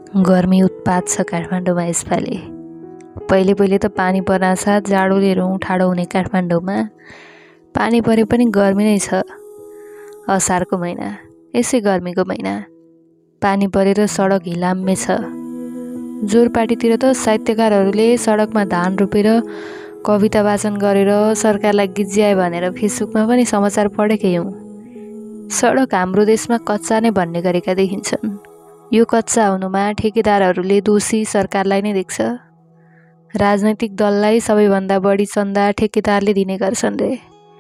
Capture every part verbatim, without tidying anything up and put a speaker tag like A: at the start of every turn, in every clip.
A: गर्मी उत्पात छ काठमाडौँमा यसपालि। पहिले पहिले त पानी पर्नासाथ जाडोले रौँ ठाडो हुने काठमाडौँमा पानी परे पनि गर्मी नै छ। असारको महिना यसै गर्मीको महिना पानी परेर सडक हिलाम्मे छ। जोरपाटीतिर त साहित्यकारहरूले सडकमा धान रोपेर कविता वाचन गरेर सरकारलाई गिज्याए भनेर फेसबुकमा पनि समाचार पढेकै हौँ। सडक हाम्रो देशमा कच्चा नै भन्ने गरेका देखिन्छन्। यो कच्चा हुनुमा ठेकेदारहरूले दोषी सरकारलाई नै देख्छ। राजनैतिक दललाई सबैभन्दा बढी चन्दा ठेकेदारले दिने गर्छन् रे।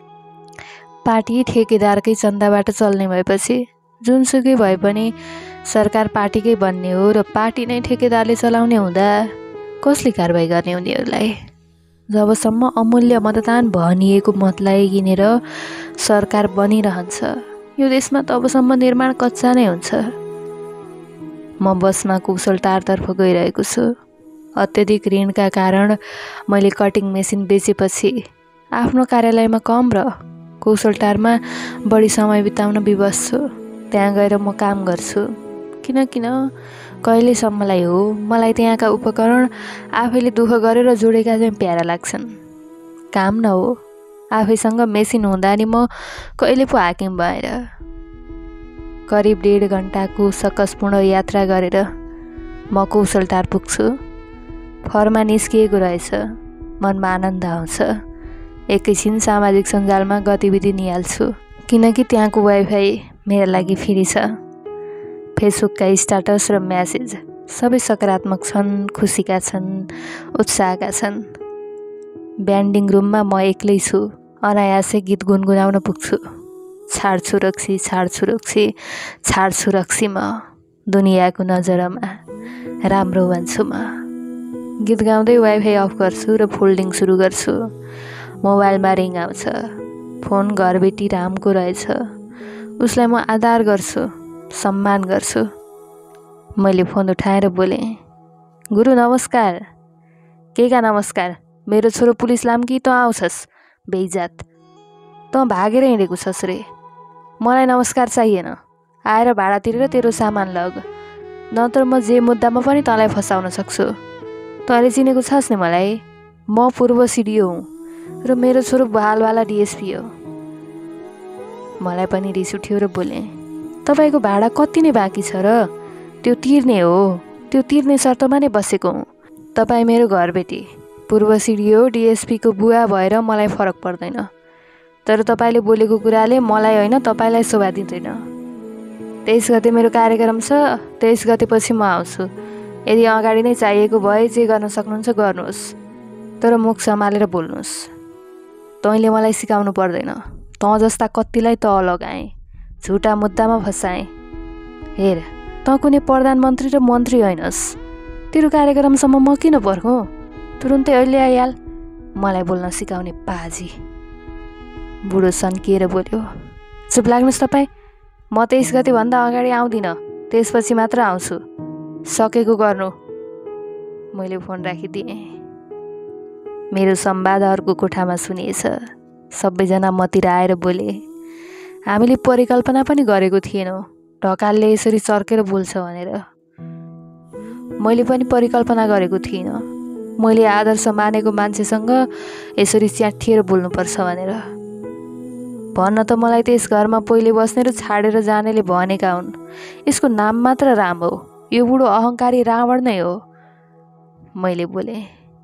A: पार्टी ठेकेदारकै चन्दाबाट चल्ने भएपछि जुनसुकै भए पनि सरकार पार्टीकै बन्ने हो र पार्टी नै ठेकेदारले चलाउने हुँदा कसले कारबाही गर्ने उनीहरूलाई? जबसम्म अमूल्य मतदान भनिएको मतलाई किनेर सरकार बनिरहन्छ यो देशमा तबसम्म निर्माण कच्चा नै हुन्छ। म बसमा कुशलटारतर्फ गइरहेको छु। अत्यधिक ऋणका कारण मैले कटिङ मेसिन बेचेपछि आफ्नो कार्यालयमा कम र कुशलटारमा बढी समय बिताउन विवश छु। त्यहाँ गएर म काम गर्छु। किन किन कहिलेसम्मलाई हो मलाई त्यहाँका उपकरण आफैले दुःख गरेर जोडेका चाहिँ प्यारा लाग्छन्। काम न हो आफैसँग मेसिन हुँदा नि म कहिले पो हाकिम भएर। करिब डेढ घन्टाको सकसपूर्ण यात्रा गरेर म कुशलटार पुग्छु। फरमा निस्किएको रहेछ। मनमा आनन्द आउँछ। एकैछिन सामाजिक सञ्जालमा गतिविधि निहाल्छु किनकि त्यहाँको वाइफाई मेरा लागि फ्री छ। फेसबुकका स्ट्याटस र म्यासेज सबै सकारात्मक छन्, खुसीका छन्, उत्साहका छन्। ब्यान्डिङ रुममा म एक्लै छु। अनायासै गीत गुनगुनाउन पुग्छु। छाड्छु रक्सी छाड्छु रक्सी छाड्छु रक्सी म दुनियाँको नजरमा राम्रो भन्छु म। गीत गाउँदै वाइफाई अफ गर्छु र फोल्डिङ सुरु गर्छु। मोबाइलमा रिङ आउँछ। फोन घरबेटी रामको रहेछ। उसलाई म आदर गर्छु, सम्मान गर्छु। मैले फोन उठाएर बोलेँ, गुरु नमस्कार। के का नमस्कार? मेरो छोरो पुलिस लाम कि तँ आउँछस् बेइज्जत? तँ भागेर हिँडेको छस् रे। मलाई नमस्कार चाहिएन। आएर भाडा तिरेर तेरो सामान लग, नत्र म जे मुद्दामा पनि तँलाई फसाउन सक्छु। तँले चिनेको छस् नि मलाई? म पूर्व सिडिओ हुँ र मेरो छोरो बहालवाला डिएसपी हो। मलाई पनि रिस उठ्यो र बोलेँ, तपाईँको भाडा कति नै बाँकी छ र? त्यो तिर्ने हो। त्यो तिर्ने शर्तमा नै बसेको हुँ। तपाईँ मेरो घरबेटी, पूर्व सिडिओ डिएसपीको बुवा भएर मलाई फरक पर्दैन। तर तपाईँले बोलेको कुराले मलाई होइन तपाईँलाई शोभा दिँदैन। तेइस गते मेरो कार्यक्रम छ। तेइस गतेपछि म आउँछु। यदि अगाडि नै चाहिएको भए जे गर्न सक्नुहुन्छ गर्नुहोस्, तर मुख सम्हालेर बोल्नुहोस्। तैँले मलाई सिकाउनु पर्दैन। तँ जस्ता कतिलाई तह लगाएँ, झुटा मुद्दामा फसाएँ। हेर, तँ कुनै प्रधानमन्त्री र मन्त्री होइनस्। तेरो कार्यक्रमसम्म म किन पर्खौँ? तुरुन्तै अहिले आइहाल। मलाई बोल्न सिकाउने पाजी। बुढो सन्किएर बोल्यो, चुप लाग्नुहोस् तपाईँ। म तेइस गतेभन्दा अगाडि आउँदिनँ। त्यसपछि मात्र आउँछु। सकेको गर्नु। मैले फोन राखिदिएँ। मेरो संवाद अर्को कोठामा सुनिएछ। सबैजना मतिर आएर बोले, हामीले परिकल्पना पनि गरेको थिएनौँ ढकालले यसरी चर्केर बोल्छ भनेर। मैले पनि परिकल्पना गरेको थिइनँ। मैले आदर्श मानेको मान्छेसँग यसरी च्याठिएर बोल्नुपर्छ भनेर। भन्न त मलाई त्यस घरमा पहिले बस्ने र छाडेर जानेले भनेका हुन्, यसको नाम मात्र राम हो। यो बुढो अहङ्कारी रावण नै हो। मैले बोलेँ,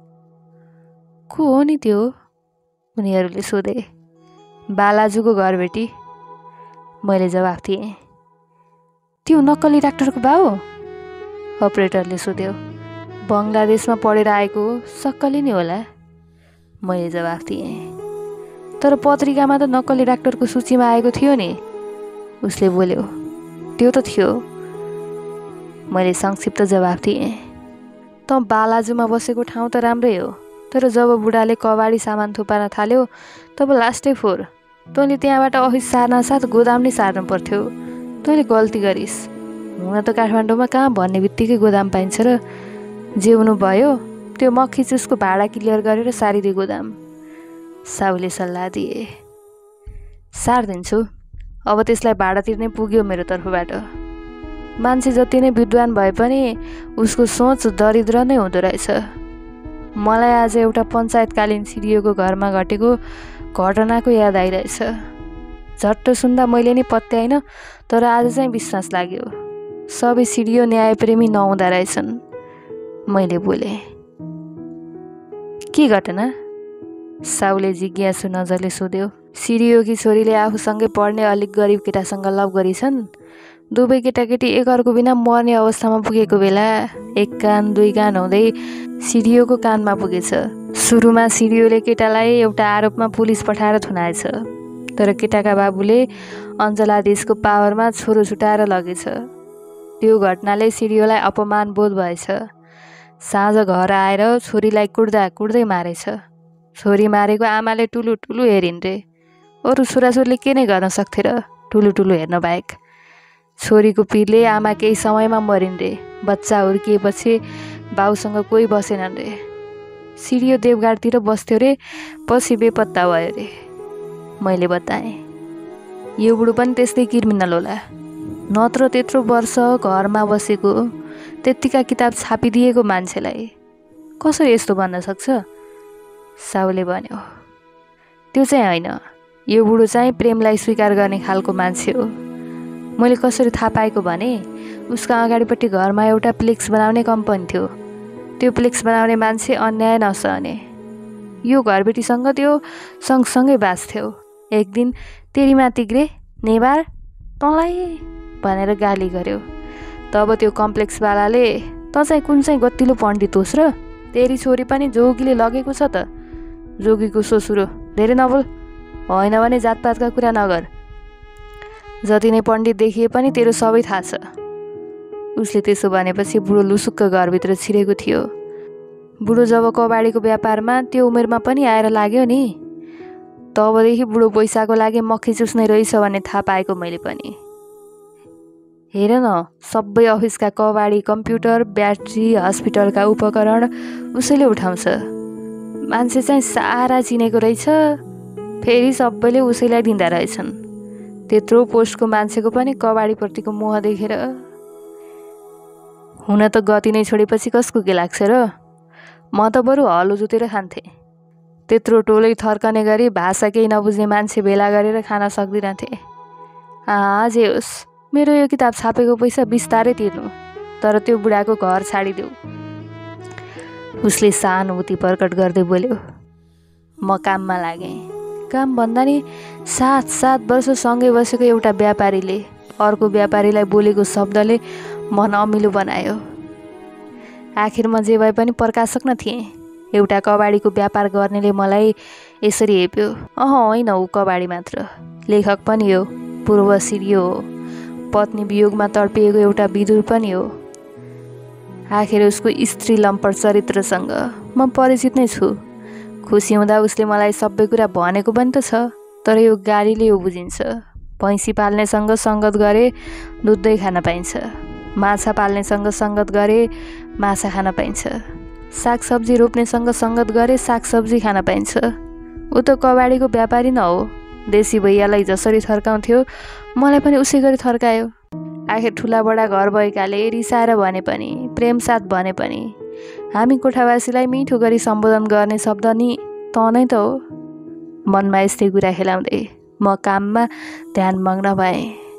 A: को हो नि त्यो? उनीहरूले सोधे। बालाजुको घरबेटी। मैले जवाफ दिएँ। त्यो नक्कली डाक्टरको बाउ? अपरेटरले सोध्यो। बङ्गलादेशमा पढेर आएको हो, सक्कली नै होला। मैले जवाफ दिएँ। तर पत्रिकामा त नक्कली डाक्टरको सूचीमा आएको थियो नि। उसले बोल्यो, त्यो त थियो। मैले संक्षिप्त जवाफ दिएँ। तँ बालाजुमा बसेको ठाउँ त राम्रै हो, तर जब बुढाले कबाडी सामान थुपार्न थाल्यो तब लास्टै फोर। तैँले त्यहाँबाट अफिस सार्न साथ गोदाम नै सार्नु पर्थ्यो। तैँले गल्ती गरिस्। हुन त काठमाडौँमा कहाँ भन्ने बित्तिकै गोदाम पाइन्छ र? जे हुनु भयो त्यो मक्खी चुसको भाडा क्लियर गरेर सारिदिए गोदाम। साउले सल्लाह दिए। सारिदिन्छु। अब त्यसलाई भाडा तिर्नै पुग्यो मेरो तर्फबाट। मान्छे जति नै विद्वान भए पनि उसको सोच दरिद्र नै हुँदो रहेछ। मलाई आज एउटा पञ्चायतकालीन सिडिओको घरमा घटेको घटनाको याद आइरहेछ। झट्ट सुन्दा मैले नै पत्याइन, तर आज चाहिँ विश्वास लाग्यो। सबै सिडिओ न्यायप्रेमी नहुँदा रहेछन्। मैले बोले, के घटना? साउले जिज्ञासु नजरले सोध्यो। सिडिओकी छोरीले आफूसँगै पढ्ने अलिक गरिब केटासँग लभ गरिछन्। दुवै केटाकेटी एकअर्को बिना मर्ने अवस्थामा पुगेको बेला एक कान दुई कान हुँदै सिडिओको कानमा पुगेछ। सुरुमा सिडिओले केटालाई एउटा आरोपमा पुलिस पठाएर थुनाएछ, तर केटाका बाबुले अञ्चलाधीशको पावरमा छोरो छुटाएर लगेछ। त्यो घटनाले सिडिओलाई अपमान बोध भएछ। साँझ घर आएर छोरीलाई कुट्दा कुट्दै मारेछ। छोरी मारेको आमाले टुलु टुलु हेरिन् रे। अरू छोराछोरीले के नै गर्न सक्थे र टुलु टुलु हेर्न बाहेक। छोरीको पिरले आमा केही समयमा मरिन् रे। बच्चा हुर्किएपछि बाउसँग कोही बसेनन् रे। सिडिओ देवघाटतिर बस्थ्यो रे, पछि बेपत्ता भयो रे। मैले बताएँ, यो बुढो पनि त्यस्तै क्रिमिनल होला। नत्र त्यत्रो वर्ष घरमा बसेको, त्यत्तिका किताब छापिदिएको मान्छेलाई कसरी यस्तो भन्न सक्छ? साउले भन्यो, त्यो चाहिँ होइन। यो बुढो चाहिँ प्रेमलाई स्वीकार गर्ने खालको मान्छे हो। मैले कसरी थाहा पाएको भने उसको अगाडिपट्टि घरमा एउटा फ्लेक्स बनाउने कम्पनी थियो। त्यो फ्लेक्स बनाउने मान्छे अन्याय नसहने। यो घरबेटीसँग त्यो सँगसँगै बाँच्थ्यो। एक दिन तेरीमा तिग्रे नेबार तँलाई भनेर गाली गर्यो। तब त्यो कम्प्लेक्सवालाले त चाहिँ कुन चाहिँ गतिलो पण्डित होस् र? तेरी छोरी पनि जोगीले लगेको छ त। जोगीको ससुरो, धेरै नबोल, होइन भने जातपातका कुरा नगर। जति नै पण्डित देखिए पनि तेरो सबै थाहा छ। उसले त्यसो भनेपछि बुढो लुसुक्क घरभित्र छिरेको थियो। बुढो जब कबाडीको व्यापारमा त्यो उमेरमा पनि आएर लाग्यो नि, तबदेखि बुढो पैसाको लागि मक्खी चुस्ने रहेछ भन्ने थाहा पाएको मैले पनि। हेर न, सबै अफिसका कबाडी, कम्प्युटर, ब्याट्री, हस्पिटलका उपकरण उसैले उठाउँछ। मान्छे चाहिँ सारा चिनेको रहेछ, फेरि सबैले उसैलाई दिँदा रहेछन्। त्यत्रो पोस्टको मान्छेको पनि कबाडीप्रतिको मोह देखेर। हुन त गति नै छोडेपछि कसको के लाग्छ र? म त बरु हलो जुतेर खान्थेँ। त्यत्रो टोलै थर्कने गरी भाषा केही नबुझ्ने मान्छे भेला गरेर खान सक्दिनथे। आ जे होस्, मेरो यो किताब छापेको पैसा बिस्तारै तिर्नु, तर त्यो बुढाको घर छाडिदेऊ। उसले सहानुभूति प्रकट गर्दै बोल्यो। म काममा लागेँ। काम भन्दा नि सात सात वर्ष सँगै बसेको एउटा व्यापारीले अर्को व्यापारीलाई बोलेको शब्दले मन अमिलो बनायो। आखिर म जे भए पनि प्रकाशक न थिएँ। एउटा कबाडीको व्यापार गर्नेले मलाई यसरी हेप्यो। अह होइन, ऊ कबाडी मात्र, लेखक पनि हो, पूर्व सिडिओ हो, पत्नी वियोगमा तडपिएको एउटा विदुर पनि हो। आखिर उसको स्त्री लम्पट चरित्रसँग म परिचित नै छु। खुसी हुँदा उसले मलाई सबै कुरा भनेको पनि त छ, तर यो गालीले यो बुझिन्छ। भैँसी पाल्नेसँग सङ्गत गरे दुधै खान पाइन्छ, माछा पाल्नेसँग सङ्गत गरे माछा खान पाइन्छ, सागसब्जी रोप्नेसँग सङ्गत गरे सागसब्जी खान पाइन्छ। ऊ त कबाडीको व्यापारी न हो। देशी भैयालाई जसरी थर्काउँथ्यो मलाई पनि उसै गरी थर्कायो। आखिर ठुला बडा घर भएकाले रिसाएर भने पनि, प्रेमसाथ भने पनि हामी कोठावासीलाई मिठो गरी सम्बोधन गर्ने शब्द नि त नै त हो। मनमा यस्तै कुरा खेलाउँदै म काममा ध्यान मग्न भएँ।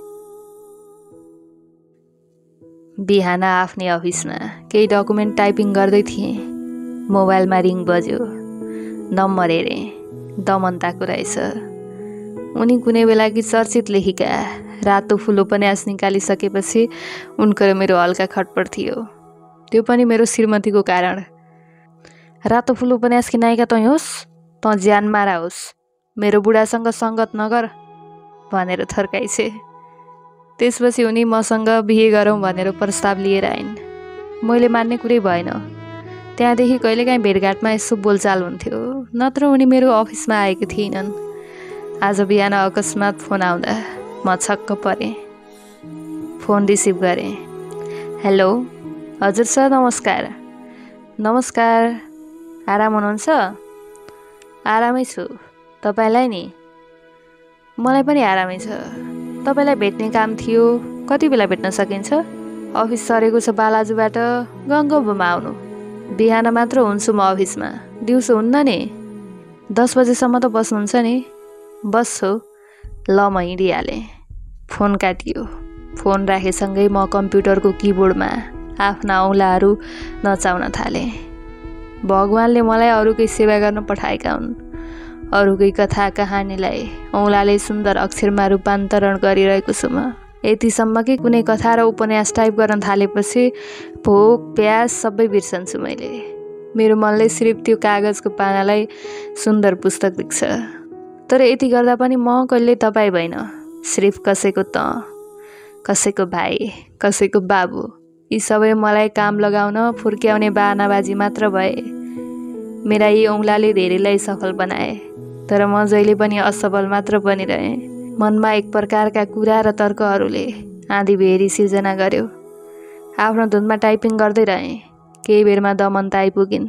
A: बिहान आफ्नै अफिसमा केही डकुमेन्ट टाइपिङ गर्दै थिएँ। मोबाइलमा रिङ बज्यो। नम्बर हेरेँ, दमनताको रहेछ। उनी कुनै बेलाकी चर्चित लेखिका रातो फुल उपन्यास निकालिसकेपछि उनको र मेरो हल्का खटपट थियो। त्यो पनि मेरो श्रीमतीको कारण। रातो फुल उपन्यासकी नायिका तँ होस्, तँ ज्यान मारा होस्, मेरो बुढासँग सङ्गत नगर भनेर थर्काइछे। त्यसपछि उनी मसँग बिहे गरौँ भनेर प्रस्ताव लिएर आइन्। मैले मान्ने कुरै भएन। त्यहाँदेखि कहिलेकाहीँ भेटघाटमा यसो बोलचाल हुन्थ्यो, नत्र उनी मेरो अफिसमा आएकी थिएनन्। आज बिहान अकस्मात फोन आउँदा म छक्क परेँ। फोन रिसिभ गरेँ। हेलो, हजुर सर, नमस्कार। नमस्कार, आराम हुनुहुन्छ? आरामै छु। तपाईँलाई नि? मलाई पनि आरामै छ। तपाईँलाई भेट्ने काम थियो, कति बेला भेट्न सकिन्छ? अफिस सरेको छ बालाजुबाट गङ्गोबमा आउनु। बिहान मात्र हुन्छु म अफिसमा, दिउँसो हुन्न नि। दस बजेसम्म त बस्नुहुन्छ नि? बस्छु। ल म हिँडिहालेँ। फोन काटियो। फोन राखेसँगै म कम्प्युटरको किबोर्डमा आफ्ना औँलाहरू नचाउन थालेँ। भगवानले मलाई अरूकै सेवा गर्न पठाएका हुन्। अरूकै कथा कहानीलाई औँलाले सुन्दर अक्षरमा रूपान्तरण गरिरहेको छु म। यतिसम्म कि कुनै कथा र उपन्यास टाइप गर्न थालेपछि भोक प्यास सबै बिर्सन्छु मैले। मेरो मनले सिर्फ त्यो कागजको पानालाई सुन्दर पुस्तक देख्छ। तर यति गर्दा पनि म कहिले तपाईँ भइन, सिर्फ कसैको त, कसैको भाइ, कसैको बाबु। यी सबै मलाई काम लगाउन फुर्क्याउने बाहनाबाजी मात्र भए। मेरा यी औँलाले धेरैलाई सफल बनाए, तर म जहिले पनि असफल मात्र बनिरहेँ। मनमा एक प्रकारका कुरा र तर्कहरूले आँधी बेहरी सिर्जना गर्यो। आफ्नो धुनमा टाइपिङ गर्दै रहेँ। केही बेरमा दमन्त आइपुगिन्।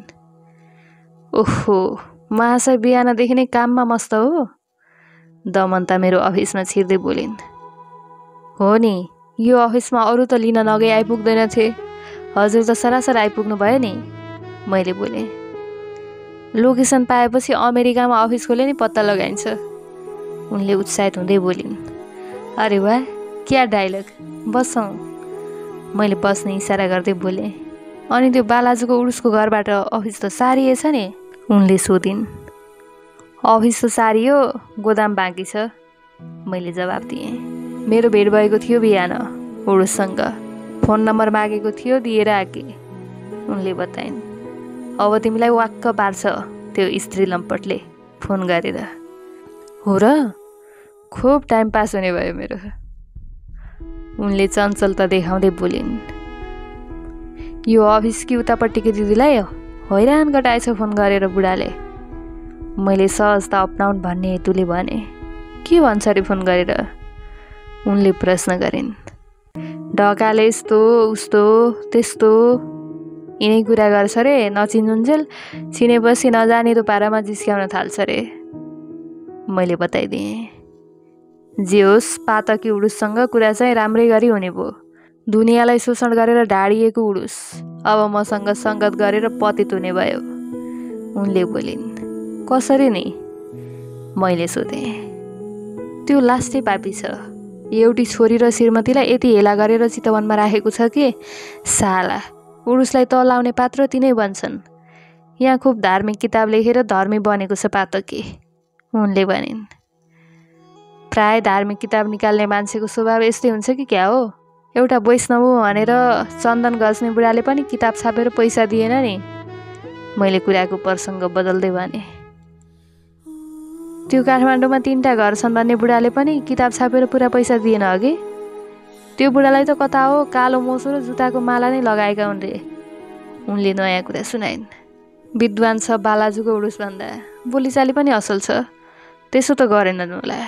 A: ओहो, महाशय बिहानदेखि नै काममा मस्त हो? दमन्ता मेरो अफिसमा छिर्दै बोलिन्। हो नि, यो अफिसमा अरू त लिन नगई आइपुग्दैनथे। हजुर त सरासर आइपुग्नु भयो नि, मैले बोलेँ। लोकेसन पाएपछि अमेरिकामा अफिस खोले नि पत्ता लगाइन्छ, उनले उत्साहित हुँदै बोलिन्। अरे वाह, क्या डायलग, बसौँ। मैले बस्ने इसारा गर्दै बोलेँ। अनि त्यो बालाजुको उडुसको घरबाट अफिस त सारिएछ नि, उनले सोधिन्। अफिस त सारियो, गोदाम बाँकी छ, मैले जवाब दिएँ। मेरो भेट भएको थियो बिहान उडुससँग। फोन नम्बर मागेको थियो, दिएर आके, उनले बताइन्। अब तिमीलाई वाक्क पार्छ त्यो स्त्री लम्पटले फोन गरेर। हो र? खुब टाइम पास हुने भयो मेरो, उनले चञ्चलता देखाउँदै बोलिन्। यो अफिस कि उतापट्टिको दिदीलाई हैरान गटाएछ फोन गरेर बुढाले, मैले सहजता अपनाउन् भन्ने हेतुले भने। के भन्छ अरे फोन गरेर? उनले प्रश्न गरिन्। ढकाले यस्तो उस्तो त्यस्तो यिनै कुरा गर्छ रे, नचिन्जुन्जेल चिनेपछि नजानिदो पारामा जिस्क्याउन थाल्छ रे, मैले बताइदिएँ। जे होस्, पातकी उडुससँग कुरा चाहिँ राम्रै गरी हुने भयो। दुनियाँलाई शोषण गरेर ढाडिएको उडुस अब मसँग सङ्गत गरेर पतित हुने भयो, उनले बोलिन्। कसरी नि? मैले सोधेँ। त्यो लास्टै पापी छ। एउटी छोरी र श्रीमतीलाई यति हेला गरेर चितवनमा राखेको छ कि साला उडुसलाई तलाउने पात्र तिनै बन्छन्। यहाँ खुब धार्मिक किताब लेखेर धर्मी बनेको छ पातकी, उनले भनिन्। प्राय धार्मिक किताब निकाल्ने मान्छेको स्वभाव यस्तै हुन्छ कि क्या हो? एउटा वैष्णव भनेर चन्दन गज्ने बुढाले पनि किताब छापेर पैसा दिएन नि, मैले कुराको प्रसङ्ग बदल्दै भने। त्यो काठमाडौँमा तिनवटा घर छन् भन्ने बुढाले पनि किताब छापेर पुरा पैसा दिएन अघि? त्यो बुढालाई त कता हो कालो मोसो र जुत्ताको माला नै लगाएका हुन् रे, उनले नयाँ कुरा सुनाइन्। विद्वान छ बालाजुको उडुसभन्दा, बोलीचाली पनि असल छ, त्यसो त गरेनन् होला,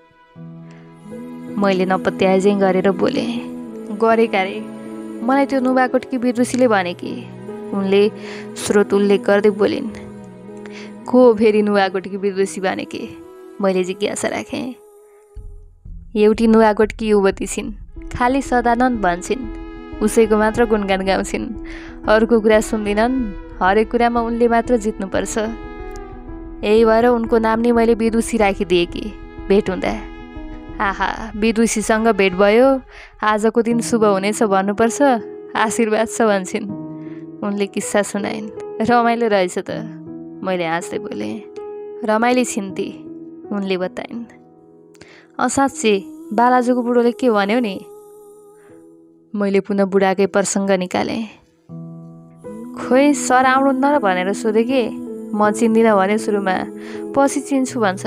A: मैले नपत्याए चाहिँ गरेर बोलेँ। गरेका रे, मलाई त्यो नुवाकोटकी विदुषीले भने कि, उनले स्रोत उल्लेख गर्दै बोलिन्। को फेरि नुवाकोटकी विदुषी भने कि, मैले जिज्ञासा राखेँ। एउटी नुवाकोटकी युवती छिन्, खालि सदानन्द भन्छन्, उसैको मात्र गुणगान गाउँछिन्, अरूको कुरा सुन्दिनन्। हरेक कुरामा उनले मात्र जित्नुपर्छ। यही भएर उनको नाम नै मैले विदुषी राखिदिएँ कि भेट हुँदा। आहा, विदुषीसँग भेट भयो, आजको दिन शुभ हुनेछ भन्नुपर्छ, आशीर्वाद छ भन्छन्, उनले किस्सा सुनाइन्। रमाइलो रहेछ त, मैले हाँस्दै बोलेँ। रमाइली छिन् ती, उनले बताइन्। असाँच्ची बालाजुको बुढोले के भन्यो नि, मैले पुनः बुढाकै प्रसङ्ग निकालेँ। खोइ सर आउनुहुन्न र भनेर सोधेँ कि, म चिन्दिनँ भने सुरुमा, पछि चिन्छु भन्छ।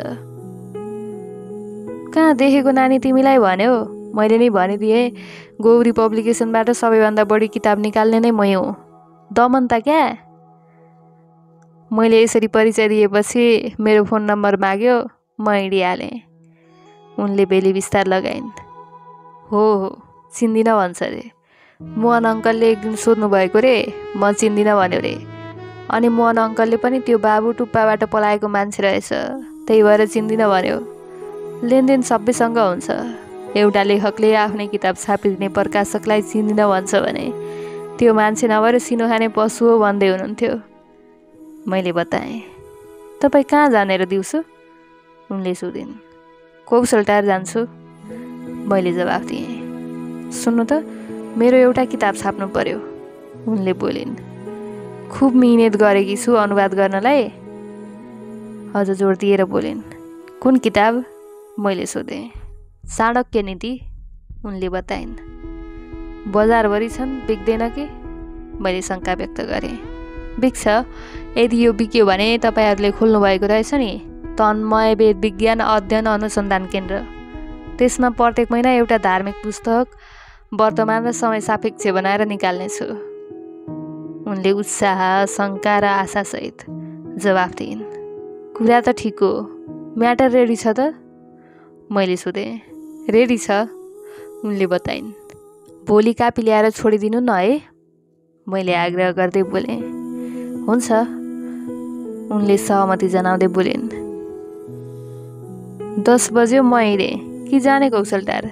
A: कहाँ देखेको नानी तिमीलाई भन्यो? मैले नै भनिदिएँ, गौरी पब्लिकेसनबाट सबैभन्दा बढी किताब निकाल्ने नै मै हुँ। दमन्ता क्या? मैले यसरी परिचय दिएपछि मेरो फोन नम्बर माग्यो, म हिँडिहालेँ, उनले बेली बिस्तार लगाइन्। हो हो, चिन्दिनँ भन्छ रे, मोहन अङ्कलले एक दिन सोध्नु भएको रे, म चिन्दिनँ भन्यो रे। अनि मोहन अङ्कलले पनि त्यो बाबु टुप्पाबाट पलाएको मान्छे रहेछ, त्यही भएर चिन्दिनँ भन्यो। लेनदेन सबैसँग हुन्छ, एउटा लेखकले आफ्नै किताब छापिदिने प्रकाशकलाई चिनिन भन्छ भने त्यो मान्छे नभएर सिनो खाने पशु हो भन्दै हुनुहुन्थ्यो। मैले बताएँ, तपाईँ कहाँ जानेर दिउँसो? उनले सोधिन्। कौशल टायर जान्छु, मैले जवाफ दिएँ। सुन्नु त, मेरो एउटा किताब छाप्नु पर्यो, उनले बोलिन्। खुब मिहिनेत गरेकी छु अनुवाद गर्नलाई, अझ जोड दिएर बोलिन्। कुन किताब? मैले सोधेँ। चाणक्य नीति, उनले बताइन्। बजारभरि छन्, बिग्दैन के? मैले शङ्का व्यक्त गरेँ। बिग्छ, यदि यो बिग्यो भने तपाईँहरूले खोल्नुभएको रहेछ नि तन्मय वेद विज्ञान अध्ययन अनुसन्धान केन्द्र, त्यसमा प्रत्येक महिना एउटा धार्मिक पुस्तक वर्तमान र समय सापेक्ष बनाएर निकाल्नेछु। उनले उत्साह, शङ्का र आशासहित जवाफ दिइन्। कुरा त ठिक हो, म्याटर रेडी छ त? मैले सोधेँ। रेडी छ, उनले बताइन्। भोलि कापी ल्याएर छोडिदिनु न है, मैले आग्रह गर्दै बोलेँ। हुन्छ, उनले सहमति जनाउँदै बोलिन्। दस बज्यो, म हिँडेँ कि जाने कौशल टार?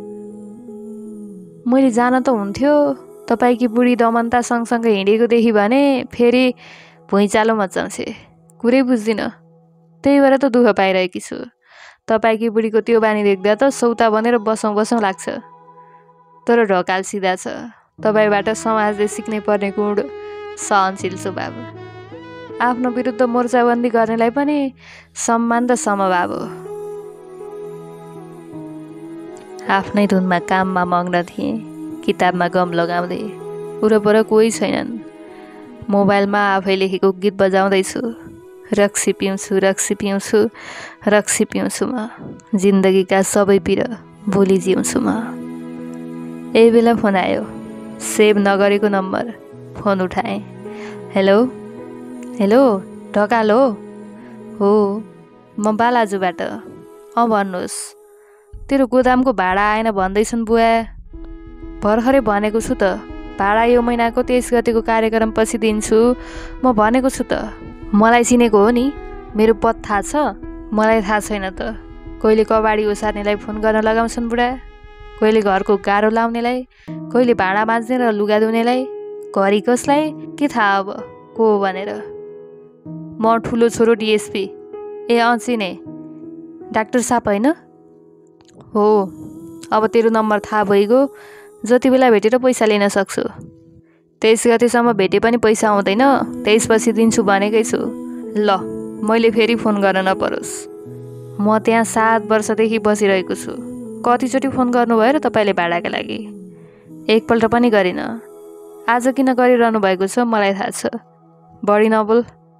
A: मैले जान त हुन्थ्यो, तपाईँकी बुढी दमन्ता सँगसँगै हिँडेको देखि भने फेरि भुइँचालो मचाउँछे। कुरै बुझ्दिनँ, त्यही भएर त दुःख पाइरहेकी छु। तपाईँकी बुढीको त्यो बानी देख्दा त सौता बनेर बसौँ बसौँ लाग्छ। तर ढकाल सिधा छ। तपाईँबाट समाजले सिक्नै पर्ने गुण सहनशील स्वभाव। आफ्नो विरुद्ध मोर्चाबन्दी गर्नेलाई पनि सम्मान र समभाव हो। आफ्नै धुनमा काममा मग्न थिएँ, किताबमा गम लगाउँदै। वरपर कोही छैनन्। मोबाइलमा आफै लेखेको गीत बजाउँदैछु। रक्सी पिउँछु, रक्सी पिउँछु, रक्सी पिउँछु म। जिन्दगीका सबै पिर भोलि जिउँछु म। यही बेला फोन आयो। सेभ नगरेको नम्बर। फोन उठाएँ। हेलो हेलो ढकाल हो? हो, म बालाजुबाट। अँ भन्नुहोस्। तेरो गोदामको भाडा आएन भन्दैछन् बुवा। भर्खरै भनेको छु त, भाडा यो महिनाको तेइस गतेको कार्यक्रम पछि दिन्छु म भनेको छु त। मलाई चिनेको हो नि, मेरो पद थाहा छ? मलाई थाहा छैन त। कहिले कबाडी ओसार्नेलाई फोन गर्न लगाउँछन् बुढा, कहिले घरको गाह्रो लाउनेलाई, कहिले भाँडा माझ्ने र लुगा धुनेलाई। घरि कसलाई के थाहा अब को हो भनेर। म ठुलो छोरो डिएसपी। ए अँ चिने, डाक्टर साहब होइन? हो, अब तेरो नम्बर थाहा भइगयो, जति बेला भेटेर पैसा लिन सक्छु। तेइस गतेसम्म भेटे पनि पैसा आउँदैन, तेइस पछि दिन्छु भनेकै छु। ल, मैले फेरि फोन गर्न नपरोस्। म त्यहाँ सात वर्षदेखि बसिरहेको छु। कतिचोटि फोन गर्नुभयो र तपाईँले भाडाका लागि? एकपल्ट पनि गरिन। आज किन गरिरहनु भएको छ मलाई थाहा छ। बढी नबोल।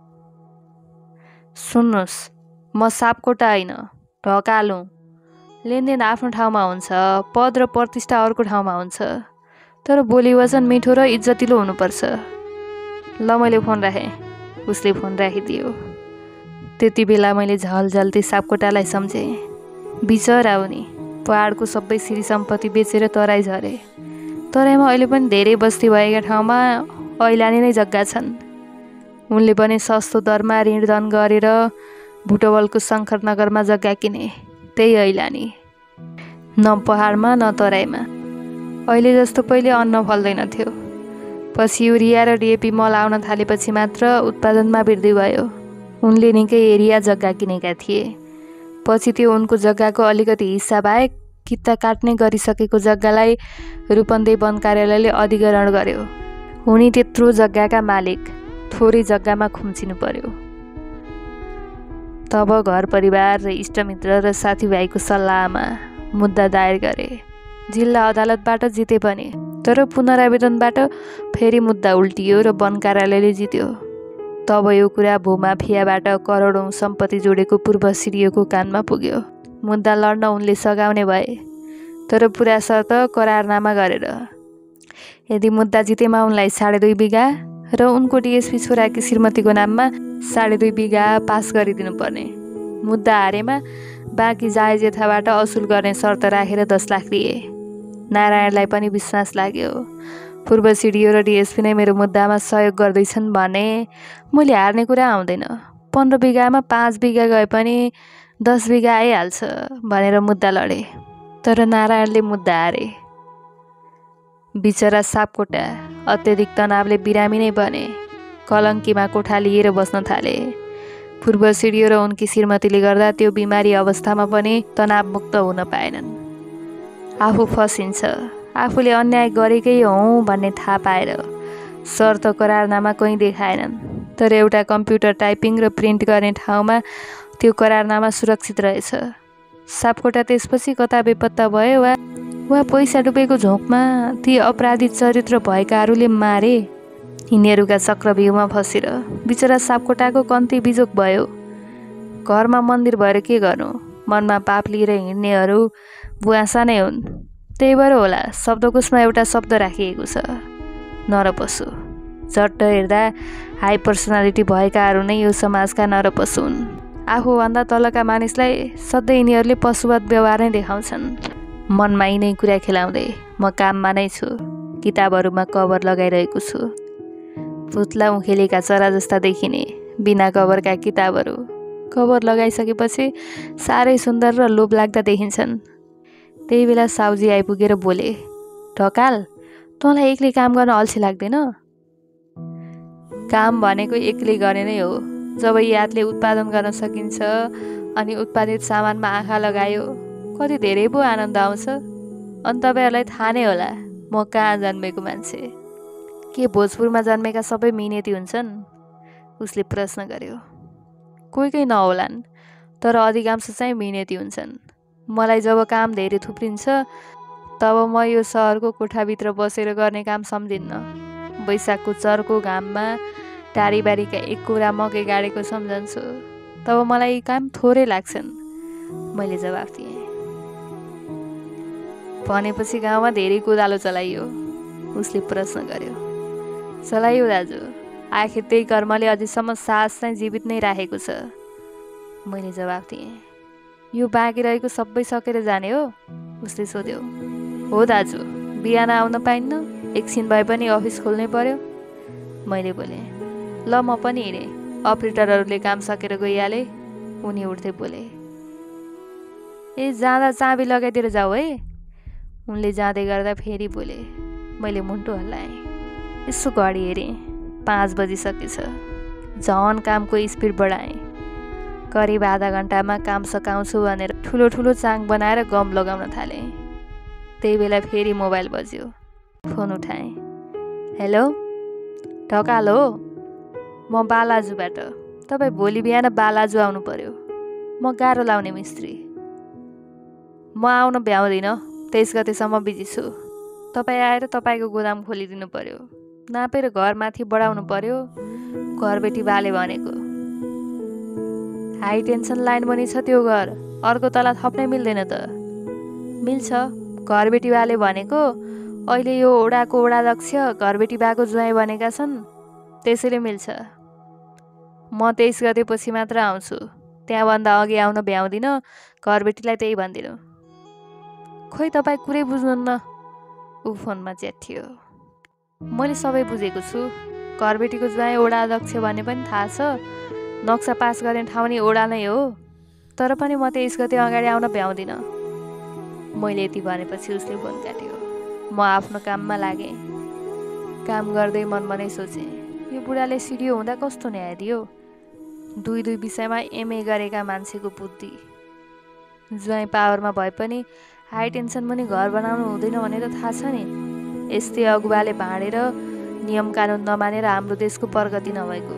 A: सुन्नुहोस्, म सापकोटा होइन, ढकाल हुँ। लेनदेन आफ्नो ठाउँमा हुन्छ, पद र प्रतिष्ठा अर्को ठाउँमा हुन्छ, तर बोली वचन मिठो र इज्जतिलो हुनुपर्छ। ल, मैले फोन राखेँ। उसले फोन राखिदियो। त्यति बेला मैले झलझल्ती सापकोटालाई सम्झेँ। बिचरा उनी पहाडको सबै श्री सम्पत्ति बेचेर तराई झरे। तराईमा अहिले पनि धेरै बस्ती भएका ठाउँमा ऐलानी नै जग्गा छन्। उनले पनि सस्तो दरमा ऋणधन गरेर भुटवलको शङ्करनगरमा जग्गा किने, त्यही ऐलानी। न पहाडमा न तराईमा अहिले जस्तो पहिले अन्न फल्दैन थियो। पछि युरिया र डिएपी मल आउन थालेपछि मात्र उत्पादनमा वृद्धि भयो। उनले निकै एरिया जग्गा किनेका थिए। पछि त्यो उनको जग्गाको अलिकति हिस्सा बाहेक किता काट्ने गरिसकेको जग्गालाई रूपन्देही वन कार्यालयले अधिग्रहण गर्यो। उनी त्यत्रो जग्गाका मालिक, थोरै जग्गामा खुम्चिनु पर्यो। तब घर परिवार र इष्टमित्र र साथीभाइको सल्लाहमा मुद्दा दायर गरे। जिल्ला अदालतबाट जिते पनि, तर पुनरावेदनबाट फेरि मुद्दा उल्टियो र वन कार्यालयले जित्यो। तब यो कुरा भूमाफियाबाट करोडौँ सम्पत्ति जोडेको पूर्व सिडिओको कानमा पुग्यो। मुद्दा लड्न उनले सघाउने भए, तर पुरा शर्त करारनामा गरेर। यदि मुद्दा जितेमा उनलाई साढे दुई बिघा र उनको डिएसपी छोराकी श्रीमतीको नाममा साढे दुई बिघा पास गरिदिनु पर्ने। मुद्दा हारेमा बाँकी जायज यथाबाट असुल गर्ने शर्त राखेर दस लाख दिए। नारायणलाई पनि विश्वास लाग्यो। पूर्व सिडिओ र डिएसपी नै मेरो मुद्दामा सहयोग गर्दैछन् भने मैले हार्ने कुरा आउँदैन। पन्ध्र बिघामा पाँच बिघा गए पनि दस बिघा आइहाल्छ भनेर मुद्दा लडे। तर नारायणले मुद्दा हारे। बिचरा सापकोटा अत्यधिक तनावले बिरामी नै बने। कलङ्कीमा कोठा लिएर बस्न थाले। पूर्व सिडियो र उनकी श्रीमतीले गर्दा त्यो बिमारी अवस्थामा पनि तनावमुक्त हुन पाएनन्। आफू फसिन्छ, आफूले अन्याय गरेकै हौँ भन्ने थाहा पाएर शर्त करारनामा कहीँ देखाएनन्। तर एउटा कम्प्युटर टाइपिङ र प्रिन्ट गर्ने ठाउँमा त्यो करारनामा सुरक्षित रहेछ। सापकोटा त्यसपछि कता बेपत्ता भयो वा वा पैसा डुबेको झोकमा ती अपराधी चरित्र भएकाहरूले मारे। यिनीहरूका चक्रव्यूहमा फसेर बिचरा सापकोटाको कन्ती बिजोक भयो। घरमा मन्दिर भएर के गर्नु, मनमा पाप लिएर हिँड्नेहरू बुवासा नै हुन्। त्यही भएर होला शब्दकोशमा एउटा शब्द राखिएको छ, नरपशु। झट्ट हेर्दा हाई पर्सनालिटी भएकाहरू नै यो समाजका नरपशु हुन्। आफूभन्दा तलका मानिसलाई सधैँ यिनीहरूले पशुवत व्यवहार नै देखाउँछन्। मनमा यिनै कुरा खेलाउँदै म काममा नै छु। किताबहरूमा कभर लगाइरहेको छु। पुतला उखेलेका चरा जस्ता देखिने बिना कभरका किताबहरू कभर लगाइसकेपछि साह्रै सुन्दर र लोभलाग्दा देखिन्छन्। त्यही बेला साउजी आइपुगेर बोले, ढकाल, तँलाई एक्लै काम गर्न अल्छी लाग्दैन? काम भनेको एक्लै गर्ने नै हो। जब यादले उत्पादन गर्न सकिन्छ अनि उत्पादित सामानमा आँखा लगायो कति धेरै पो आनन्द आउँछ। अनि तपाईँहरूलाई थाहा नै होला म कहाँ जन्मेको मान्छे। के भोजपुरमा जन्मेका सबै मिहिनेती हुन्छन्? उसले प्रश्न गर्यो। कोही कोही नहोलान्, तर अधिकांश चाहिँ मिहिनेती हुन्छन्। मलाई जब काम धेरै थुप्रिन्छ तब म यो सहरको कोठाभित्र बसेर गर्ने काम सम्झिन्न। वैशाखको चर्को घाममा टारीबारीका एक कुरा मकै गाडेको सम्झन्छु। तब मलाई यी काम थोरै लाग्छन्, मैले जवाफ दिएँ। भनेपछि गाउँमा धेरै कोदालो चलाइयो? उसले प्रश्न गर्यो। चलाइयो दाजु, आखिर त्यही कर्मले अझैसम्म सास चाहिँ जीवित नै राखेको छ, मैले जवाफ दिएँ। यो बाँकी रहेको सबै सकेर जाने हो? उसले सोध्यो। हो दाजु, बिहान आउन पाइन्न, एकछिन भए पनि अफिस खोल्नै पर्यो, मैले बोलेँ। ल म पनि हिँडेँ, अपरेटरहरूले काम सकेर गइहाले, उनी उठ्दै बोले। ए जाँदा चाबी लगाइदिएर जाऊ है, उनले जाँदै गर्दा फेरि बोले। मैले मुन्टो हल्लाएँ। यसो घडी हेरेँ, पाँच बजिसकेछ। झन् कामको स्पिड बढाएँ। करिब आधा घन्टामा काम सकाउँछु भनेर ठुलो ठुलो चाङ बनाएर गम लगाउन थालेँ। त्यही बेला फेरि मोबाइल बज्यो। फोन उठाएँ। हेलो, ढकाल हो? म बालाजुबाट। तपाईँ भोलि बिहान बालाजु आउनु पर्यो। म गाह्रो लाउने मिस्त्री। म आउन भ्याउँदिनँ, तेइस गतेसम्म बिजी छु। तपाईँ आएर तपाईँको गोदाम खोलिदिनु पर्यो। नापेर घर माथि बढाउनु पर्यो। घरबेटी बाले भनेको। हाई टेन्सन लाइन पनि छ त्यो घर, अर्को तला थप्नै मिल्दैन त? मिल्छ, घरबेटी बाले भनेको अहिले यो ओडाको ओडाध्यक्ष घरबेटी बाको ज्वाइँ बनेका छन्, त्यसैले मिल्छ। म तेइस गतेपछि मात्र आउँछु, त्यहाँभन्दा अघि आउन भ्याउँदिनँ। घरबेटीलाई त्यही भनिदिनु। खोइ तपाईँ कुरै बुझ्नुहुन्न, ऊ फोनमा च्याठियो। मैले सबै बुझेको छु। घरबेटीको ज्वाइँ ओडा अध्यक्ष भन्ने पनि थाहा छ। नक्सा पास गर्ने ठाउँ नि ओडा नै हो। तर पनि म तेइस गते अगाडि आउन भ्याउँदिनँ। मैले यति भनेपछि उसले फोन काट्यो। म आफ्नो काममा लागेँ। काम गर्दै मनमा नै सोचेँ, यो बुढाले सिडियो हुँदा कस्तो न्याय दियो। दुई दुई विषयमा एमए गरेका मान्छेको बुद्धि। ज्वाइँ पावरमा भए पनि हाई टेन्सन पनि घर बनाउनु हुँदैन भने त थाहा छ नि। यस्तै अगुवाले भाँडेर नियम कानुन नमानेर हाम्रो देशको प्रगति नभएको।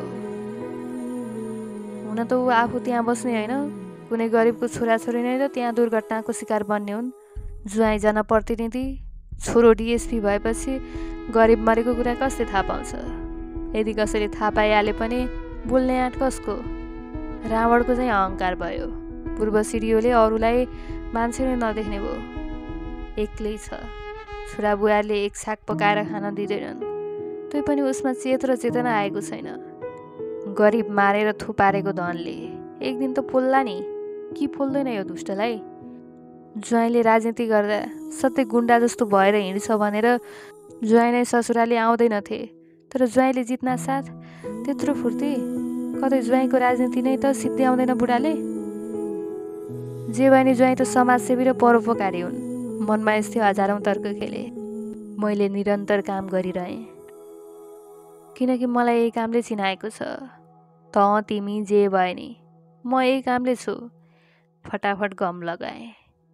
A: हुन त ऊ आफू त्यहाँ बस्ने होइन, कुनै गरिबको छोराछोरी नै त त्यहाँ दुर्घटनाको शिकार बन्ने हुन्। ज्वाइँ जनप्रतिनिधि, छोरो डिएसपी भएपछि गरिब मरेको कुरा कसले थाहा पाउँछ? यदि कसैले थाहा पाइहाले पनि बोल्ने आँट कसको? रावणको चाहिँ अहङ्कार भयो। पूर्व सिडियोले अरूलाई मान्छे नै नदेख्ने भयो। एक्लै छ। छोरा बुहारीले एक छाक पकाएर खान दिँदैनन्। तै पनि उसमा चेत र चेतना आएको छैन। गरिब मारेर थुपारेको धनले एक दिन त पोल्ला नि, कि पोल्दैन यो दुष्टलाई? ज्वाइँले राजनीति गर्दा सधैँ गुन्डा जस्तो भएर हिँड्छ भनेर ज्वाइँ नै ससुराली आउँदैनथे। तर ज्वाइँले जित्न साथ त्यत्रो फुर्ती? कतै ज्वाइँको राजनीति नै त सिद्ध्याउँदैन बुढाले? जे भने ज्वाइँ त समाजसेवी र परोपकारी हुन्। मनमा यस्तै हजारौँ तर्क खेले। मैले निरन्तर काम गरिरहेँ किनकि मलाई यही कामले चिनाएको छ। त तिमी जे भए नि म यही कामले छु। फटाफट गम लगाएँ।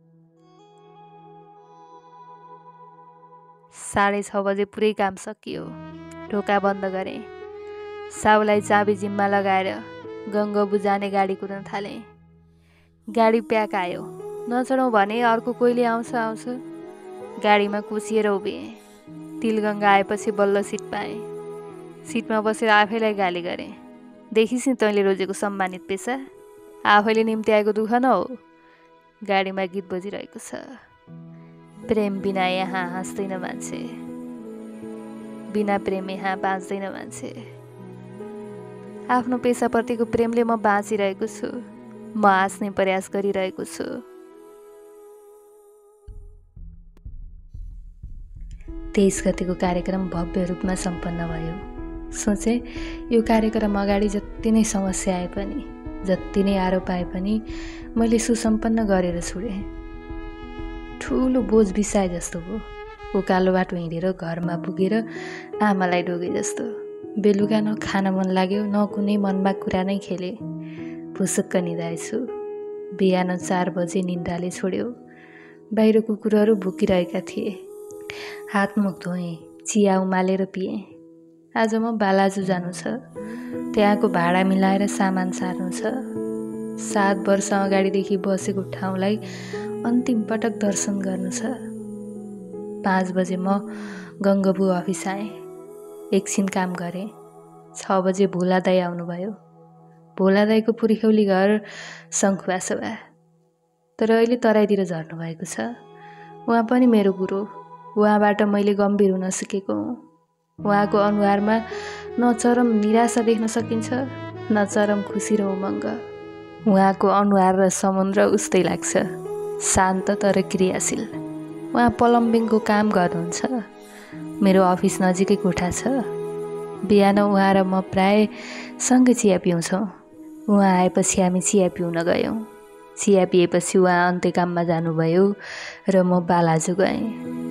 A: साढे छ बजे पुरै काम सकियो। ढोका बन्द गरेँ। साउलाई चाबी जिम्मा लगाएर गङ्गबु जाने गाडी कुद्न थालेँ। गाडी प्याक आयो। नचढौँ भने अर्को कोहीले आउँछ आउँछ गाडीमा कुसिएर उभिएँ। तिलगङ्गा आएपछि बल्ल सिट पाएँ। सिटमा बसेर आफैलाई गाली गरेँ। देखिस् नि तैँले रोजेको सम्मानित पेसा, आफैले निम्ति आएको दुःख न हो। गाडीमा गीत बजिरहेको छ। प्रेम बिना यहाँ हाँस्दैन मान्छे, बिना प्रेम यहाँ बाँच्दैन मान्छे। आफ्नो पेसाप्रतिको प्रेमले म बाँचिरहेको छु। म हाँस्ने प्रयास गरिरहेको छु। तेइस गतिको कार्यक्रम भव्य रूपमा सम्पन्न भयो। सोचे यो कार्यक्रम अगाडि जति नै समस्या आए पनि, जति नै आरोप आए पनि मैले सुसम्पन्न गरेर छोडेँ। ठुलो बोझ बिसाए जस्तो भयो। उकालो बाटो हिँडेर घरमा पुगेर आमालाई डोगे जस्तो। बेलुका न खान मन लाग्यो न कुनै मनमा कुरा नै खेले। फुसक्क निदाएछु। बिहान चार बजे निन्द्राले छोड्यो। बाहिर कुकुरहरू भुकिरहेका थिए। हातमुख धोएँ, चिया उमालेर पिएँ। आज म बालाजु जानु छ। त्यहाँको भाडा मिलाएर सामान सार्नु छ। सात वर्ष अगाडिदेखि बसेको ठाउँलाई अन्तिम पटक दर्शन गर्नु छ। पाँच बजे म गङ्गबु अफिस आएँ। एकछिन काम गरेँ। छ बजे भोला दाई आउनुभयो। भोला दाईको पुर्ख्यौली घर शङ्खुवासभा, तर अहिले तराईतिर झर्नु भएको छ। उहाँ पनि मेरो गुरु। उहाँबाट मैले गम्भीर हुन सिकेको हुँ। उहाँको अनुहारमा न चरम निराशा देख्न सकिन्छ न चरम खुसी र उमङ्ग। उहाँको अनुहार र समुद्र उस्तै लाग्छ, शान्त तर क्रियाशील। उहाँ प्लम्बिङको काम गर्नुहुन्छ। मेरो अफिस नजिकै कोठा छ। बिहान उहाँ र म प्राय सँगै चिया पिउँछौँ। उहाँ आएपछि हामी चिया पिउन गयौँ। चिया पिएपछि उहाँ अन्त्यकाममा जानुभयो र म बालाजु गएँ।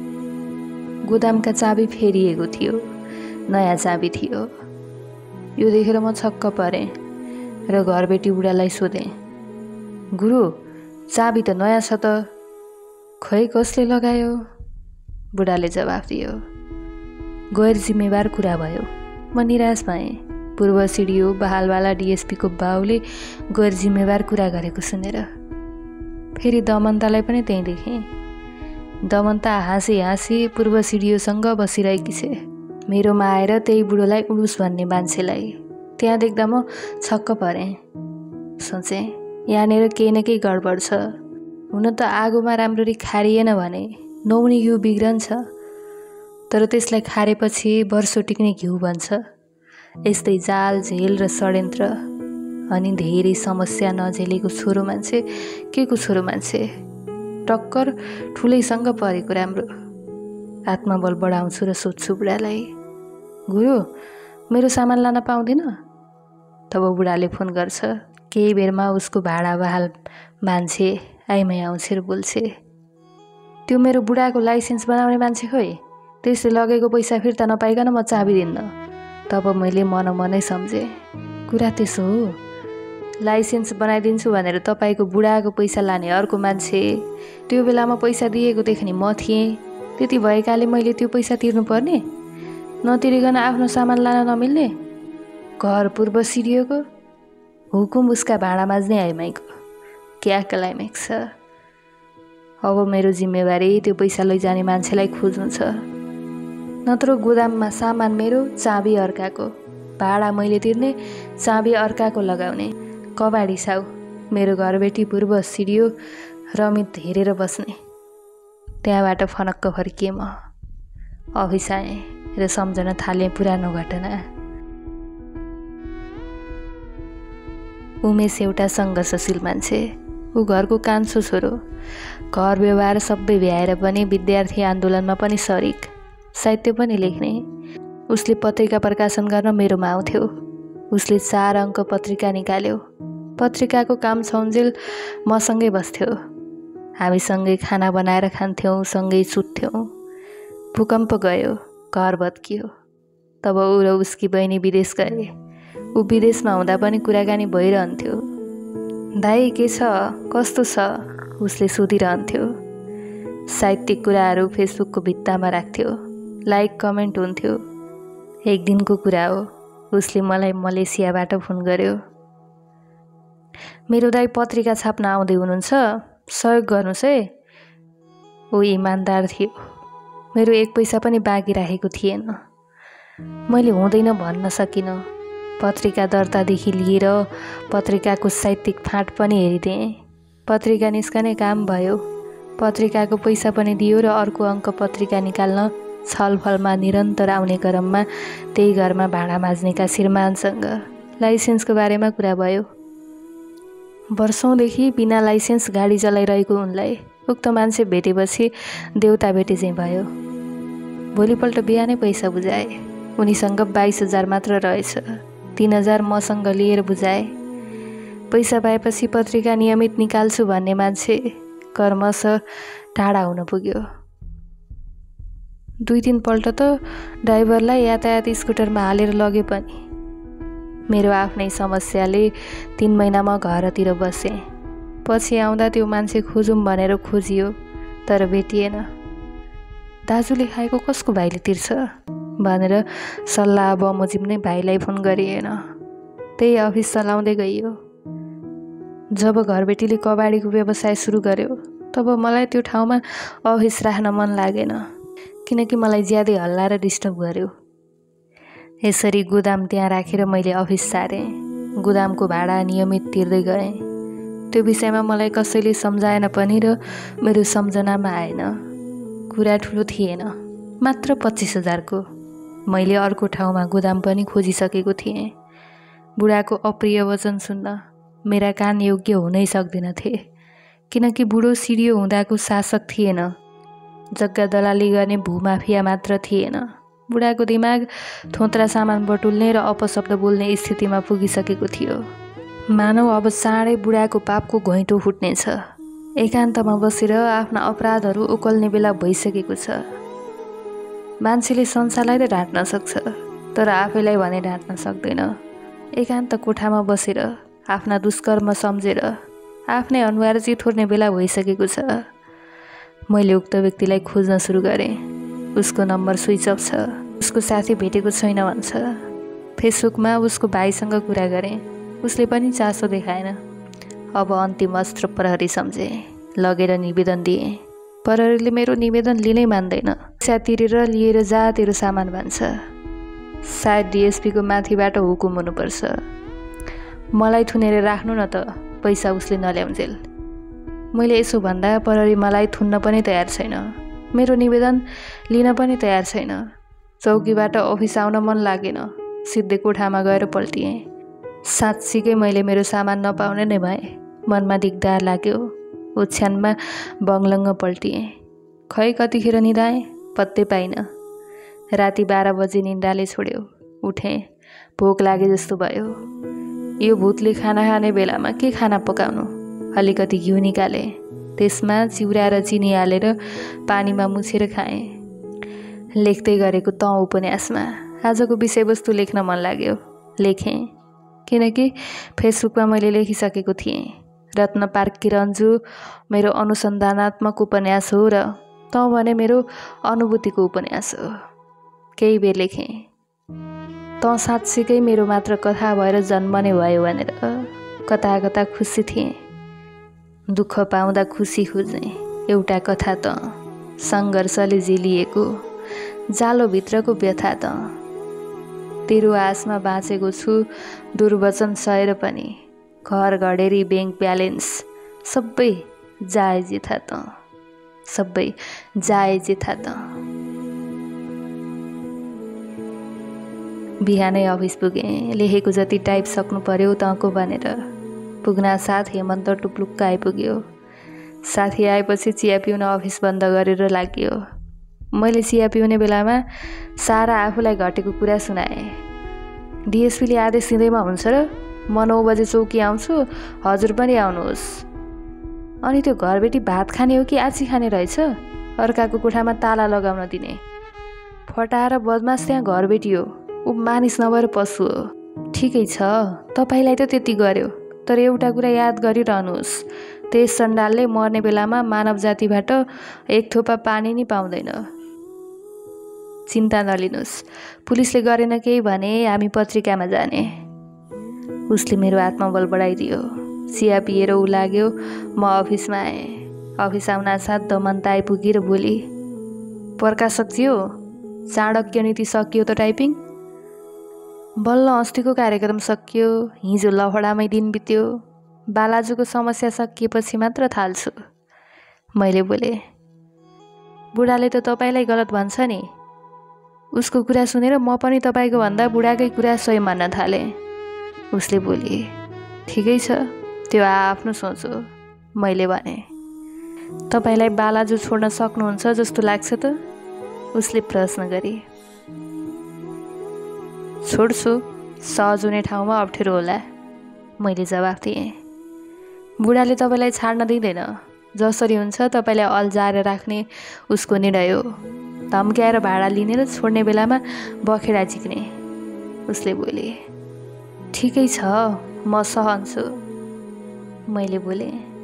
A: गोदामका चाबी फेरिएको थियो। नयाँ चाबी थियो। यो देखेर म छक्क परेँ र घरबेटी बुढालाई सोधेँ, गुरु चाबी त नयाँ छ त, खै कसले लगायो? बुढाले जवाफ दियो, गैर जिम्मेवार कुरा भयो। म निराश भएँ। पूर्व सिडिओ बहालवाला डिएसपीको बाउले गैर जिम्मेवार कुरा गरेको सुनेर। फेरि दमन्तालाई पनि त्यहीँ देखेँ। दमन्ता हाँसी हाँसी पूर्व सिडिओसँग बसिरहेकी छे। मेरोमा आएर त्यही बुढोलाई उडुस भन्ने मान्छेलाई त्यहाँ देख्दा म छक्क परेँ। सोचेँ यहाँनिर केही न केही गडबड छ। हुन त आगोमा राम्ररी खारिएन भने नौनी घिउ बिग्रन्छ, तर त्यसलाई खारेपछि वर्षो टिक्ने घिउ बन्छ। यस्तै जाल झेल र षड्यन्त्र अनि धेरै समस्या नझेलेको छोरो मान्छे के को छोरो मान्छे, टक्कर ठुलैसँग परेको राम्रो। आत्मबल बढाउँछु र सोध्छु बुढालाई, गुरु मेरो सामान लान पाउँदिन? तब बुढाले फोन गर्छ। केही बेरमा उसको भाडा बहाल मान्छे आइमै आउँछ र बोल्छे, त्यो मेरो बुढाको लाइसेन्स बनाउने मान्छे खोइ, त्यसले लगेको पैसा फिर्ता नपाइकन म चाबी दिन्न। तब मैले मन मनै सम्झेँ, कुरा त्यसो हो। लाइसेन्स बनाइदिन्छु भनेर तपाईँको बुढाको पैसा लाने अर्को मान्छे त्यो बेलामा पैसा दिएको देख्ने म थिएँ। त्यति भएकाले मैले त्यो पैसा तिर्नुपर्ने, नतिरिकन आफ्नो सामान लान नमिल्ने। घर पूर्व सिडिओको हुकुम उसका भाँडा माझ्ने आइमाईको क्या क्लाइमेक्स छ। अब मेरो जिम्मेवारी त्यो पैसा लैजाने मान्छेलाई खोज्नु छ। नत्र गोदाममा सामान मेरो, चाबी अर्काको, भाडा मैले तिर्ने, चाबी अर्काको लगाउने। कबाडी साउ मेरो घरबेटी पूर्व सिडिओ रमित हेरेर बस्ने। त्यहाँबाट फनक्क फर्किएँ म। अफिस आएँ र सम्झन थालेँ पुरानो घटना। उमेश एउटा सङ्घर्षशील मान्छे। ऊ घरको कान्छो छोरो। घर व्यवहार सबै भ्याएर पनि विद्यार्थी आन्दोलनमा पनि सरिक, साहित्य पनि लेख्ने। उसले पत्रिका प्रकाशन गर्न मेरोमा आउँथ्यो। उसले चार अङ्क पत्रिका निकाल्यो। पत्रिकाको काम छौन्जेल मसँगै बस्थ्यो। हामी सँगै खाना बनाएर खान्थ्यौँ, सँगै सुत्थ्यौँ। भूकम्प गयो, घर भत्कियो। तब ऊ र उसकी बहिनी विदेश गए। ऊ विदेशमा हुँदा पनि कुराकानी भइरहन्थ्यो। दाइ के छ, कस्तो छ, उसले सोधिरहन्थ्यो। साहित्यिक कुराहरू फेसबुकको भित्तामा राख्थ्यो, लाइक कमेन्ट हुन्थ्यो। एक दिनको कुरा हो, उसले मलाई मलेसियाबाट फोन गर्यो। मेरो दाइ पत्रिका छाप्न आउँदै हुनुहुन्छ, सहयोग गर्नुहोस् है। ऊ इमान्दार थियो, मेरो एक पैसा पनि बाँकी राखेको थिएन। मैले हुँदैन भन्न सकिनँ। पत्रिका दर्तादेखि लिएर पत्रिकाको साहित्यिक फाँट पनि हेरिदिएँ। पत्रिका निस्कने काम भयो। पत्रिकाको पैसा पनि दियो र अर्को अङ्क पत्रिका निकाल्न छलफलमा निरन्तर आउने क्रममा त्यही घरमा भाँडा माझ्नेका श्रीमानसँग लाइसेन्सको बारेमा कुरा भयो। वर्षौँदेखि बिना लाइसेन्स गाडी चलाइरहेको उनलाई उक्त मान्छे भेटेपछि देउता भेटे चाहिँ भयो। भोलिपल्ट बिहानै पैसा बुझाए। उनीसँग बाइस हजार मात्र रहेछ। तीन हजार मसँग लिएर बुझाए। पैसा पाएपछि पत्रिका नियमित निकाल्छु भन्ने मान्छे कर्मशः टाढा हुन पुग्यो। दुई तिनपल्ट त ड्राइभरलाई यातायात स्कुटरमा हालेर लगे पनि। मेरो आफ्नै समस्याले तीन महिना म घरतिर बसेँ। पछि आउँदा त्यो मान्छे खोजौँ भनेर खोजियो, तर भेटिएन। दाजुले खाएको कसको भाइले तिर्छ भनेर सल्लाह बमोजिम नै भाइलाई फोन गरिएन। त्यही अफिस चलाउँदै गइयो। जब घरबेटीले कबाडीको व्यवसाय सुरु गर्यो तब मलाई त्यो ठाउँमा अफिस राख्न मन लागेन, किनकि मलाई ज्यादै हल्ला र डिस्टर्ब गर्यो। यसरी गोदाम त्यहाँ राखेर मैले अफिस सारेँ। गोदामको भाडा नियमित तिर्दै गएँ। त्यो विषयमा मलाई कसैले सम्झाएन पनि र मेरो सम्झनामा आएन। कुरा ठुलो थिएन, मात्र पच्चिस हजारको। मैले अर्को ठाउँमा गोदाम पनि खोजिसकेको थिएँ। बुढाको अप्रिय वचन सुन्न मेरा कान योग्य हुनै सक्दैनथे, किनकि बुढो सिडियो हुँदाको शासक थिएन। जग्गा दलाली गर्ने भूमाफिया मात्र थिएन। बुढाको दिमाग थोत्रा सामान बटुल्ने र अपशब्द बोल्ने स्थितिमा पुगिसकेको थियो। मानव अब चाँडै बुढाको पापको घैँटो फुट्नेछ। एकान्तमा बसेर आफ्ना अपराधहरू उकल्ने बेला भइसकेको छ। मान्छेले संसारलाई त ढाँट्न सक्छ, तर आफैलाई भने ढाँट्न सक्दैन। एकान्त कोठामा बसेर आफ्ना दुष्कर्म सम्झेर आफ्नै अनुहार चिथोर्ने बेला भइसकेको छ। मैले उक्त व्यक्तिलाई खोज्न सुरु गरेँ। उसको नम्बर स्विच अफ छ। उसको साथी भेटेको छैन भन्छ। फेसबुकमा उसको भाइसँग कुरा गरेँ। उसले पनि चासो देखाएन। अब अन्तिम अस्त्र प्रहरी सम्झे। लगेर निवेदन दिएँ। प्रहरीले मेरो निवेदन लिनै मान्दैन। पैसा तिरेर लिएर जा तेरो सामान भन्छ। सायद डिएसपीको माथिबाट हुकुम हुनुपर्छ। मलाई थुनेर राख्नु न त, पैसा उसले नल्याउन्जेल। मैले यसो भन्दा प्रहरी मलाई थुन्न पनि तयार छैन। मेरो निवेदन लिन पनि तयार छैन। चौकीबाट अफिस आउन मन लागेन। सिधै कोठामा गएर पल्टिएँ। साँच्चीकै मैले मेरो सामान नपाउने नै भएँ। मनमा दिगदार लाग्यो। ओछ्यानमा बङ्लङ्ग पल्टिएँ। खै कतिखेर निदाएँ पत्तै पाइनँ। राति बाह्र बजे निन्दाले छोड्यो। उठेँ। भोक लागे जस्तो भयो। यो भूतले खाना खाने बेलामा के खाना पकाउनु? अलिकति घिउ निकालेँ। त्यसमा चिउरा र चिनी हालेर पानीमा मुछेर खाएँ। लेख्दै गरेको त उपन्यासमा आजको विषयवस्तु लेख्न मन लाग्यो। लेखेँ, किनकि फेसबुकमा मैले लेखिसकेको थिएँ। रत्न पार्की रन्जु मेरो अनुसन्धानात्मक उपन्यास हो र त भने मेरो अनुभूतिको उपन्यास हो। केही बेर लेखेँ, त साँच्चीकै मेरो मात्र कथा भएर जन्मने भयो भनेर। कता कता खुसी थिएँ। दुःख पाउँदा खुसी खोज्ने एउटा कथा त, सङ्घर्षले जिलिएको जालोभित्रको व्यथा त। तेरो आसमा बाँचेको छु दुर्वचन सहेर पनि। घर घडेरी ब्याङ्क ब्यालेन्स सबै जाए जेथा त, सबै जाए जेथा त। बिहानै अफिस पुगेँ। लेखेको जति टाइप सक्नु पर्यो तँको भनेर। पुग्ना साथ हेमन्त टुप्लुक्क आइपुग्यो। साथी आएपछि चिया पिउन अफिस बन्द गरेर लाग्यो। मैले चिया पिउने बेलामा सारा आफूलाई घटेको कुरा सुनाएँ। डिएसपीले आदेश दिँदैमा हुन्छ र म नौ बजे चौकी आउँछु, हजुर पनि आउनुहोस्। अनि त्यो घरबेटी भात खाने हो कि आँची खाने रहेछ? अर्काको कोठामा ताला लगाउन दिने। फटाएर बदमास त्यहाँ घरबेटी हो, ऊ मानिस नभएर पशु हो। ठिकै छ, तपाईँलाई त त्यति गर्यो, तर एउटा कुरा याद गरिरहनुहोस्, त्यस सन्डालले मर्ने बेलामा मानव जातिबाट एक थोपा पानी नि पाउँदैन। चिन्ता नलिनुहोस्, पुलिसले गरेन केही भने हामी पत्रिकामा जाने। उसले मेरो आत्मबल बढाइदियो। चिया पिएर ऊ लाग्यो, म अफिसमा आएँ। अफिस आउनासाथ दमन्ता आइपुगी र बोली, प्रकाश सकियो, चाणक्य नीति सकियो त टाइपिङ? बल्ल अस्तिको कार्यक्रम सकियो, हिजो लफडामै दिन बित्यो, बालाजुको समस्या सकिएपछि मात्र थाल्छु। मैले बोले, बुढाले त तपाईँलाई गलत भन्छ नि। उसको कुरा सुनेर म पनि तपाईँको भन्दा बुढाकै कुरा सही मान्न थालेँ। उसले बोली, ठिकै छ, त्यो आफ्नो सोच हो। मैले भने, तपाईँलाई बालाजु छोड्न सक्नुहुन्छ जस्तो लाग्छ त? उसले प्रश्न गरी। छोड्छु, सहज हुने ठाउँमा अप्ठ्यारो होला। मैले जवाफ दिएँ। बुढाले तपाईँलाई छाड्न दिँदैन, जसरी हुन्छ तपाईँलाई अल्झाएर राख्ने उसको निर्णय हो। धम्क्याएर भाडा लिने र छोड्ने बेलामा बखेडा झिक्ने। उसले बोले, ठिकै छ, म सहन्छु। मैले बोले,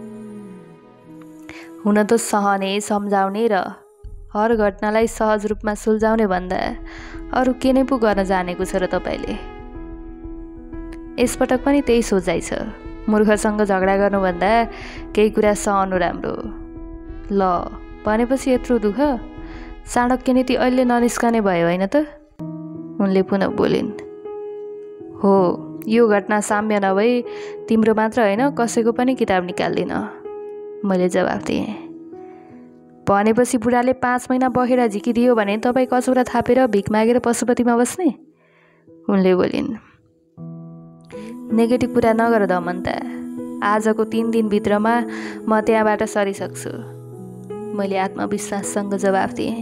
A: हुन त सहने, सम्झाउने र हर घटनालाई सहज रूपमा सुल्झाउने भन्दा अरू के नै पो गर्न जानेको छ र तपाईँले? यसपटक पनि त्यही सोचाइ छ। मूर्खसँग झगडा गर्नुभन्दा केही कुरा सहनु राम्रो। ल भनेपछि यत्रो दुःख? चाणक्य नीति अहिले ननिस्कने भयो होइन त? उनले पुनः बोलिन्, हो, यो घटना साम्य नभई तिम्रो मात्र होइन, कसैको पनि किताब निकाल्दिन। मैले जवाफ दिएँ। भनेपछि बुढाले पाँच महिना बखेडा झिकिदियो भने तपाईँ कचौरा थापेर भिख मागेर पशुपतिमा बस्ने? उनले बोलिन्, नेगेटिभ कुरा नगर दमन्ता, आजको तिन दिनभित्रमा म त्यहाँबाट सरिसक्छु। मैले आत्मविश्वाससँग जवाफ दिएँ।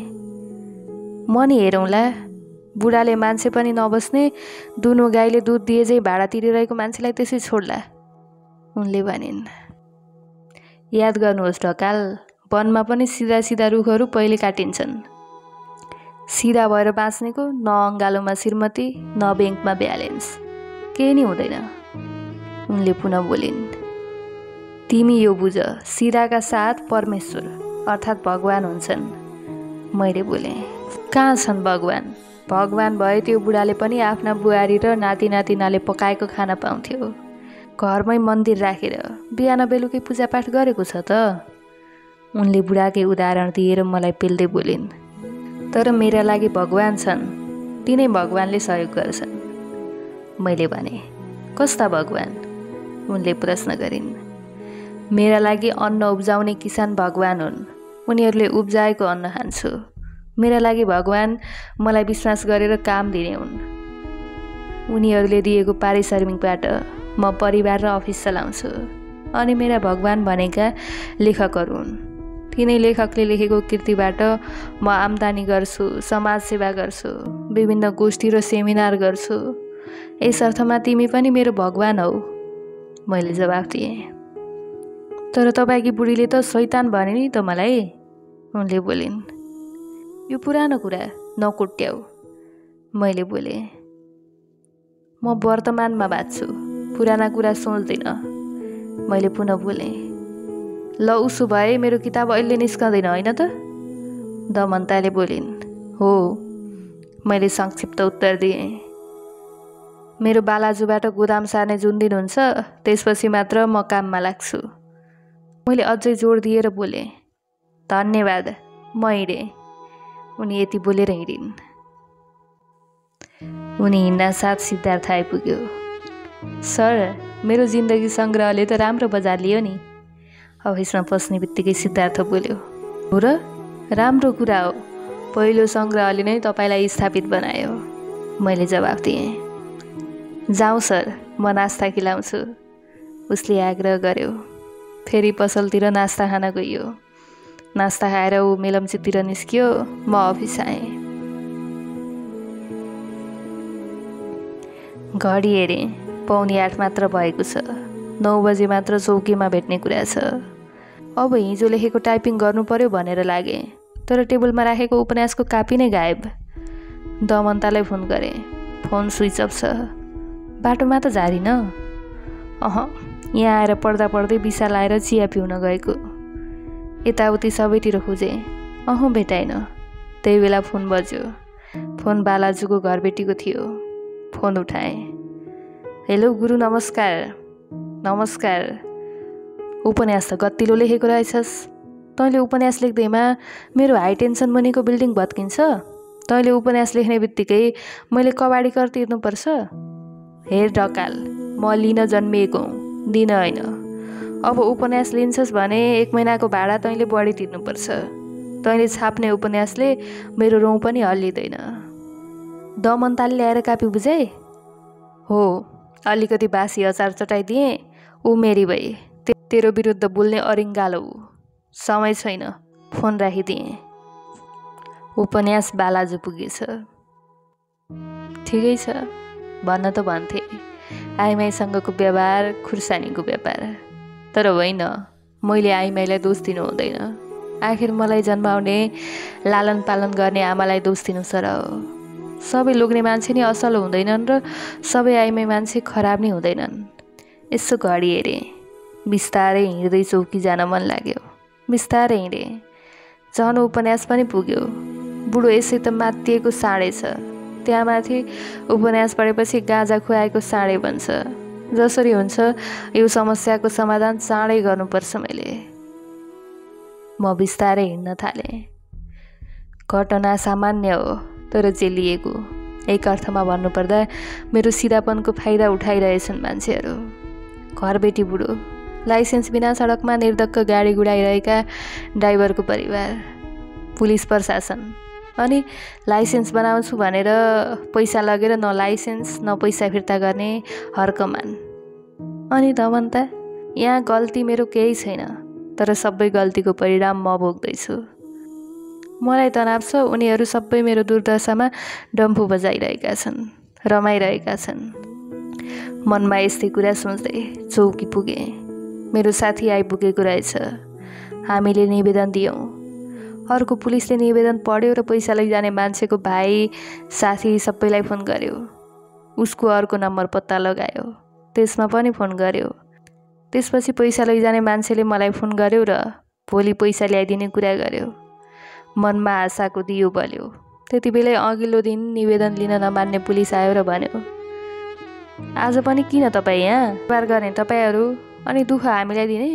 A: म नि हेरौँला, बुढाले मान्छे पनि नबस्ने, दुनो गाईले दुध दिए चाहिँ भाडा तिरिरहेको मान्छेलाई त्यसै छोड्ला। उनले भनिन्, याद गर्नुहोस् ढकाल, वनमा पनि सिधा सिधा रुखहरू पहिले काटिन्छन्। सिधा भएर बाँच्नेको न अङ्गालोमा श्रीमती न ब्याङ्कमा ब्यालेन्स, केही नै हुँदैन। उनले पुनः बोलिन्, तिमी यो बुझ, सिधाका साथ परमेश्वर अर्थात् भगवान हुन्छन्। मैले बोलेँ, कहाँ छन् भगवान? भगवान भए त्यो बुढाले पनि आफ्ना बुहारी र नाति नातिनाले पकाएको खाना पाउँथ्यो। घरमै मन्दिर राखेर बिहान बेलुकै पूजापाठ गरेको छ त। उनले बुढाकै उदाहरण दिएर मलाई पेल्दै बोलिन्, तर मेरा लागि भगवान छन्, तिनै भगवानले सहयोग गर्छन्। मैले भने, कस्ता भगवान? उनले प्रश्न गरिन्। मेरा लागि अन्न उब्जाउने किसान भगवान हुन्, उनीहरूले उब्जाएको अन्न खान्छु। मेरा लागि भगवान मलाई विश्वास गरेर काम दिने हुन्। उनीहरूले दिएको पारिश्रमिकबाट म परिवार र अफिस चलाउँछु। अनि मेरा भगवान भनेका लेखकहरू हुन्। तिनै लेखकले लेखेको कृतिबाट म आम्दानी गर्छु, समाज सेवा गर्छु, विभिन्न गोष्ठी र सेमिनार गर्छु। यस अर्थमा तिमी पनि मेरो भगवान हौ। मैले जवाफ दिएँ। तर तपाईँकी बुढीले त शैतान भने नि त मलाई। उनले बोलिन्, यो पुरानो कुरा नकुट्याऊ। मैले बोलेँ, म वर्तमानमा बाँच्छु, पुराना कुरा सोच्दिनँ। मैले पुनः बोलेँ, ल उसो भए मेरो किताब अहिले निस्कँदैन होइन त? दमन्ताले बोलिन्, हो। मैले संक्षिप्त उत्तर दिएँ। मेरो बालाजुबाट गोदाम सार्ने जुन दिन हुन्छ त्यसपछि मात्र म काममा लाग्छु। मैले अझै जोड दिएर बोलेँ, धन्यवाद, म हिँडेँ। उनी यति बोलेर हिँडिन्। उनी हिँड्दा साथ सिद्धार्थ आइपुग्यो। सर, मेरो जिन्दगी सङ्ग्रहले त राम्रो बजार लियो नि। अफिसमा पस्ने बित्तिकै सिद्धार्थ बोल्यो। हो र? राम्रो कुरा हो, पहिलो सङ्ग्रहले नै तपाईँलाई स्थापित बनायो। मैले जवाफ दिएँ। जाउँ सर, म नास्ता खिलाउँछु। उसले आग्रह गर्यो। फेरि पसलतिर नास्ता खान गइयो। नास्ता खाएर ऊ मेलम्चीतिर निस्कियो, म अफिस आएँ। घडी हेरेँ, पौनी आठ मात्र भएको छ। नौ बजे मात्र चौकीमा भेट्ने कुरा छ। अब हिजो लेखेको टाइपिङ गर्नु पर्यो भनेर लागेँ, तर टेबलमा राखेको उपन्यासको कापी नै गायब। दमन्तालाई फोन गरेँ, फोन स्विच अफ छ। बाटोमा त झारिन। अह, यहाँ आएर पढ्दा पढ्दै बिसा लाएर चिया पिउन गएको। यताउति सबैतिर खोजेँ, अह भेटाइन। त्यही बेला फोन बज्यो। फोन बालाजुको घरबेटीको थियो। फोन उठाएँ। हेलो गुरु, नमस्कार। नमस्कार। उपन्यास त गतिलो लेखेको रहेछस्। तैँले उपन्यास लेख्दैमा मेरो हाई टेन्सन मुनिको बिल्डिङ भत्किन्छ। तैँले उपन्यास लेख्ने बित्तिकै मैले कबाडी कर तिर्नुपर्छ। हेर ढकाल, म लिन जन्मिएको हुँ, दिन होइन। अब उपन्यास लिन्छस् भने एक महिनाको भाडा तैँले बढी तिर्नुपर्छ। तैँले छाप्ने उपन्यासले मेरो रौँ पनि हल्लिँदैन। दमन्ताले ल्याएर कापी बुझाए? हो, अलिकति बासी अचार चटाइदिएँ। ऊ मेरी भई, तेरो विरुद्ध बोल्ने अरिङ्गालो ऊ। समय छैन, फोन राखिदिएँ। उपन्यास बालाजु पुगेछ। ठिकै छ, भन्न त भन्थे। आइमाईसँगको व्यवहार खुर्सानीको व्यापार। तर होइन, मैले आइमाईलाई दोष दिनु हुँदैन। आखिर मलाई जन्माउने, लालन पालन गर्ने आमालाई दोष दिनु सर हो। सबै लोग्ने मान्छे नै असल हुँदैनन् र सबै आइमाई मान्छे खराब नै हुँदैनन्। यसो घडी हेरेँ, बिस्तारै हिँड्दै चौकी जान मन लाग्यो। बिस्तारै हिँडेँ। झन् उपन्यास पनि पुग्यो। बुढो यसै त मातिएको साँडे छ, त्यहाँ माथि उपन्यास पढेपछि गाँजा खुवाएको साँडे बन्छ। जसरी हुन्छ यो समस्याको समाधान चाँडै गर्नुपर्छ। मैले म बिस्तारै हिँड्न थालेँ। घटना सामान्य हो, तर जेलिएको। एक अर्थमा भन्नुपर्दा मेरो सिधापनको फाइदा उठाइरहेछन् मान्छेहरू। घरबेटी बुढो, लाइसेन्स बिना सडकमा निर्धक्क गाडी गुडाइरहेका ड्राइभरको परिवार, पुलिस प्रशासन, अनि लाइसेन्स बनाउँछु भनेर पैसा लगेर न लाइसेन्स न पैसा फिर्ता गर्ने हर्कमान। अनि दमन्ता, यहाँ गल्ती मेरो केही छैन, तर सबै गल्तीको परिणाम म भोग्दैछु। मलाई तनाव छ। उनीहरू सबै मेरो दुर्दशामा डम्फु बजाइरहेका छन्, रमाइरहेका छन्। मनमा यस्तै कुरा सोच्दै चौकी पुगेँ। मेरो साथी आइपुगेको रहेछ। हामीले निवेदन दियौँ। अर्को पुलिसले निवेदन पढ्यो र पैसा लैजाने मान्छेको भाइ, साथी सबैलाई फोन गर्यो। उसको अर्को नम्बर पत्ता लगायो, त्यसमा पनि फोन गर्यो। त्यसपछि पैसा लैजाने मान्छेले मलाई फोन गर्यो र भोलि पैसा ल्याइदिने कुरा गर्यो। मनमा आशाको दियो बल्यो। त्यति बेलै अघिल्लो दिन निवेदन लिन नमान्ने पुलिस आयो र भन्यो, आज पनि किन तपाईँ यहाँ? व्यापार गर्ने तपाईँहरू अनि दुःख हामीलाई दिने?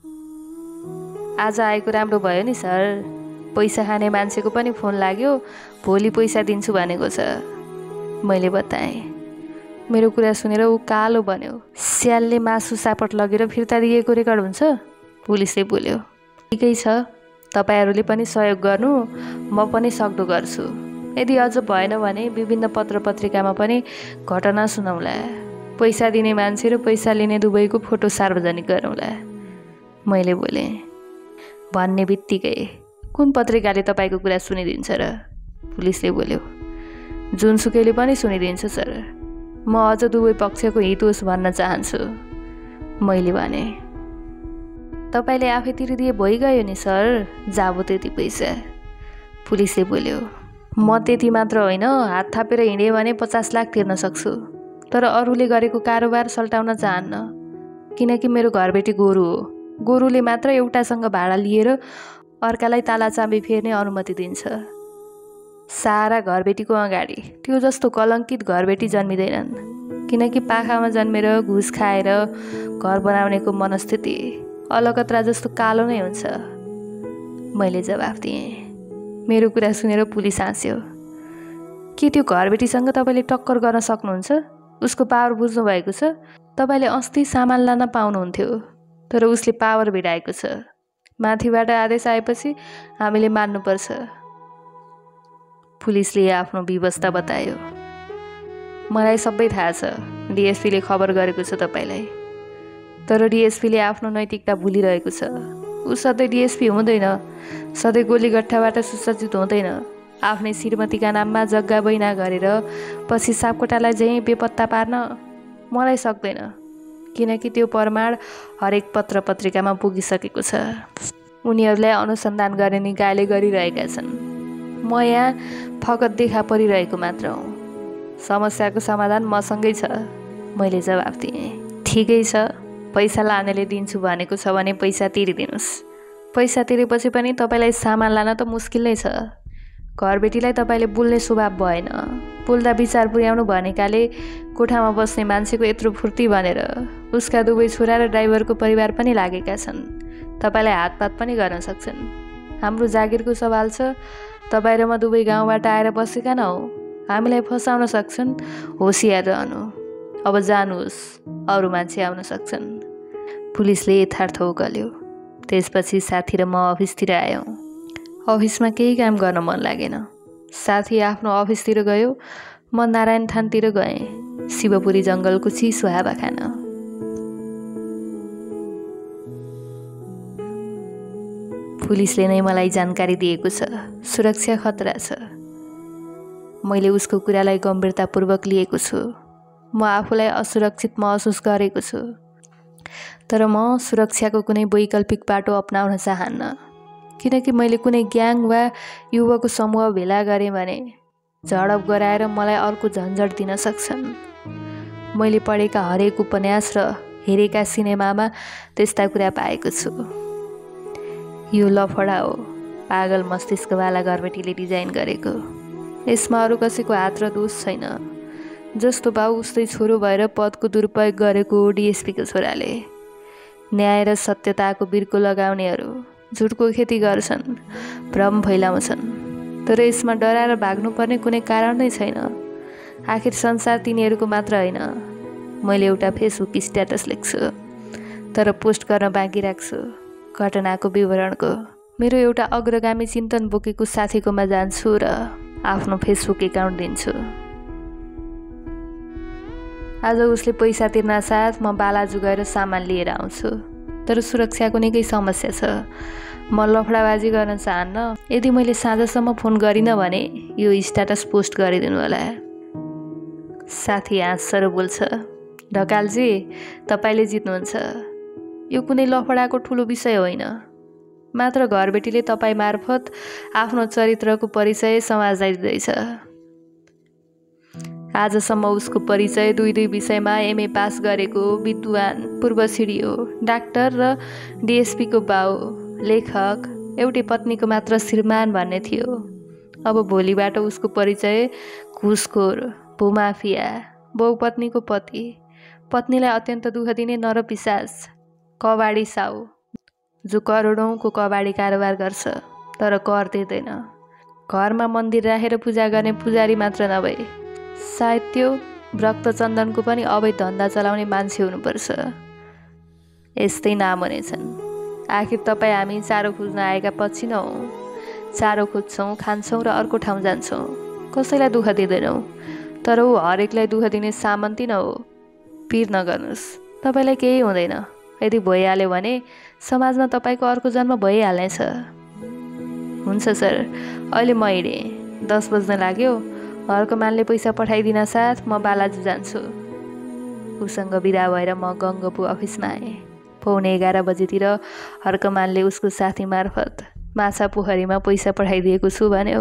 A: आज आएको राम्रो भयो नि सर। पैसा खाने मान्छेको पनि फोन लाग्यो, भोलि पैसा दिन्छु भनेको छ। मैले बताएँ। मेरो कुरा सुनेर ऊ कालो बन्यो। स्यालले मासु सापट लगेर फिर्ता दिएको रेकर्ड हुन्छ? पुलिसले बोल्यो। ठिकै छ, तपाईँहरूले पनि सहयोग गर्नु, म पनि सक्दो गर्छु। यदि अझ भएन भने विभिन्न पत्र पत्रिकामा पनि घटना सुनाउला। पैसा दिने मान्छे र पैसा लिने दुवैको फोटो सार्वजनिक गरौँला। मैले बोलेँ। भन्ने बित्तिकै कुन पत्रिकाले तपाईँको कुरा सुनिदिन्छ र? पुलिसले बोल्यो। जुनसुकैले पनि सुनिदिन्छ सर। म अझ दुवै पक्षको हित होस् भन्न चाहन्छु। मैले भने। तपाईँले आफै तिरिदिए भइगयो नि सर, जाबो त्यति पैसा। पुलिसले बोल्यो। म त्यति मात्र होइन, हात थापेर हिँडेँ भने पचास लाख तिर्न सक्छु। तर अरूले गरेको कारोबार सल्टाउन चाहन्न, किनकि मेरो घरबेटी गोरु हो। गोरुले मात्र एउटासँग भाडा लिएर अर्कालाई ताला चाबी फेर्ने अनुमति दिन्छ। सारा घरबेटीको अगाडि त्यो जस्तो कलङ्कित घरबेटी जन्मिँदैनन्, किनकि पाखामा जन्मेर घुस खाएर घर बनाउनेको मनस्थिति अलकत्रा जस्तो कालो नै हुन्छ। मैले जवाफ दिएँ। मेरो कुरा सुनेर पुलिस हाँस्यो। के त्यो घरबेटीसँग तपाईँले टक्कर गर्न सक्नुहुन्छ? उसको पावर बुझ्नु भएको छ? तपाईँले अस्ति सामान लान पाउनुहुन्थ्यो, तर उसले पावर भिडाएको छ। माथिबाट आदेश आएपछि हामीले मान्नुपर्छ। पुलिसले आफ्नो व्यवस्था बतायो। मलाई सबै थाहा छ। डिएसपीले खबर गरेको छ तपाईँलाई। तर डिएसपीले आफ्नो नैतिकता भुलिरहेको छ। ऊ सधैँ डिएसपी हुँदैन, सधैँ गोलीगट्ठाबाट सुसज्जित हुँदैन। आफ्नै श्रीमतीका नाममा जग्गा बैना गरेर पछि सापकोटालाई चाहिँ बेपत्ता पार्न मलाई सक्दैन। किनकि त्यो प्रमाण हरेक पत्र पत्रिकामा पुगिसकेको छ। उनीहरूलाई अनुसन्धान गर्ने निकायले गरिरहेका छन्। म यहाँ फकत देखा परिरहेको मात्र हुँ। समस्याको समाधान मसँगै छ, मैले जवाफ दिएँ। ठिकै छ, पैसा लानेले दिन्छु भनेको छ भने पैसा तिरिदिनुहोस्। पैसा तिरेपछि पनि तपाईँलाई सामान लान त मुस्किल नै छ। घरबेटीलाई तपाईँले बोल्ने स्वभाव भएन। बोल्दा विचार पुर्याउनु भनेकाले कोठामा बस्ने मान्छेको यत्रो फुर्ती भनेर उसका दुवै छोरा र ड्राइभरको परिवार पनि लागेका छन्। तपाईँलाई हातपात पनि गर्न सक्छन्। हाम्रो जागिरको सवाल छ, तपाईँ र म दुवै गाउँबाट आएर बसेका नहौँ। हामीलाई फसाउन सक्छन्, होसियार रहनु। अब जानुहोस्, अरू मान्छे आउन सक्छन्। पुलिसले यथार्थ उकल्यो। त्यसपछि साथी र म अफिसतिर आयौँ। अफिसमा केही काम गर्न मन लागेन। साथी आफ्नो अफिसतिर गयो, म नारायण थानतिर गएँ, शिवपुरी जङ्गलको चिसो हावा खान। पुलिसले नै मलाई जानकारी दिएको छ, सुरक्षा खतरा छ। मैले उसको कुरालाई गम्भीरतापूर्वक लिएको छु। म आफूलाई असुरक्षित महसुस गरेको छु, तर म सुरक्षाको कुनै वैकल्पिक बाटो अपनाउन चाहन्न। किनकि मैले कुनै ग्याङ वा युवकको समूह भेला गरेँ भने झडप गराएर मलाई अर्को झन्झट दिन सक्छन्। मैले पढेका हरेक उपन्यास र हेरेका सिनेमामा त्यस्ता कुरा पाएको छु। यो लफडा हो, पागल मस्तिष्कवाला घरबेटीले डिजाइन गरेको। यसमा अरू कसैको हात र दोष छैन। जस्तो बाउ उस्तै छोरो भएर पदको दुरुपयोग गरेको डिएसपीको छोराले। न्याय र सत्यताको बिर्को लगाउनेहरू झुटको खेती गर्छन्, भ्रम फैलाउँछन्, तर यसमा डराएर भाग्नुपर्ने कुनै कारण नै छैन। आखिर संसार तिनीहरूको मात्र होइन। मैले एउटा फेसबुक स्ट्याटस लेख्छु, तर पोस्ट गर्न बाँकी राख्छु घटनाको विवरणको। मेरो एउटा अग्रगामी चिन्तन बोकेको साथीकोमा जान्छु र आफ्नो फेसबुक एकाउन्ट दिन्छु। आज उसले पैसा तिर्न साथ म बालाजु गएर सामान लिएर आउँछु, तर सुरक्षाको निकै समस्या छ। म लफडाबाजी गर्न चाहन्न। यदि मैले साँझसम्म फोन गरिनँ भने यो स्ट्याटस पोस्ट गरिदिनु होला। साथी हाँस्छ र बोल्छ, ढकालजी तपाईँले जित्नुहुन्छ। यो कुनै लफडाको ठुलो विषय होइन, मात्र घरबेटीले तपाईँ मार्फत आफ्नो चरित्रको परिचय समाजलाई दिँदैछ। आजसम्म उसको परिचय दुई दुई विषयमा एमए पास गरेको विद्वान पूर्वसिडी हो, डाक्टर र डिएसपीको बाउ, लेखक, एउटै पत्नीको मात्र श्रीमान भन्ने थियो। अब भोलिबाट उसको परिचय घुसखोर, भूमाफिया, बहुपत्नीको पति, पत्नीलाई अत्यन्त दुःख दिने नरपिशाच, कबाडी साउ, जो करोडौँको कबाडी कारोबार गर्छ तर कर तिर्दैन। घरमा मन्दिर राखेर पूजा गर्ने पुजारी मात्र नभए सायद त्यो व्रतचन्दनको पनि अवैध धन्दा चलाउने मान्छे हुनुपर्छ। यस्तै नाम हुनेछन्। आखिर तपाईँ हामी चारो खोज्न आएका पछि न हौ। चारो खोज्छौँ, खान्छौँ र अर्को ठाउँ जान्छौँ। कसैलाई दुःख दिँदैनौँ, तर ऊ हरेकलाई दुःख दिने सामन्ती न हो। पिर नगर्नुहोस्, तपाईँलाई केही हुँदैन। यदि भइहाल्यो भने समाजमा तपाईँको अर्को जन्म भइहाल्नेछ। हुन्छ सर, अहिले म हिँडेँ, दस बज्न लाग्यो। हर्कमानले पैसा पठाइदिन साथ म बालाजु जान्छु। उसँग बिदा भएर म गङ्गपु अफिसमा आएँ। पौने एघार बजेतिर हर्कमानले उसको साथी मार्फत माछा पोखरीमा पैसा पठाइदिएको छु भन्यो।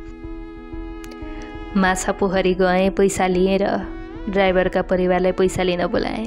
A: माछा पोखरी गएँ, पैसा लिएँ र ड्राइभरका परिवारलाई पैसा लिन बोलाएँ।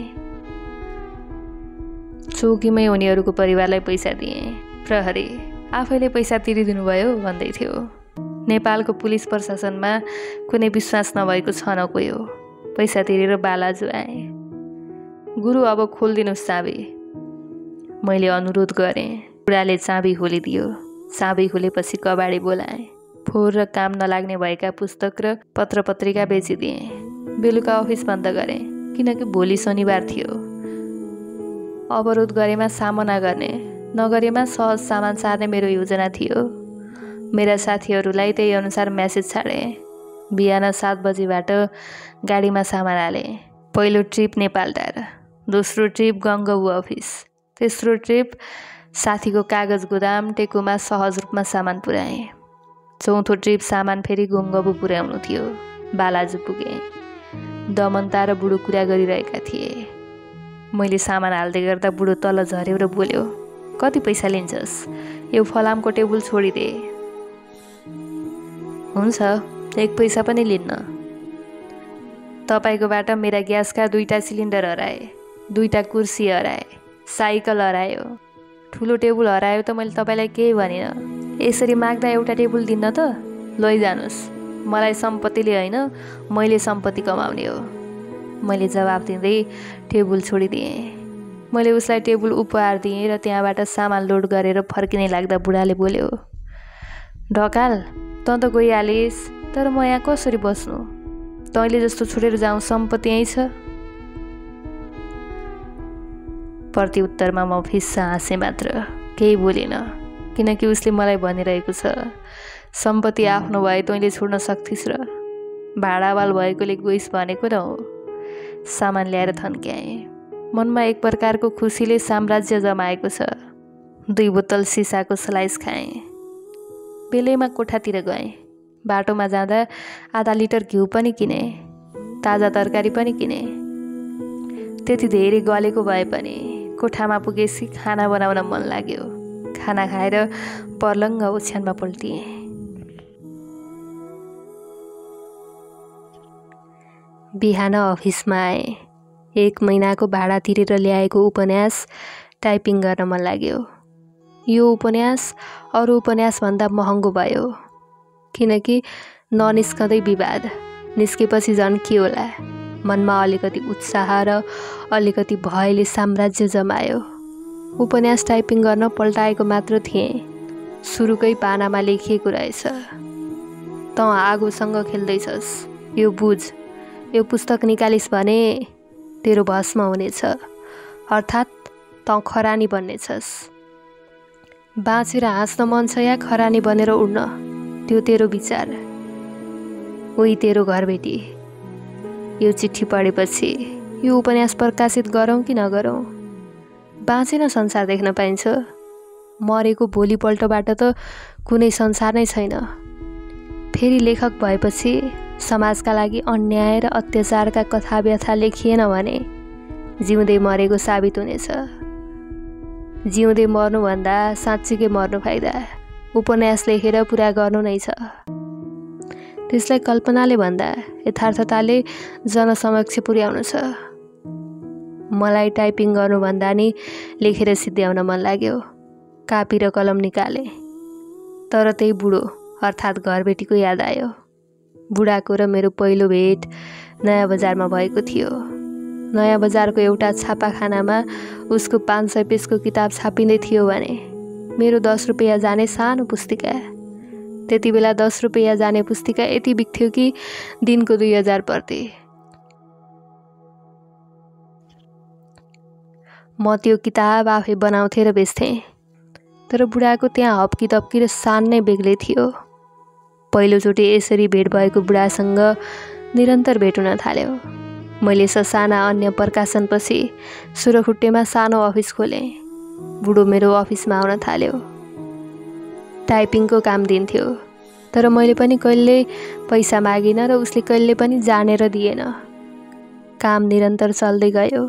A: चौकीमै उनीहरूको परिवारलाई पैसा दिएँ। प्रहरी आफैले पैसा तिरिदिनु भयो भन्दै थियो। नेपालको पुलिस प्रशासनमा कुनै विश्वास नभएको छ न कोही हो। पैसा तिरेर बालाजु आएँ। गुरु अब खोलिदिनुहोस् चाबी, मैले अनुरोध गरेँ। बुढाले चाबी खोलिदियो। चाबी खोलेपछि कबाडी बोलाएँ। फोहोर र काम नलाग्ने भएका पुस्तक र पत्र पत्रिका बेचिदिएँ। बेलुका अफिस बन्द गरेँ, किनकि भोलि शनिबार थियो। अवरोध गरेमा सामना गर्ने, नगरेमा सहज सामान सार्ने मेरो योजना थियो। मेरा साथीहरूलाई त्यही अनुसार मेसेज छाडेँ। बिहान सात बजीबाट गाडीमा सामान हालेँ। पहिलो ट्रिप नेपालटार, दोस्रो ट्रिप गङ्गबु अफिस, तेस्रो ट्रिप साथीको कागज गोदाम टेकुमा सहज रूपमा सामान पुर्याएँ। चौथो ट्रिप सामान फेरि गङ्गबु पुर्याउनु थियो। बालाजु पुगेँ। दमनता र बुढो कुरा गरिरहेका थिए। मैले सामान हाल्दै गर्दा बुढो तल झर्यो र बोल्यो, कति पैसा लिन्छस्? यो फलामको टेबुल छोडिदे। हुन्छ, एक पैसा पनि लिन्न। तपाईँकोबाट मेरा ग्यासका दुईटा सिलिन्डर हराए, दुईटा कुर्सी हराए, साइकल हरायो, ठुलो टेबुल हरायो त मैले तपाईँलाई केही भनिनँ। यसरी माग्दा एउटा टेबुल दिन्न त? लैजानुहोस्, मलाई सम्पत्तिले होइन, मैले सम्पत्ति कमाउने हो। मैले जवाब दिँदै टेबुल छोडिदिएँ। मैले उसलाई टेबुल उपहार दिएँ र त्यहाँबाट सामान लोड गरेर फर्किने लाग्दा बुढाले बोल्यो, ढकाल तँ त गइहालिस्, तर म यहाँ कसरी बस्नु? तैँले जस्तो छोडेर जाउँ, सम्पत्ति यहीँ छ। प्रत्युत्तरमा म फिस्सा हाँसेँ मात्र, केही बोलिनँ, किनकि उसले मलाई भनिरहेको छ, सम्पत्ति आफ्नो भए तैँले छोड्न सक्थिस् र भाडावाल भएकोले गइस् भनेको न हो। सामान ल्याएर थन्क्याएँ। मनमा एक प्रकारको खुसीले साम्राज्य जमाएको छ। दुई बोतल सिसाको स्लाइस खाएँ। बेलैमा कोठातिर गएँ। बाटोमा जाँदा आधा लिटर घिउ पनि किने, ताजा तरकारी पनि किने। त्यति धेरै गलेको भए पनि कोठामा पुगेपछि खाना बनाउन मन लाग्यो। खाना खाएर पर्लङ्ग ओछ्यानमा पल्टिएँ। बिहान अफिसमा आएँ। एक महिनाको भाडा तिरेर ल्याएको उपन्यास टाइपिङ गर्न मन लाग्यो। यो उपन्यास अरू उपन्यासभन्दा महँगो भयो, किनकि ननिस्कँदै विवाद, निस्केपछि झन् के होला। मनमा अलिकति उत्साह र अलिकति भयले साम्राज्य जमायो। उपन्यास टाइपिङ गर्न पल्टाएको मात्र थिएँ। सुरुकै पानामा लेखिएको रहेछ, तँ आगोसँग खेल्दैछस्, यो बुझ, यो पुस्तक निकालिस् भने तेरो भस्म हुनेछ, अर्थात् तँ खरानी बन्नेछस्। बाँचेर हाँस्न मन छ या खरानी बनेर उड्न, त्यो तेरो विचार। उही तेरो घरबेटी। यो चिठी पढेपछि यो उपन्यास प्रकाशित गरौँ कि नगरौँ? बाँचेन संसार देख्न पाइन्छ। मरेको भोलिपल्टबाट त कुनै संसार नै छैन। फेरि लेखक भएपछि समाजका लागि अन्याय र अत्याचारका कथा व्यथा लेखिएन भने जिउँदै मरेको साबित हुनेछ। जिउँदै मर्नुभन्दा साँच्चीकै मर्नु फाइदा। उपन्यास लेखेर पुरा गर्नु नै छ। त्यसलाई कल्पनाले भन्दा यथार्थताले जनसमक्ष पुर्याउनु छ। मलाई टाइपिङ गर्नुभन्दा नि लेखेर सिद्ध्याउन मन लाग्यो। कापी र कलम निकाले, तर त्यही बुढो अर्थात् घरबेटीको याद आयो। बुढाको र मेरो पहिलो भेट नयाँ बजारमा भएको थियो। नयाँ बजारको एउटा छापाखानामा उसको पाँच सय पेजको किताब छापिँदै थियो भने मेरो दस रुपियाँ जाने सानो पुस्तिका। त्यति बेला दस रुपियाँ जाने पुस्तिका यति बिक्थ्यो कि दिनको दुई हजार पर्थे। म त्यो किताब आफै बनाउँथेँ र बेच्थेँ, तर बुढाको त्यहाँ हप्की तप्की र सान नै बेग्लै थियो। पहिलोचोटि यसरी भेट भएको बुढासँग निरन्तर भेट हुन थाल्यो। मैले ससाना अन्य प्रकाशनपछि सुरखुट्टेमा सानो अफिस खोलेँ। बुढो मेरो अफिसमा आउन थाल्यो। टाइपिङको काम दिन्थ्यो, तर मैले पनि कहिले पैसा मागिनँ र उसले कहिले पनि जानेर दिएन। काम निरन्तर चल्दै गयो।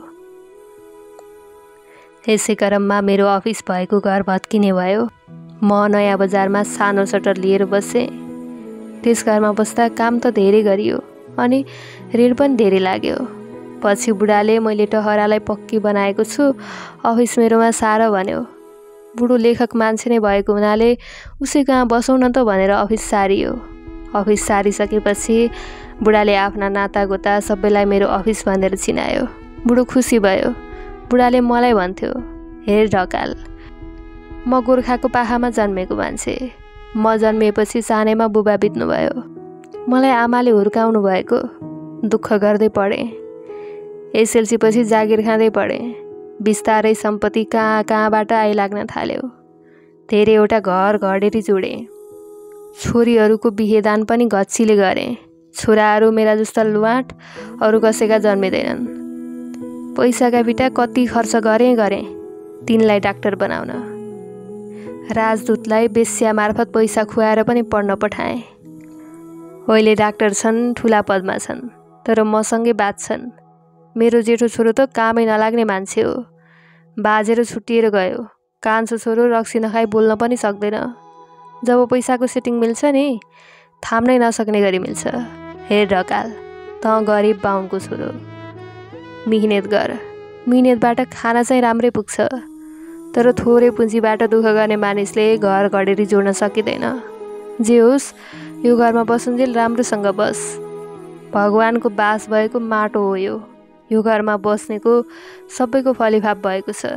A: यसै क्रममा मेरो अफिस भएको घर भत्किने भयो। म नयाँ बजारमा सानो सटर लिएर बसेँ। त्यस घरमा बस्दा काम त धेरै गरियो अनि ऋण पनि धेरै लाग्यो। पछि बुढाले मैले टहरालाई पक्की बनाएको छु, अफिस मेरोमा सार भन्यो। बुढो लेखक मान्छे नै भएको हुनाले उसै कहाँ बसौँ न त भनेर अफिस सारियो। अफिस सारिसकेपछि बुढाले आफ्ना नातागोता सबैलाई मेरो अफिस भनेर चिनायो। बुढो खुसी भयो। बुढाले मलाई भन्थ्यो, हेर ढकाल, म गोर्खाको पाखामा जन्मेको मान्छे। म जन्मिएपछि सानैमा बुबा बित्नुभयो। मलाई आमाले हुर्काउनु भएको। दुःख गर्दै पढेँ। एसएलसी पछि जागिर खाँदै पढेँ। बिस्तारै सम्पत्ति कहाँ कहाँबाट आइलाग्न थाल्यो। धेरैवटा घर घडेरी जोडेँ। छोरीहरूको बिहेदान पनि घच्चीले गरेँ। छोराहरू मेरा जस्ता लुवाट अरू कसैका जन्मिँदैनन्। पैसाका बिटा कति खर्च गरेँ गरेँ तिनलाई डाक्टर बनाउन। राजदूतलाई बेस्या मार्फत पैसा खुवाएर पनि पढ्न पठाएँ। अहिले डाक्टर छन्, ठुला पदमा छन्, तर मसँगै बाँच्छन्। मेरो जेठो छोरो त कामै नलाग्ने मान्छे हो, बाजेर छुट्टिएर गयो। कान्छो छोरो रक्सी नखाई बोल्न पनि सक्दैन। जब पैसाको सेटिङ मिल्छ नि थाम्नै नसक्ने गरी मिल्छ। हेर ढकाल, त गरिब बाहुनको छोरो, मिहिनेत गर। मिहिनेतबाट खाना चाहिँ राम्रै पुग्छ, तर थोरै पुँजीबाट दुःख गर्ने मानिसले घर घडेरी जोड्न सकिँदैन। जे होस्, यो घरमा बसुन्जेल राम्रोसँग बस। भगवानको बास भएको माटो हो यो। यो घरमा बस्नेको सबैको फलिफाप भएको छ।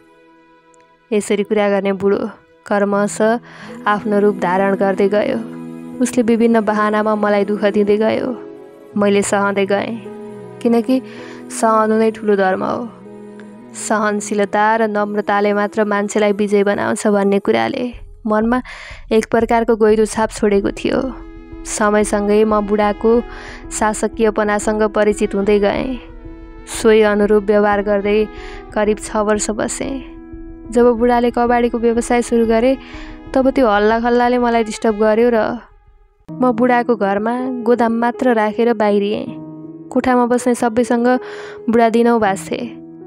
A: यसरी कुरा गर्ने बुढो क्रमशः आफ्नो रूप धारण गर्दै गयो। उसले विभिन्न बहानामा मलाई दुःख दिँदै गयो। मैले सहँदै गएँ, किनकि सहनु नै ठुलो धर्म हो। सहनशीलता र नम्रताले मात्र मान्छेलाई विजय बनाउँछ भन्ने कुराले मनमा एक प्रकारको गहिरो छाप छोडेको थियो। समयसँगै म बुढाको शासकीयपनासँग परिचित हुँदै गएँ। सोही अनुरूप व्यवहार गर्दै करिब छ वर्ष बसेँ। जब बुढाले कबाडीको व्यवसाय सुरु गरे तब त्यो हल्ला खल्लाले मलाई डिस्टर्ब गर्यो र म बुढाको घरमा गोदाम मात्र राखेर बाहिरिएँ। कोठामा बस्ने सबैसँग बुढा दिनौँ बाँच्थे।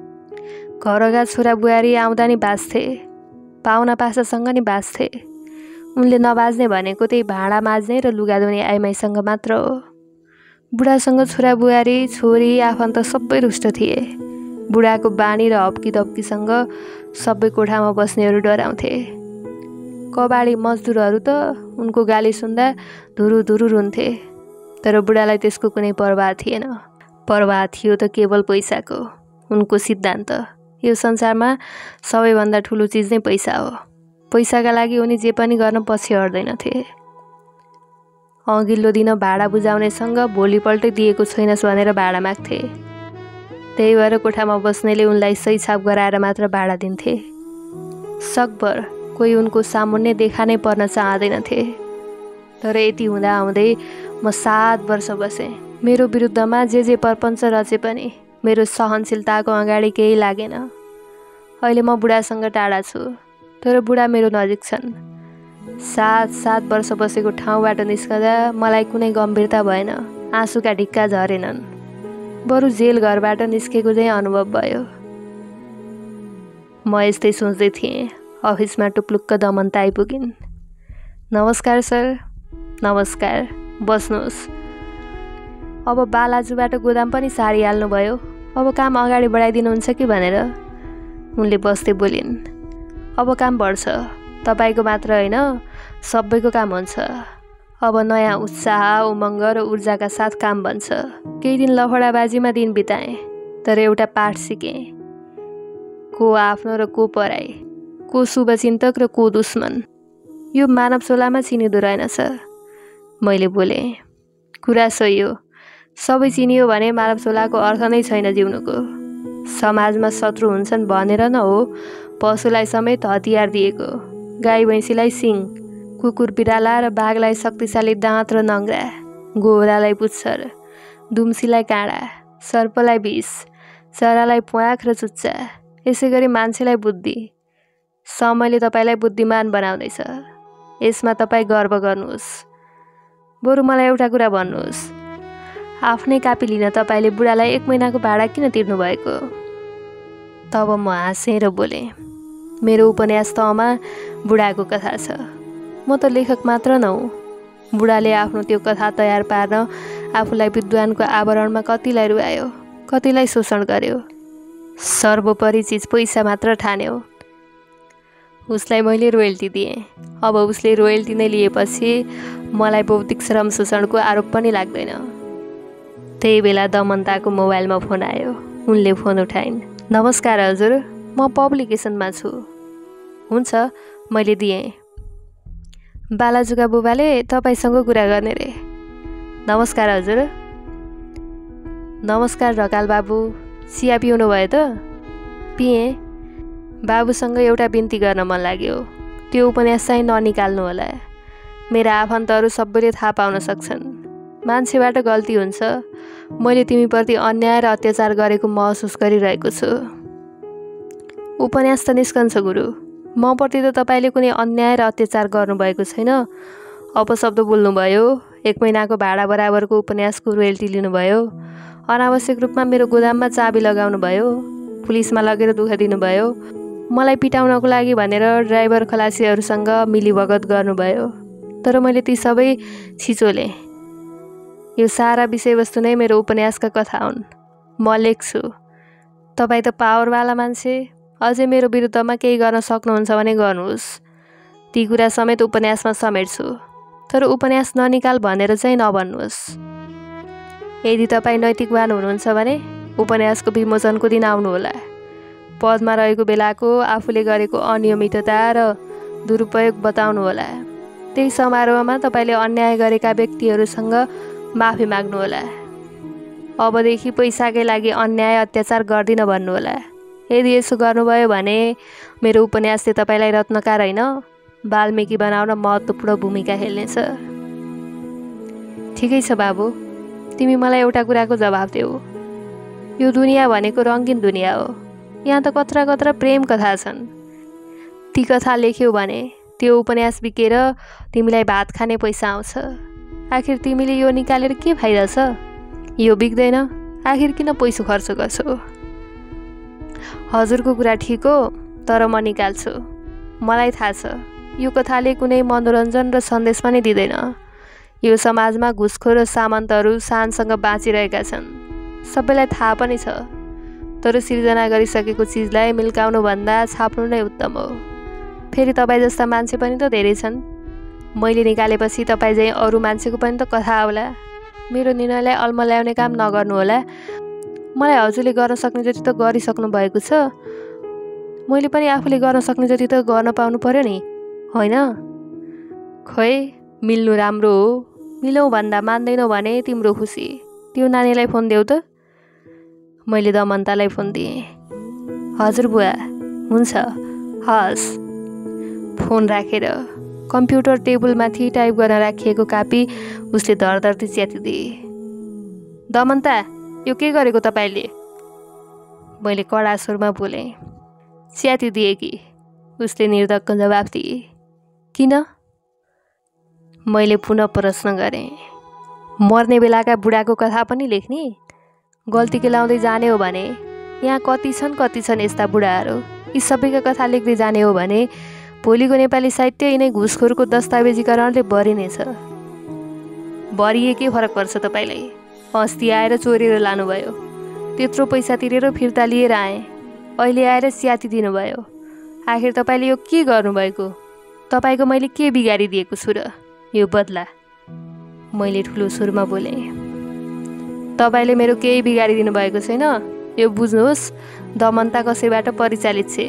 A: घरका छोरा बुहारी आउँदा नि बाँच्थे, पाहुना पासासँग नि बाँच्थे। उनले नबाज्ने भनेको त्यही भाँडा माझ्ने र लुगा धुने आइमाईसँग मात्र हो। बुढासँग छोरा बुहारी छोरी आफन्त सबै रुष्ट थिए। बुढाको बानी र हप्की दप्कीसँग सबै कोठामा बस्नेहरू डराउँथे। कबाडी मजदुरहरू त उनको गाली सुन्दा धुरु धुरु रुन्थे, तर बुढालाई त्यसको कुनै परवाह थिएन। परवाह थियो त केवल पैसाको। उनको सिद्धान्त, यो संसारमा सबैभन्दा ठुलो चिज नै पैसा हो। पैसाका लागि उनी जे पनि गर्न पछि हट्दैनथे। अघिल्लो दिन भाडा बुझाउनेसँग भोलिपल्टै दिएको छैनस् भनेर भाडा माग्थे। त्यही भएर कोठामा बस्नेले उनलाई सही छाप गराएर मात्र भाडा दिन्थे। सकभर कोही उनको सामुन्ने देखा नै पर्न चाहँदैनथे। तर यति हुँदा हुँदै म सात वर्ष बसेँ। मेरो विरुद्धमा जे जे परपञ्च रचे पनि मेरो सहनशीलताको अगाडि केही लागेन। अहिले म बुढासँग टाढा छु, तर बुढा मेरो नजिक छन्। सात सात वर्ष बसेको ठाउँबाट निस्कँदा मलाई कुनै गम्भीरता भएन, आँसुका ढिक्का झरेनन्। बरु जेल घरबाट निस्केको चाहिँ अनुभव भयो। म यस्तै सोच्दै थिएँ, अफिसमा टुप्लुक्क दमन्त आइपुगिन्। नमस्कार सर। नमस्कार, बस्नुहोस्। अब बालाजुबाट गोदाम पनि सारिहाल्नुभयो, अब काम अगाडि बढाइदिनुहुन्छ कि भनेर उनले बस्दै बोलिन्। अब काम बढ्छ, तपाईँको मात्र होइन सबैको काम हुन्छ। अब नयाँ उत्साह उमङ्ग र ऊर्जाका साथ काम बन्छ। केही दिन लफडाबाजीमा दिन बिताएँ, तर एउटा पाठ सिकेँ। को आफ्नो र को पराई, को शुभचिन्तक र को दुश्मन, यो मानव सोलामा चिनिँदो रहेनछ। मैले बोलेँ, कुरा सही हो। सबै चिनियो भने मानव सोलाको अर्थ नै छैन जिउनुको। समाजमा शत्रु हुन्छन् भनेर न हो पशुलाई समेत हतियार दिएको। गाई भैँसीलाई सिङ, कुकुर बिराला र बाघलाई शक्तिशाली दाँत र नङ्ग्रा, गोरालाई पुच्छर, दुम्सीलाई काँडा, सर्पलाई विष, चरालाई प्वाँख र चुच्चा, यसै गरी मान्छेलाई बुद्धि। समयले तपाईँलाई बुद्धिमान बनाउँदैछ, यसमा तपाईँ गर्व गर्नुहोस्। बरु मलाई एउटा कुरा भन्नुहोस्, आफ्नै कापी लिन तपाईँले बुढालाई एक महिनाको भाडा किन तिर्नु भएको? तब म हाँसेँ र बोलेँ, मेरो उपन्यास तहमा बुढाको कथा छ। म त लेखक मात्र नहुँ। बुढाले आफ्नो त्यो कथा तयार पार्न आफूलाई विद्वानको आवरणमा कतिलाई रुवायो, कतिलाई शोषण गर्यो। सर्वोपरि चिज पैसा मात्र ठान्यो। उसलाई मैले रोयल्टी दिएँ। अब उसले रोयल्टी नै लिएपछि मलाई बौद्धिक श्रम शोषणको आरोप पनि लाग्दैन। त्यही बेला दमन्ताको मोबाइलमा फोन आयो। उनले फोन उठाइन्। नमस्कार हजुर, म पब्लिकेसनमा छु। हुन्छ, मैले दिएँ। बालाजुका बुबाले तपाईँसँग कुरा गर्ने रे। नमस्कार हजुर। नमस्कार ढकाल बाबु, चिया पिउनु भयो त? पिएँ। बाबुसँग एउटा बिन्ती गर्न मन लाग्यो, त्यो उपन्यास चाहिँ ननिकाल्नु होला। मेरा आफन्तहरू सबैले थाहा पाउन सक्छन्। मान्छेबाट गल्ती हुन्छ। मैले तिमीप्रति अन्याय र अत्याचार गरेको महसुस गरिरहेको छु। उपन्यास त निस्कन्छ गुरु, मप्रति त तपाईँले कुनै अन्याय र अत्याचार गर्नुभएको छैन। अपशब्द बोल्नुभयो, एक महिनाको भाडा बराबरको उपन्यासको रोयल्टी लिनुभयो, अनावश्यक रूपमा मेरो गोदाममा चाबी लगाउनु भयो, पुलिसमा लगेर दुःख दिनुभयो, मलाई पिटाउनको लागि भनेर ड्राइभर खलासीहरूसँग मिलीभगत गर्नुभयो। तर मैले ती सबै छिचोले। यो सारा विषयवस्तु नै मेरो उपन्यासका कथा हुन्। म लेख्छु। तपाईँ त पावरवाला मान्छे, अझै मेरो विरुद्धमा केही गर्न सक्नुहुन्छ भने गर्नुहोस्। ती कुरा समेत उपन्यासमा समेट्छु। तर उपन्यास ननिकाल भनेर चाहिँ नभन्नुहोस्। यदि तपाईँ नैतिकवान हुनुहुन्छ भने उपन्यासको विमोचनको दिन आउनुहोला। पदमा रहेको बेलाको आफूले गरेको अनियमितता र दुरुपयोग बताउनुहोला। त्यही समारोहमा तपाईँले अन्याय गरेका व्यक्तिहरूसँग माफी माग्नुहोला। अबदेखि पैसाकै लागि अन्याय अत्याचार गर्दिन भन्नुहोला। यदि यसो गर्नुभयो भने मेरो उपन्यासले तपाईँलाई रत्नकार होइन, वाल्मीकि बनाउन महत्त्वपूर्ण भूमिका खेल्नेछ। ठिकै छ बाबु, तिमी मलाई एउटा कुराको जवाब देऊ। यो दुनियाँ भनेको रङ्गीन दुनियाँ हो। यहाँ त कत्रा कत्रा प्रेम कथा छन्। ती कथा लेख्यौ भने त्यो उपन्यास बिकेर तिमीलाई भात खाने पैसा आउँछ। आखिर तिमीले यो निकालेर के फाइदा छ? यो बिक्दैन, आखिर किन पैसा खर्च गर्छौ? हजुरको कुरा ठिक हो, तर म निकाल्छु। मलाई थाहा छ यो कथाले कुनै मनोरञ्जन र सन्देश पनि दिँदैन। यो समाजमा घुसखोर र सामन्तहरू शानसँग बाँचिरहेका छन्, सबैलाई थाहा पनि छ। तर सिर्जना गरिसकेको चिजलाई मिल्काउनुभन्दा छाप्नु नै उत्तम हो। फेरि तपाईँ जस्ता मान्छे पनि त धेरै छन्। मैले निकालेपछि तपाईँ चाहिँ अरू मान्छेको पनि त कथा आउला। मेरो निर्णयलाई अल्मल्याउने काम नगर्नुहोला। मलाई हजुरले गर्न सक्ने जति त गरिसक्नु भएको छ। मैले पनि आफूले गर्न सक्ने जति त गर्न पाउनु पर्यो नि, होइन? खोइ, मिल्नु राम्रो हो। मिलौँ भन्दा मान्दैनौ भने तिम्रो खुसी। त्यो नानीलाई फोन देऊ त। मैले दमन्तालाई फोन दिएँ। हजुर बुवा, हुन्छ, हस्। फोन राखेर कम्प्युटर टेबलमाथि टाइप गर्न राखिएको कापी उसले धरधर्ती च्यातिदिए। दमन्ता, यो के गरेको तपाईँले? मैले कडा स्वरमा बोलेँ। च्यातिदिए कि? उसले निर्धक्क जवाफ दिए। किन? मैले पुनः प्रश्न गरेँ। मर्ने बेलाका बुढाको कथा पनि लेख्ने? गल्ती केलाउँदै जाने हो भने यहाँ कति छन् कति छन् यस्ता बुढाहरू। यी सबैका कथा लेख्दै जाने हो भने भोलिको नेपाली साहित्य यिनै घुसखोरको दस्तावेजीकरणले भरिनेछ। भरिए के फरक पर्छ तपाईँलाई? अस्ति आएर चोरेर लानुभयो, त्यत्रो पैसा तिरेर फिर्ता लिएर आएँ, अहिले आएर च्याति दिनुभयो। आखिर तपाईँले यो के गर्नुभएको? तपाईँको मैले के बिगारिदिएको छु र? यो बदला। मैले ठुलो सुरमा बोलेँ। तपाईँले मेरो केही बिगारिदिनु भएको छैन, यो बुझ्नुहोस्। दमन्ता कसैबाट परिचालित छे।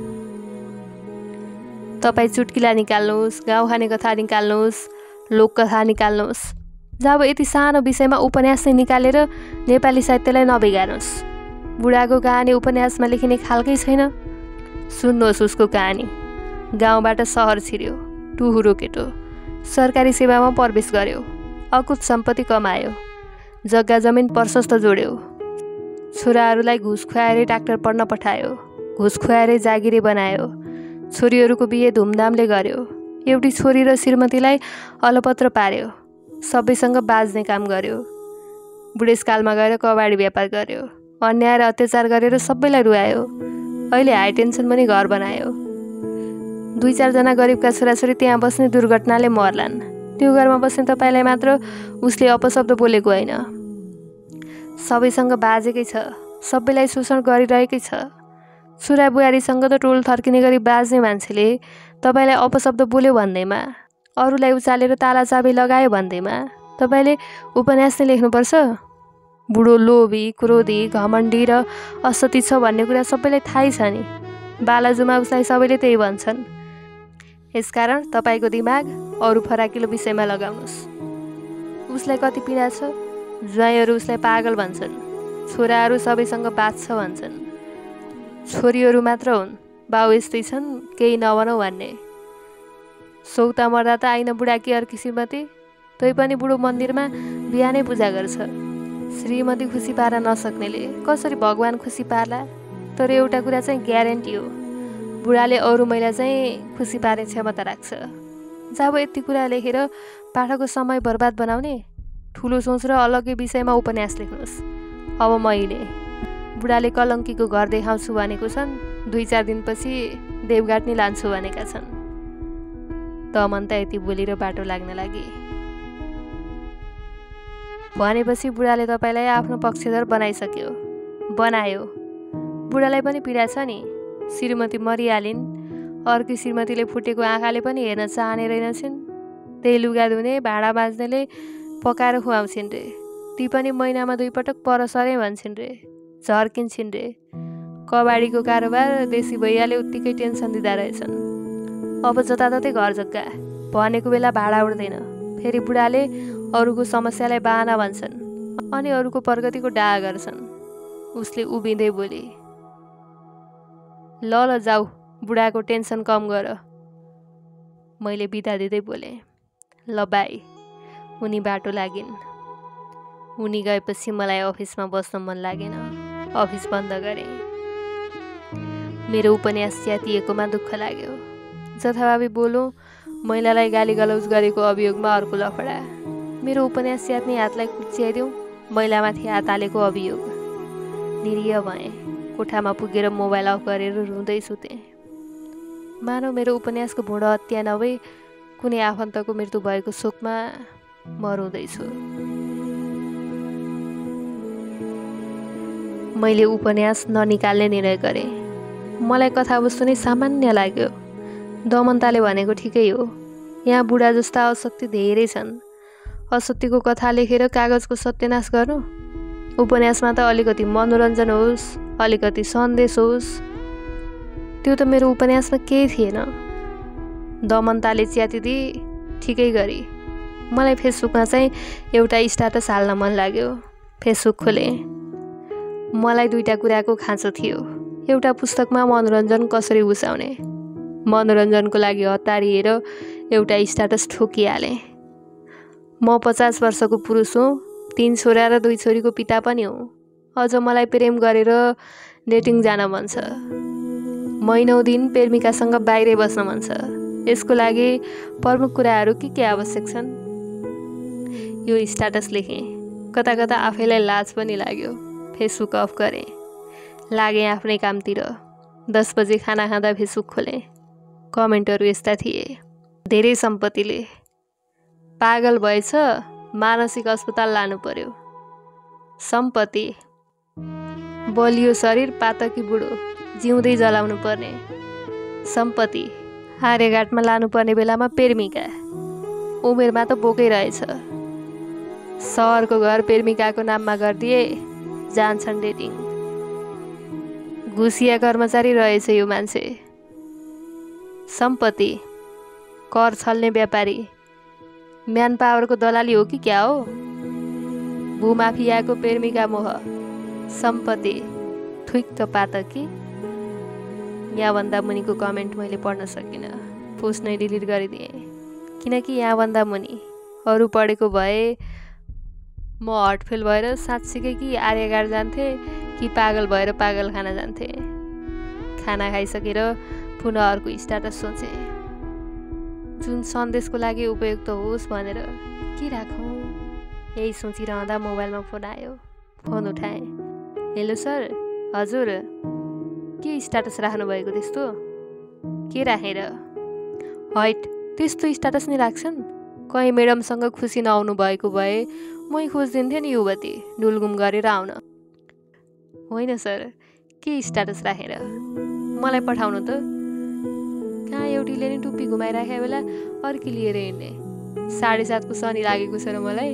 A: तपाईँ चुट्किला निकाल्नुहोस्, गाउँ खाने कथा निकाल्नुहोस्, लोककथा निकाल्नुहोस्, जब यति सानो विषयमा उपन्यास नै निकालेर नेपाली साहित्यलाई नबिगार्नुहोस्। बुढाको कहानी उपन्यासमा लेखिने खालकै छैन। सुन्नुहोस् उसको कहानी। गाउँबाट सहर छिर्यो, टुहुरो केटो, सरकारी सेवामा प्रवेश गर्यो, अकुत सम्पत्ति कमायो, जग्गा जमिन प्रशस्त जोड्यो, छोराहरूलाई घुस खुवाएरै डाक्टर पढ्न पठायो, घुस खुवाएरै जागिरे बनायो, छोरीहरूको बिहे धुमधामले गर्यो, एउटी छोरी र श्रीमतीलाई अलपत्र पार्यो, सबैसँग बाज्ने काम गर्यो, बुढेसकालमा गएर कबाडी व्यापार गर्यो, अन्याय र अत्याचार गरेर सबैलाई रुवायो, अहिले हाई टेन्सन पनि घर बनायो। दुई चारजना गरिबका छोराछोरी त्यहाँ बस्ने दुर्घटनाले मर्लान्। त्यो घरमा बस्ने तपाईँलाई मात्र उसले अपशब्द बोलेको होइन, सबैसँग बाजेकै छ, सबैलाई शोषण गरिरहेकै छ। छोरा बुहारीसँग त टोल थर्किने गरी बाज्ने मान्छेले तपाईँलाई अपशब्द बोल्यो भन्दैमा, अरूलाई उचालेर ताला चाबी लगायो भन्दैमा तपाईँले उपन्यास नै लेख्नुपर्छ? बुढो लोभी, क्रोधी, घमण्डी र असती छ भन्ने कुरा सबैलाई थाहै छ नि। बालाजुमा उसलाई सबैले त्यही भन्छन्। यसकारण तपाईँको दिमाग अरू फराकिलो विषयमा लगाउनुहोस्। उसलाई कति पीडा छ, ज्वाइँहरू उसलाई पागल भन्छन्, छोराहरू सबैसँग बाँच्छ भन्छन्, छोरीहरू मात्र हुन् बाउ यस्तै छन् केही नभनौ भन्ने। सौता मर्दा त आइन बुढाकी अर्की श्रीमती, तै पनि बुढो मन्दिरमा बिहानै पूजा गर्छ। श्रीमती खुसी पार्न नसक्नेले कसरी भगवान खुसी पार्ला? तर एउटा कुरा चाहिँ ग्यारेन्टी हो, बुढाले अरू महिला चाहिँ खुसी पार्ने क्षमता राख्छ। जब यति कुरा लेखेर पाठकको समय बर्बाद बनाउने, ठुलो सोच र अलग्गै विषयमा उपन्यास लेख्नुहोस्। अब मैले बुढाले कलङ्कीको घर देखाउँछु भनेको छन्, दुई चार दिनपछि देवघाट नि लान्छु भनेका छन्। दमन त यति बोलेर बाटो लाग्न लागे। भनेपछि बुढाले तपाईँलाई आफ्नो पक्षधर बनाइसक्यो। बनायो। बुढालाई पनि पीडा छ नि, श्रीमती मरिहालिन्, अर्की श्रीमतीले फुटेको आँखाले पनि हेर्न चाहने रहेनछिन्। त्यही लुगा धुने भाँडा माझ्नेले पकाएर खुवाउँछिन् रे, ती पनि महिनामा दुई पटक परसरे भन्छन् रे, झर्किन्छन् रे। कबाडीको कारोबार देशी भैयाले उत्तिकै टेन्सन दिँदा रहेछन्। अब जताततै घर जग्गा, भनेको बेला भाडा उठ्दैन। फेरि बुढाले अरूको समस्यालाई बाहना भन्छन् अनि अरूको प्रगतिको डाहा गर्छन्। उसले उभिँदै बोले, ल ल जाऊ, बुढाको टेन्सन कम गर। मैले बिदा दिँदै बोले, ल बाई। उनी बाटो लागिन्। उनी गएपछि मलाई अफिसमा बस्न मन लागेन। अफिस बन्द गरेँ। मेरो उपन्यास च्यातिएकोमा दुःख लाग्यो। जथाभावी बोलौँ, महिलालाई गाली गलौज गरेको अभियोगमा अर्को लफडा। मेरो उपन्यास च्यात्ने हातलाई कुच्याइदेऊ, महिलामाथि हात हालेको अभियोग। निरीह भएँ। कोठामा पुगेर मोबाइल अफ गरेर रुँदै सुतेँ। मानव मेरो उपन्यासको भुँडो हत्या नभई कुनै आफन्तको मृत्यु भएको शोकमा म रुँदैछु। मैले उपन्यास ननिकाल्ने निर्णय गरेँ। मलाई कथावस्तु नै सामान्य लाग्यो। दमनताले भनेको ठिकै हो, यहाँ बुढा जस्ता असत्य धेरै छन्। असत्यको कथा लेखेर कागजको सत्यनाश गर्नु? उपन्यासमा त अलिकति मनोरञ्जन होस्, अलिकति सन्देश होस्। त्यो त मेरो उपन्यासमा केही थिएन। दमनताले च्यातिदिए ठिकै गरी। मलाई फेसबुकमा चाहिँ एउटा स्ट्याटस हाल्न मन लाग्यो। फेसबुक खोलेँ। मलाई दुईटा कुराको खाँचो थियो। एउटा पुस्तकमा मनोरञ्जन कसरी उसाउने, मनोरञ्जनको लागि हतारिएर एउटा स्ट्याटस ठोकिहालेँ। म पचास वर्षको पुरुष हुँ, तीन छोरा र दुई छोरीको पिता पनि हुँ। अझ मलाई प्रेम गरेर डेटिङ जान मन छ। महिनौ दिन प्रेमिकासँग बाहिरै बस्न मन छ। यसको लागि प्रमुख कुराहरू के के आवश्यक छन्? यो स्ट्याटस लेखेँ। कता कता आफैलाई लाज पनि लाग्यो। फेसबुक अफ गरेँ। लागेँ आफ्नै कामतिर। दस बजे खाना खाँदा फेसबुक खोलेँ। कमेन्टहरू यस्ता थिए, धेरै सम्पत्तिले पागल भएछ, मानसिक अस्पताल लानु पर्यो। सम्पत्ति, बलियो शरीर, पातकी बुढो, जिउँदै जलाउनु पर्ने। सम्पत्ति, आर्यघाटमा लानुपर्ने बेलामा प्रेमिका, उमेरमा त बोकै रहेछ। सहरको घर प्रेमिकाको नाममा गरिदिए, जान्छन् डेटिङ। घुसिया कर्मचारी रहेछ यो मान्छे। सम्पत्ति, कर छल्ने व्यापारी, म्यान पावरको दलाली हो कि क्या हो? भूमाफियाको प्रेमिका मोह। सम्पत्ति, ठुक्क पातकी। यहाँभन्दा मुनिको कमेन्ट मैले पढ्न सकिनँ। पोस्ट नै डिलिट गरिदिएँ। किनकि यहाँभन्दा मुनि अरू पढेको भए म हटफेल भएर साँच्चीकै कि आर्यघाट जान्थे कि पागल भएर पागल खाना जान्थे। खाना खाइसकेर पुनः अर्को स्ट्याटस सोचेँ, जुन सन्देशको लागि उपयुक्त होस् भनेर के राखौँ। यही सोचिरहँदा मोबाइलमा फोन आयो। फोन उठाएँ। हेलो सर, हजुर, के स्ट्याटस राख्नुभएको त्यस्तो? के राखेर? हैट, त्यस्तो स्ट्याटस नै राख्छन्? कहीँ म्याडमसँग खुसी नआउनु भएको भए मै खोजिदिन्थेँ नि युवती डुलगुम गरेर आउन। होइन सर, के स्ट्याटस राखेर? मलाई पठाउनु त। कहाँ एउटीले नि टुप्पी घुमाइराखेको बेला अर्की लिएर हिँड्ने। साढे सातको शनि लागेको छ र मलाई।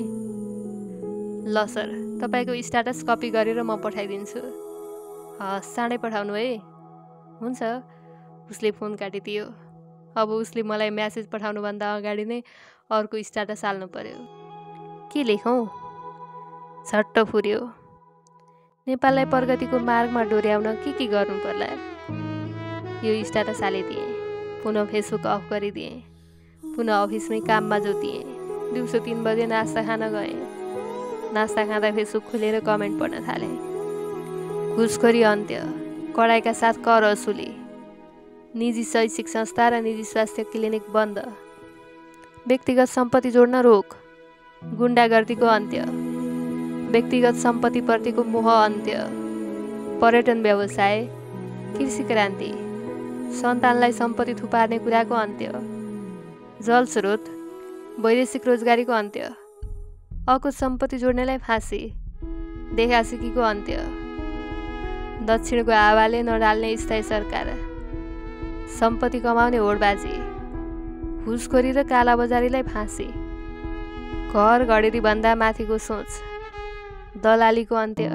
A: ल सर, तपाईँको स्ट्याटस कपी गरेर म पठाइदिन्छु। हस्, चाँडै पठाउनु है। हुन्छ। उसले फोन काटिदियो। अब उसले मलाई म्यासेज पठाउनुभन्दा अगाडि नै अर्को स्ट्याटस हाल्नु पर्यो। के लेखौँ? झट्ट फुर्यो। नेपाललाई प्रगतिको मार्गमा डोर्याउन के के गर्नु पर्ला? यो स्ट्याटस हालिदिएँ। पुनः फेसबुक अफ गरिदिएँ। पुनः अफिसमै काममा जोतिएँ। दिउँसो तिन बजे नास्ता खान गएँ। नास्ता खाँदा फेसबुक खोलेर कमेन्ट पढ्न थालेँ। घुसखोरी अन्त्य, कडाइका साथ कर असुली, निजी शैक्षिक संस्था र निजी स्वास्थ्य क्लिनिक बन्द, व्यक्तिगत सम्पत्ति जोड्न रोक, गुण्डागर्दीको अन्त्य, व्यक्तिगत सम्पत्तिप्रतिको मोह अन्त्य, पर्यटन व्यवसाय, कृषि क्रान्ति, सन्तानलाई सम्पत्ति थुपार्ने कुराको अन्त्य, जलस्रोत, वैदेशिक रोजगारीको अन्त्य, अकुत सम्पत्ति जोड्नेलाई फाँसी, देखासिकीको अन्त्य, दक्षिणको हावाले नडाल्ने स्थायी सरकार, सम्पत्ति कमाउने होडबाजी, घुसखोरी र कालाबजारीलाई फाँसी, घर घडेरी भन्दा माथिको सोच, दलालीको अन्त्य।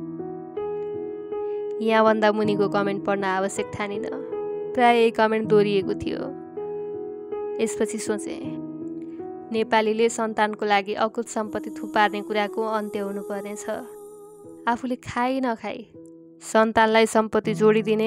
A: यहाँभन्दा मुनिको कमेन्ट पढ्न आवश्यक ठानिन, प्राय यही कमेन्ट दोहोरिएको थियो। यसपछि सोचे, नेपालीले सन्तानको लागि अकुत सम्पत्ति थुपार्ने कुराको अन्त्य हुनुपर्नेछ। आफूले खाइ नखाई सन्तानलाई सम्पत्ति जोडिदिने,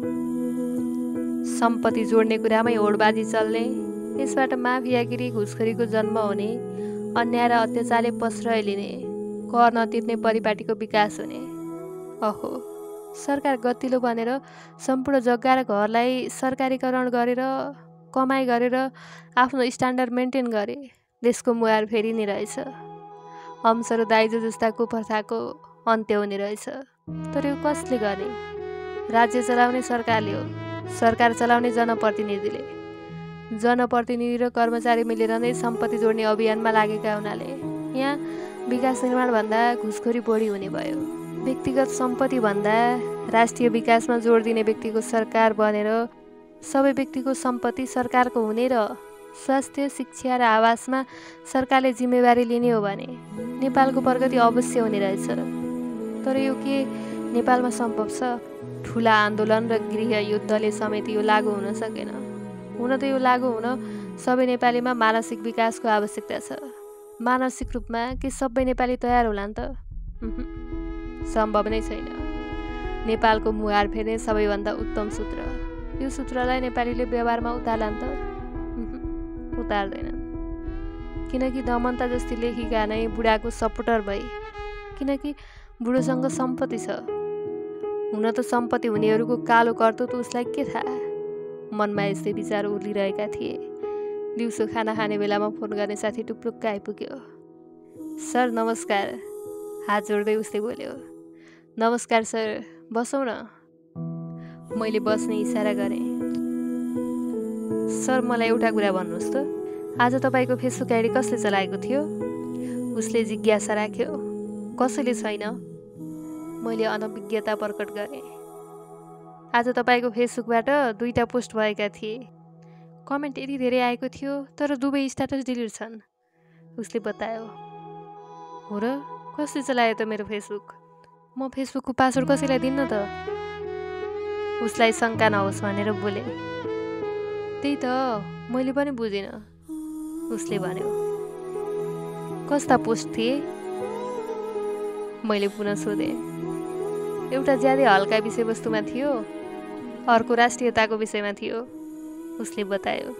A: सम्पत्ति जोड्ने कुरामै होडबाजी चल्ने, यसबाट माफियागिरी घुसखोरीको जन्म हुने, अन्याय र अत्याचारले प्रश्रय लिने, कर नतिर्ने परिपाटीको विकास हुने। अहो, सरकार गतिलो बनेर सम्पूर्ण जग्गा र घरलाई सरकारीकरण गरेर कमाइ गरेर आफ्नो स्ट्यान्डर्ड मेन्टेन गरे देशको मुहार फेरि नि रहेछ। हम्स र दाइजो जस्ता कुप्रथाको अन्त्य हुने रहेछ। तर यो कसले गर्ने? राज्य चलाउने सरकारले हो, सरकार चलाउने जनप्रतिनिधिले। जनप्रतिनिधि र कर्मचारी मिलेर नै सम्पत्ति जोड्ने अभियानमा लागेका हुनाले यहाँ विकास निर्माण भन्दा घुसखोरी बढी हुने भयो। व्यक्तिगत सम्पत्ति भन्दा राष्ट्रिय विकासमा जोड दिने व्यक्तिको सरकार बनेर सबै व्यक्तिको सम्पत्ति सरकारको हुने र स्वास्थ्य, शिक्षा र आवासमा सरकारले जिम्मेवारी लिने हो भने नेपालको प्रगति अवश्य हुने रहेछ। तर यो के नेपालमा सम्भव छ? ठुला आन्दोलन र गृहयुद्धले समेत यो लागू हुन सकेन। हुन त यो लागू हुन सबै नेपालीमा मानसिक विकासको आवश्यकता छ। मानसिक रूपमा के सबै नेपाली तयार होला नि त? सम्भव नै छैन। नेपालको मुहार फेर्ने सबैभन्दा उत्तम सूत्र, यो सूत्रलाई नेपालीले व्यवहारमा उतार्ला नि त? उतार्दैनन्। किनकि दमनता जस्ती लेखिका नै बुढाको सपोर्टर भई, किनकि बुढोसँग सम्पत्ति छ। हुन त सम्पत्ति हुनेहरूको कालो कर्तुत उसलाई के थाहा? मनमा यस्तै विचार उर्लिरहेका थिए। दिउँसो खाना खाने बेलामा फोन गर्ने साथी टुप्लुक्क आइपुग्यो। सर नमस्कार, हात जोड्दै उसले बोल्यो। नमस्कार सर, बसौँ न। मैले बस्ने इसारा गरेँ। सर मलाई एउटा कुरा भन्नुहोस् त, आज तपाईँको फेसबुक आइडी कसले चलाएको थियो? उसले जिज्ञासा राख्यो। कसैले छैन, मैले अनभिज्ञता प्रकट गरेँ। आज तपाईँको फेसबुकबाट दुईवटा पोस्ट भएका थिए। कमेन्ट यति धेरै आएको थियो, तर दुवै स्ट्याटस डिलिट छन्, उसले बतायो। हो र? कसले चलायो त मेरो फेसबुक? म फेसबुकको पासवर्ड कसैलाई दिन्न त? उसलाई शङ्का नहोस् भनेर बोले। त्यही त मैले पनि बुझिनँ, उसले भन्यो। कस्ता पोस्ट थिए? मैले पुनः सोधेँ। एउटा ज्यादै हल्का विषयवस्तुमा थियो, अर्को राष्ट्रियताको विषयमा थियो, उसले बतायो।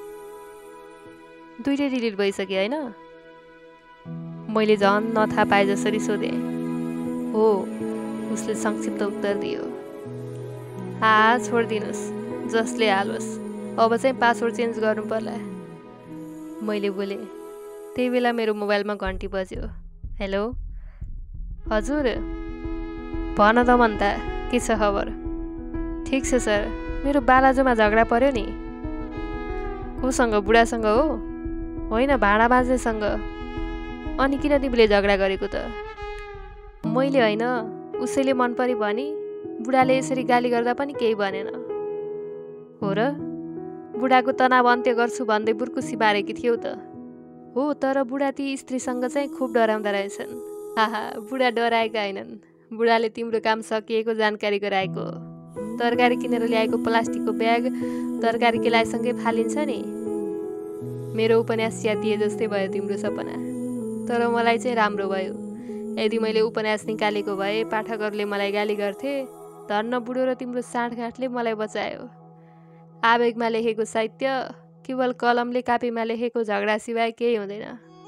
A: दुईटै डिलिट भइसक्यो होइन? मैले झन् नथाहा पाए जसरी सोधेँ। हो, उसले संक्षिप्त उत्तर दियो। हा छोडिदिनुहोस्, जसले हालोस्, अब चाहिँ पासवर्ड चेन्ज गर्नु पर्ला। मैले बोलेँ। त्यही बेला मेरो मोबाइलमा घन्टी बज्यो। हेलो हजुर, भन त मन्ता, के छ खबर? ठिक छ सर, मेरो बालाजोमा झगडा पर्यो नि। कोसँग? बुढासँग हो? होइन, भाँडा बाँच्नेसँग। अनि किन तिमीले झगडा गरेको त? मैले होइन, उसैले मन परि भनी। बुढाले यसरी गाली गर्दा पनि केही भनेन। हो र? बुढाको तनाव अन्त्य गर्छु भन्दै बुर्कुसी बारेकी थियौ त? हो, तर बुढा ती स्त्रीसँग चाहिँ खुब डराउँदा रहेछन्। हाहा, बुढा डराएका होइनन्। बुढाले तिम्रो काम सकिएको जानकारी गराएको। तरकारी किनेर ल्याएको प्लास्टिकको ब्याग तरकारी केलाइसँगै फालिन्छ नि। मेरो उपन्यास च्यातिए जस्तै भयो तिम्रो सपना। तर मलाई चाहिँ राम्रो भयो। यदि मैले उपन्यास निकालेको भए पाठकहरूले मलाई गाली गर्थे। धन्न बुढो र तिम्रो साँठगाँठले मलाई बचायो। आवेगमा लेखेको साहित्य केवल कलमले कापीमा लेखेको झगडा सिवाय केही हुँदैन।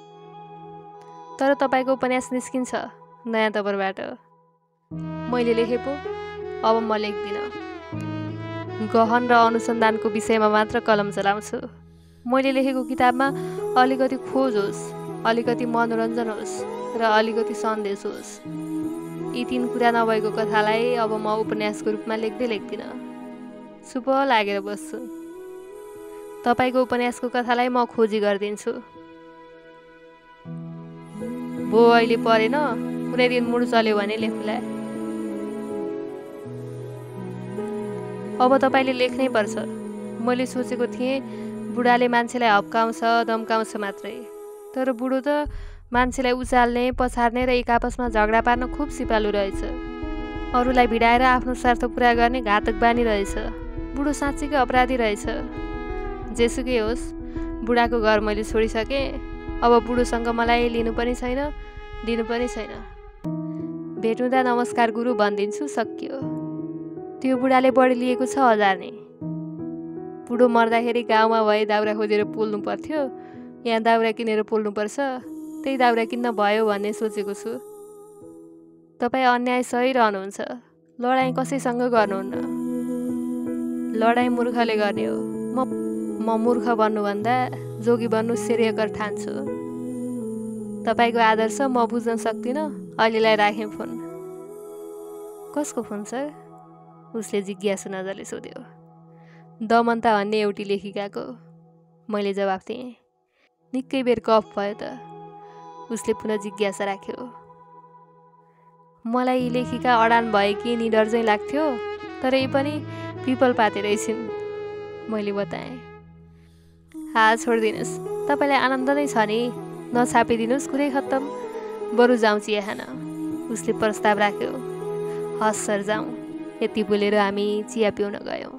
A: तर तपाईँको उपन्यास निस्किन्छ नयाँ तवरबाट। मैले लेखे पो, अब म लेख्दिनँ। गहन र अनुसन्धानको विषयमा मात्र कलम चलाउँछु। मैले लेखेको किताबमा अलिकति खोज होस्, अलिकति मनोरञ्जन होस्, र अलिकति सन्देश होस्। यी तीन कुरा नभएको कथालाई अब म उपन्यासको रूपमा लेख्दै लेख्दिनँ, चुप लागेर बस्छु। तपाईँको उपन्यासको कथालाई म खोजी गरिदिन्छु। भो अहिले परेन, कुनै दिन मुड चल्यो भने लेखुला। अब तपाईँले लेख्नै पर्छ। मैले सोचेको थिएँ बुढाले मान्छेलाई हप्काउँछ, धम्काउँछ मात्रै, तर बुढो त मान्छेलाई उचाल्ने, पछार्ने र एक आपसमा झगडा पार्न खुब सिपालु रहेछ। अरूलाई भिडाएर आफ्नो स्वार्थ पुरा गर्ने घातक बानी रहेछ। बुढो साँच्चीकै अपराधी रहेछ। जेसुकै होस्, बुढाको घर मैले छोडिसकेँ। अब बुढोसँग मलाई लिनु पनि छैन, दिनु पनि छैन। भेट हुँदा नमस्कार गुरु भनिदिन्छु, सकियो। त्यो बुढाले बढी लिएको छ हजार नै। बुढो मर्दाखेरि गाउँमा भए दाउरा खोजेर पोल्नु पर्थ्यो, यहाँ दाउरा किनेर पोल्नुपर्छ। त्यही दाउरा किन्न भयो भन्ने सोचेको छु। तपाईँ अन्याय सहिरहनुहुन्छ। लडाइँ कसैसँग गर्नुहुन्न। लडाइँ मूर्खले गर्ने हो। म म मूर्ख बन्नुभन्दा जोगी बन्नु श्रेयकर ठान्छु। तपाईँको आदर्श म बुझ्न सक्दिनँ। अहिलेलाई राखेँ फोन। कसको फोन सर? उसले जिज्ञासु नजरले सोध्यो। दमन्ता भन्ने एउटी लेखिकाको। मैले जवाफ दिएँ। निकै बेर गफ भयो त। उसले पुनः जिज्ञासा राख्यो। मलाई यी लेखिका अडान भए कि निडर चाहिँ लाग्थ्यो, तर यी पनि पिपल पाते रहेछिन्, मैले बताएँ। हा छोडिदिनुहोस्, तपाईँलाई आनन्द नै छ नि, नछापिदिनुहोस्, कुरै खत्तम। बरु जाउँ चिया खान, उसले प्रस्ताव राख्यो। हस् सर, जाउँ। यति बोलेर हामी चिया पिउन गयौँ।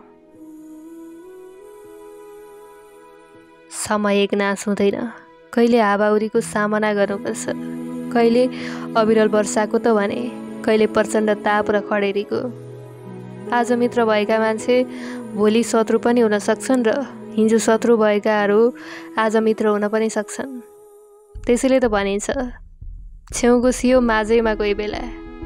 A: समय एक नाश हुँदैन। कहिले हावाहुरीको सामना गर्नुपर्छ, कहिले अविरल वर्षाको त भने, कहिले प्रचण्ड ताप र खडेरीको। आज मित्र भएका मान्छे भोलि शत्रु पनि हुन सक्छन् र हिजो शत्रु भएकाहरू आज मित्र हुन पनि सक्छन्। त्यसैले त भनिन्छ, छेउको सियो माझैमा कोही बेला।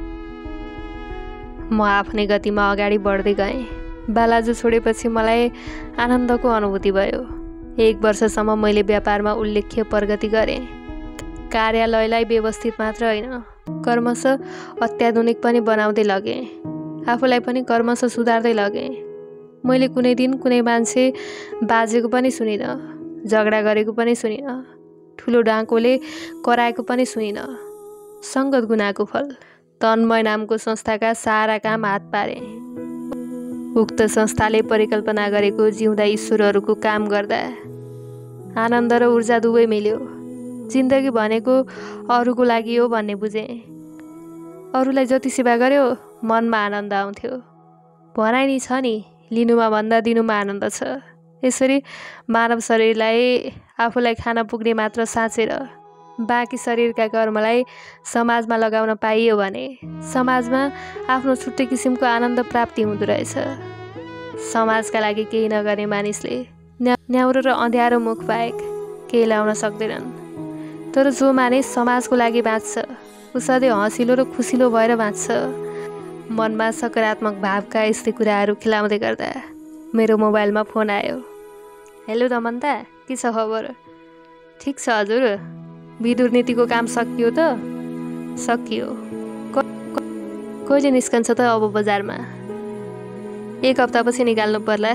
A: म आफ्नै गतिमा अगाडि बढ्दै गएँ। बालाजु छोडेपछि मलाई आनन्दको अनुभूति भयो। एक वर्षसम्म मैले व्यापारमा उल्लेख्य प्रगति गरेँ। कार्यालयलाई व्यवस्थित मात्र होइन, कर्मशः अत्याधुनिक पनि बनाउँदै लगेँ। आफूलाई पनि कर्मशः सुधार्दै लगेँ। मैले कुनै दिन कुनै मान्छे बाजेको पनि सुनिनँ, झगडा गरेको पनि सुनिनँ, ठुलो डाँकोले कराएको पनि सुनिनँ। सङ्गत गुनाको फल। तन्मय नामको संस्थाका सारा काम हात पारे। उक्त संस्थाले परिकल्पना गरेको जिउँदा ईश्वरहरूको काम गर्दा आनन्द र ऊर्जा दुवै मिल्यो। जिन्दगी भनेको अरूको लागि हो भन्ने बुझेँ। अरूलाई जति सेवा गर्यो मनमा आनन्द आउँथ्यो। भनाइ नि छ नि, लिनुमा भन्दा दिनुमा आनन्द छ। यसरी मानव शरीरलाई आफूलाई खान पुग्ने मात्र साँचेर बाँकी शरीरका कर्मलाई समाजमा लगाउन पाइयो भने समाजमा आफ्नो छुट्टै किसिमको आनन्द प्राप्ति हुँदो रहेछ। समाजका लागि केही नगर्ने मानिसले न्याउरो र अँध्यारो मुख बाहेक केही लाउन सक्दैनन्। तर जो मानिस समाजको लागि बाँच्छ, ऊ सधैँ हँसिलो र खुसिलो भएर बाँच्छ। मनमा सकारात्मक भावका यस्तै कुराहरू खिलाउँदै गर्दा मेरो मोबाइलमा फोन आयो। हेलो दमन्ता, के छ खबर? ठिक छ हजुर। विदुर नीतिको काम सकियो त? सकियो। कहिले निस्कन्छ त अब बजारमा? एक हप्तापछि निकाल्नु पर्ला।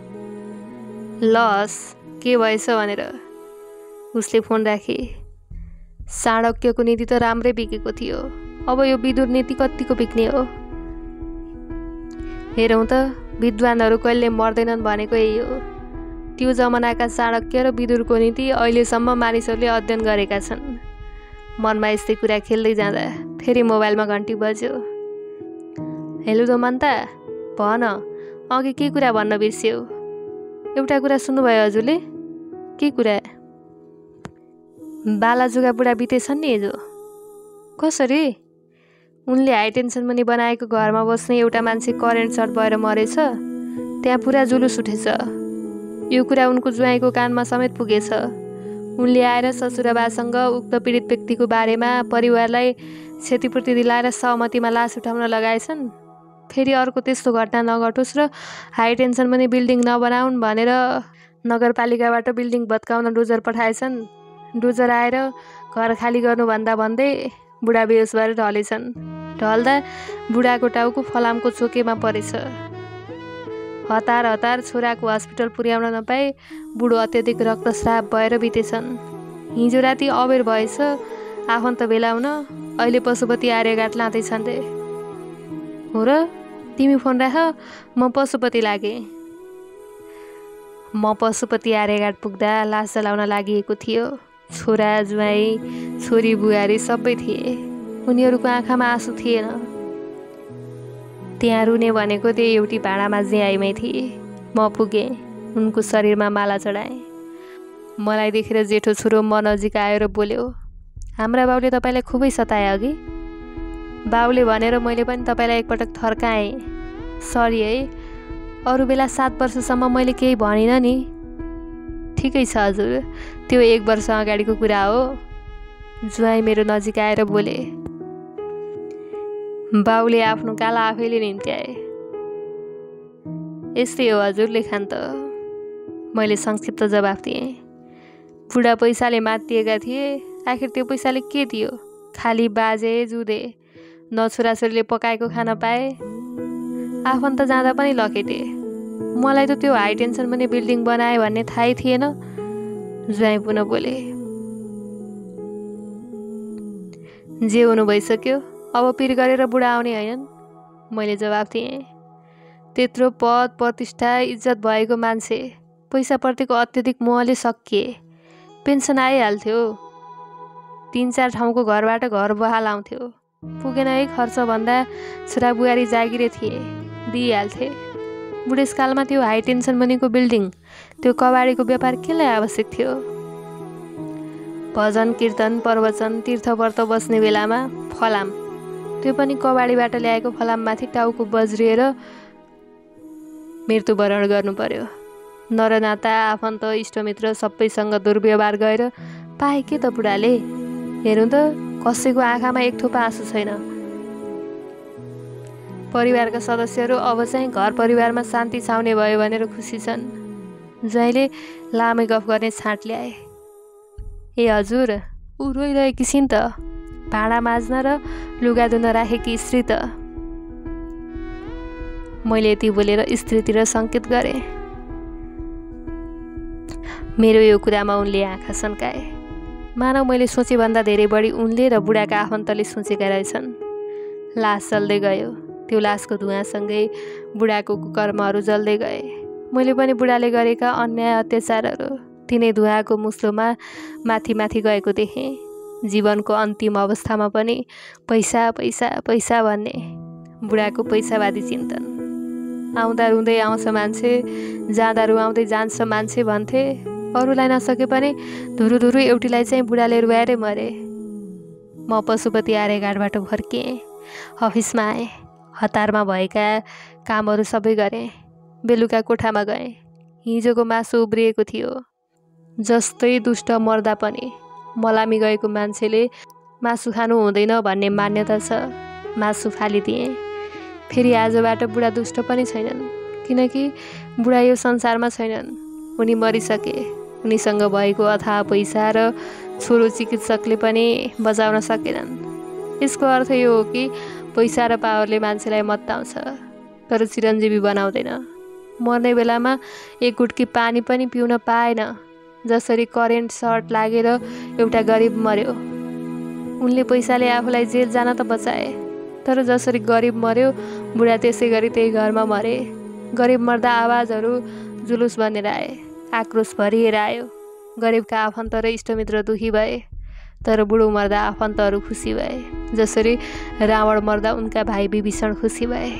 A: लस, के भएछ भनेर? उसले फोन राखी। चाणक्यको नीति त राम्रै बिकेको थियो, अब यो विदुर नीति कतिको बिक्ने हो? हेरौँ त, विद्वानहरू कहिले मर्दैनन् भनेको यही हो। त्यो जमानाका चाणक्य र विदुरको नीति अहिलेसम्म मानिसहरूले अध्ययन गरेका छन्। मनमा यस्तै कुरा खेल्दै जाँदा फेरि मोबाइलमा घन्टी बज्यो। हेलो दमन्ता, भन, अघि के कुरा भन्न बिर्स्यौ? एउटा कुरा सुन्नुभयो हजुरले? के कुरा? बालाजुगा बुढा बितेछन् नि हिजो। कसरी? उनले हाई टेन्सन मुनि बनाएको घरमा बस्ने एउटा मान्छे करेन्ट सर्ट भएर मरेछ। त्यहाँ पुरा जुलुस उठेछ। यो कुरा उनको ज्वाइँको कानमा समेत पुगेछ। उनले आएर ससुराबासँग उक्त पीडित व्यक्तिको बारेमा परिवारलाई क्षतिपूर्ति दिलाएर सहमतिमा लास उठाउन लगाएछन्। फेरि अर्को त्यस्तो घटना नघटोस् र हाई टेन्सन मुनि बिल्डिङ नबनाउन् भनेर नगरपालिकाबाट बिल्डिङ भत्काउन डोजर पठाएछन्। डोजर आएर घर खाली गर्नुभन्दा भन्दै बुढा बेहोस भएर ढलेछन्। ढल्दा बुढाको टाउको फलामको चोकेमा परेछ। हतार हतार छोराको हस्पिटल पुर्याउन नपाई बुढो अत्यधिक रक्तस्राव भएर बितेछन्। हिजो राति अबेर भएछ आफन्त भेलाउन अहिले पशुपति आर्यघाट लाँदैछन् रे। हो र, तिमी फोन राख, म पशुपति लागेँ। म पशुपति आर्यघाट पुग्दा लास जलाउन लागि थियो। छोरा जुवाई छोरी बुहारी सबै थिए। उनीहरूको आँखामा आँसु थिएन। त्यहाँ रुने भनेको त्यो एउटी भाँडा माझ्ने आइमै थिए। म पुगेँ, उनको शरीरमा माला चढाएँ। मलाई देखेर जेठो छोरो म नजिक आयो र बोल्यो, हाम्रा बाउले तपाईँलाई खुबै सताए अघि। बाउले भनेर मैले पनि तपाईँलाई एकपटक थर्काएँ। सरी है, अरू बेला सात वर्षसम्म मैले केही भनिनँ नि। ठिकै छ हजुर, त्यो एक वर्ष अगाडिको कुरा हो। जुवाई मेरो नजिक आएर बोले, बाउले आफ्नो काला आफैले निम्त्याए। यस्तै हो हजुर लेखान त, मैले संक्षिप्त जवाफ दिएँ। बुढा पैसाले मातिएका थिए, आखिर त्यो पैसाले के दियो? खाली बाजे जुदे, न छोराछोरीले पकाएको खान पाए। आफन्त जाँदा पनि लखेटे। मलाई त त्यो हाई टेन्सन पनि बिल्डिङ बनाए भन्ने थाहै थिएन। जुवाई पुनः बोले, जे हुनु भइसक्यो, अब पिर गरेर बुढा आउने होइनन्। मैले जवाफ दिएँ। त्यत्रो पद प्रतिष्ठा इज्जत भएको मान्छे पैसाप्रतिको अत्यधिक मोहले सकिए। पेन्सन आइहाल्थ्यो, तिन चार ठाउँको घरबाट घर बहाल आउँथ्यो। पुगेन है खर्च भन्दा छोरा बुहारी जागिरे थिए, दिइहाल्थे। बुढेसकालमा त्यो हाई टेन्सन मुनिको बिल्डिङ, त्यो कबाडीको व्यापार केलाई आवश्यक थियो? भजन कीर्तन प्रवचन तीर्थव्रत बस्ने बेलामा फलाम, त्यो पनि कबाडीबाट ल्याएको फलाममाथि टाउको बज्रिएर मृत्युवरण गर्नु पर्यो। नरनाता आफन्त इष्टमित्र सबैसँग दुर्व्यवहार गएर पाए के त बुढाले? हेर्नु त, कसैको आँखामा एक थोपा आँसु छैन। परिवारका सदस्यहरू अब चाहिँ घर परिवारमा शान्ति छाउने भयो भनेर खुसी छन्। ज्वाइँले लामै गफ गर्ने छाँट ल्याए। ए हजुर, ऊ रोइरहेकी छिन् त, भाँडा माझ्न र लुगा धुन राखेकी स्त्री त। मैले यति बोलेर स्त्रीतिर सङ्केत गरेँ। मेरो यो कुरामा उनले आँखा सन्काए। मानव मैले सोचेभन्दा धेरै बढी उनले र बुढाका आफन्तले सोचेका रहेछन्। लास जल्दै गयो। त्यो लासको धुवासँगै बुढाको कुकर्महरू जल्दै गए। मैले पनि बुढाले गरेका अन्याय अत्याचारहरू तिनै धुवाको मुस्लोमा माथि माथि गएको देखेँ। जीवनको अन्तिम अवस्थामा पनि पैसा पैसा पैसा भन्ने बुढाको पैसावादी चिन्तन। आउँदा रुँदै आउँछ मान्छे, जाँदा रुवाउँदै जान्छ मान्छे भन्थे। अरूलाई नसके पनि धुरु धुरु एउटीलाई चाहिँ बुढाले रुवाएरै मरे। म पशुपति आर्यघाटबाट फर्किएँ। अफिसमा आएँ। हतारमा भएका कामहरू सबै गरेँ। बेलुका कोठामा गएँ। हिजोको मासु उब्रिएको थियो। जस्तै दुष्ट मर्दा पनि मलामी गएको मान्छेले मासु खानु हुँदैन भन्ने मान्यता छ। मासु फालिदिएँ। फेरि आजबाट बुढा दुष्ट पनि छैनन्, किनकि बुढा यो संसारमा छैनन्। उनी मरिसके। उनीसँग भएको अथाह पैसा र छोरो चिकित्सकले पनि बचाउन सकेनन्। यसको अर्थ यो हो कि पैसा र पावरले मान्छेलाई मत्ताउँछ, तर चिरञ्जीवी बनाउँदैन। मर्ने बेलामा एक गुटकी पानी पनि पिउन पाएन। जसरी करेन्ट सर्ट लागेर एउटा गरिब मर्यो। उनले पैसाले आफूलाई जेल जान त बचाए, तर जसरी गरिब मर्यो, बुढा त्यसै गरी त्यही घरमा मरे। गरिब मर्दा आवाजहरू जुलुस बनेर आए, आक्रोश भरिएर आयो। गरिबका आफन्त र इष्टमित्र दुखी भए, तर बुढो मर्दा आफन्तहरू खुसी भए। जसरी रावण मर्दा उनका भाइ विभीषण खुसी भए।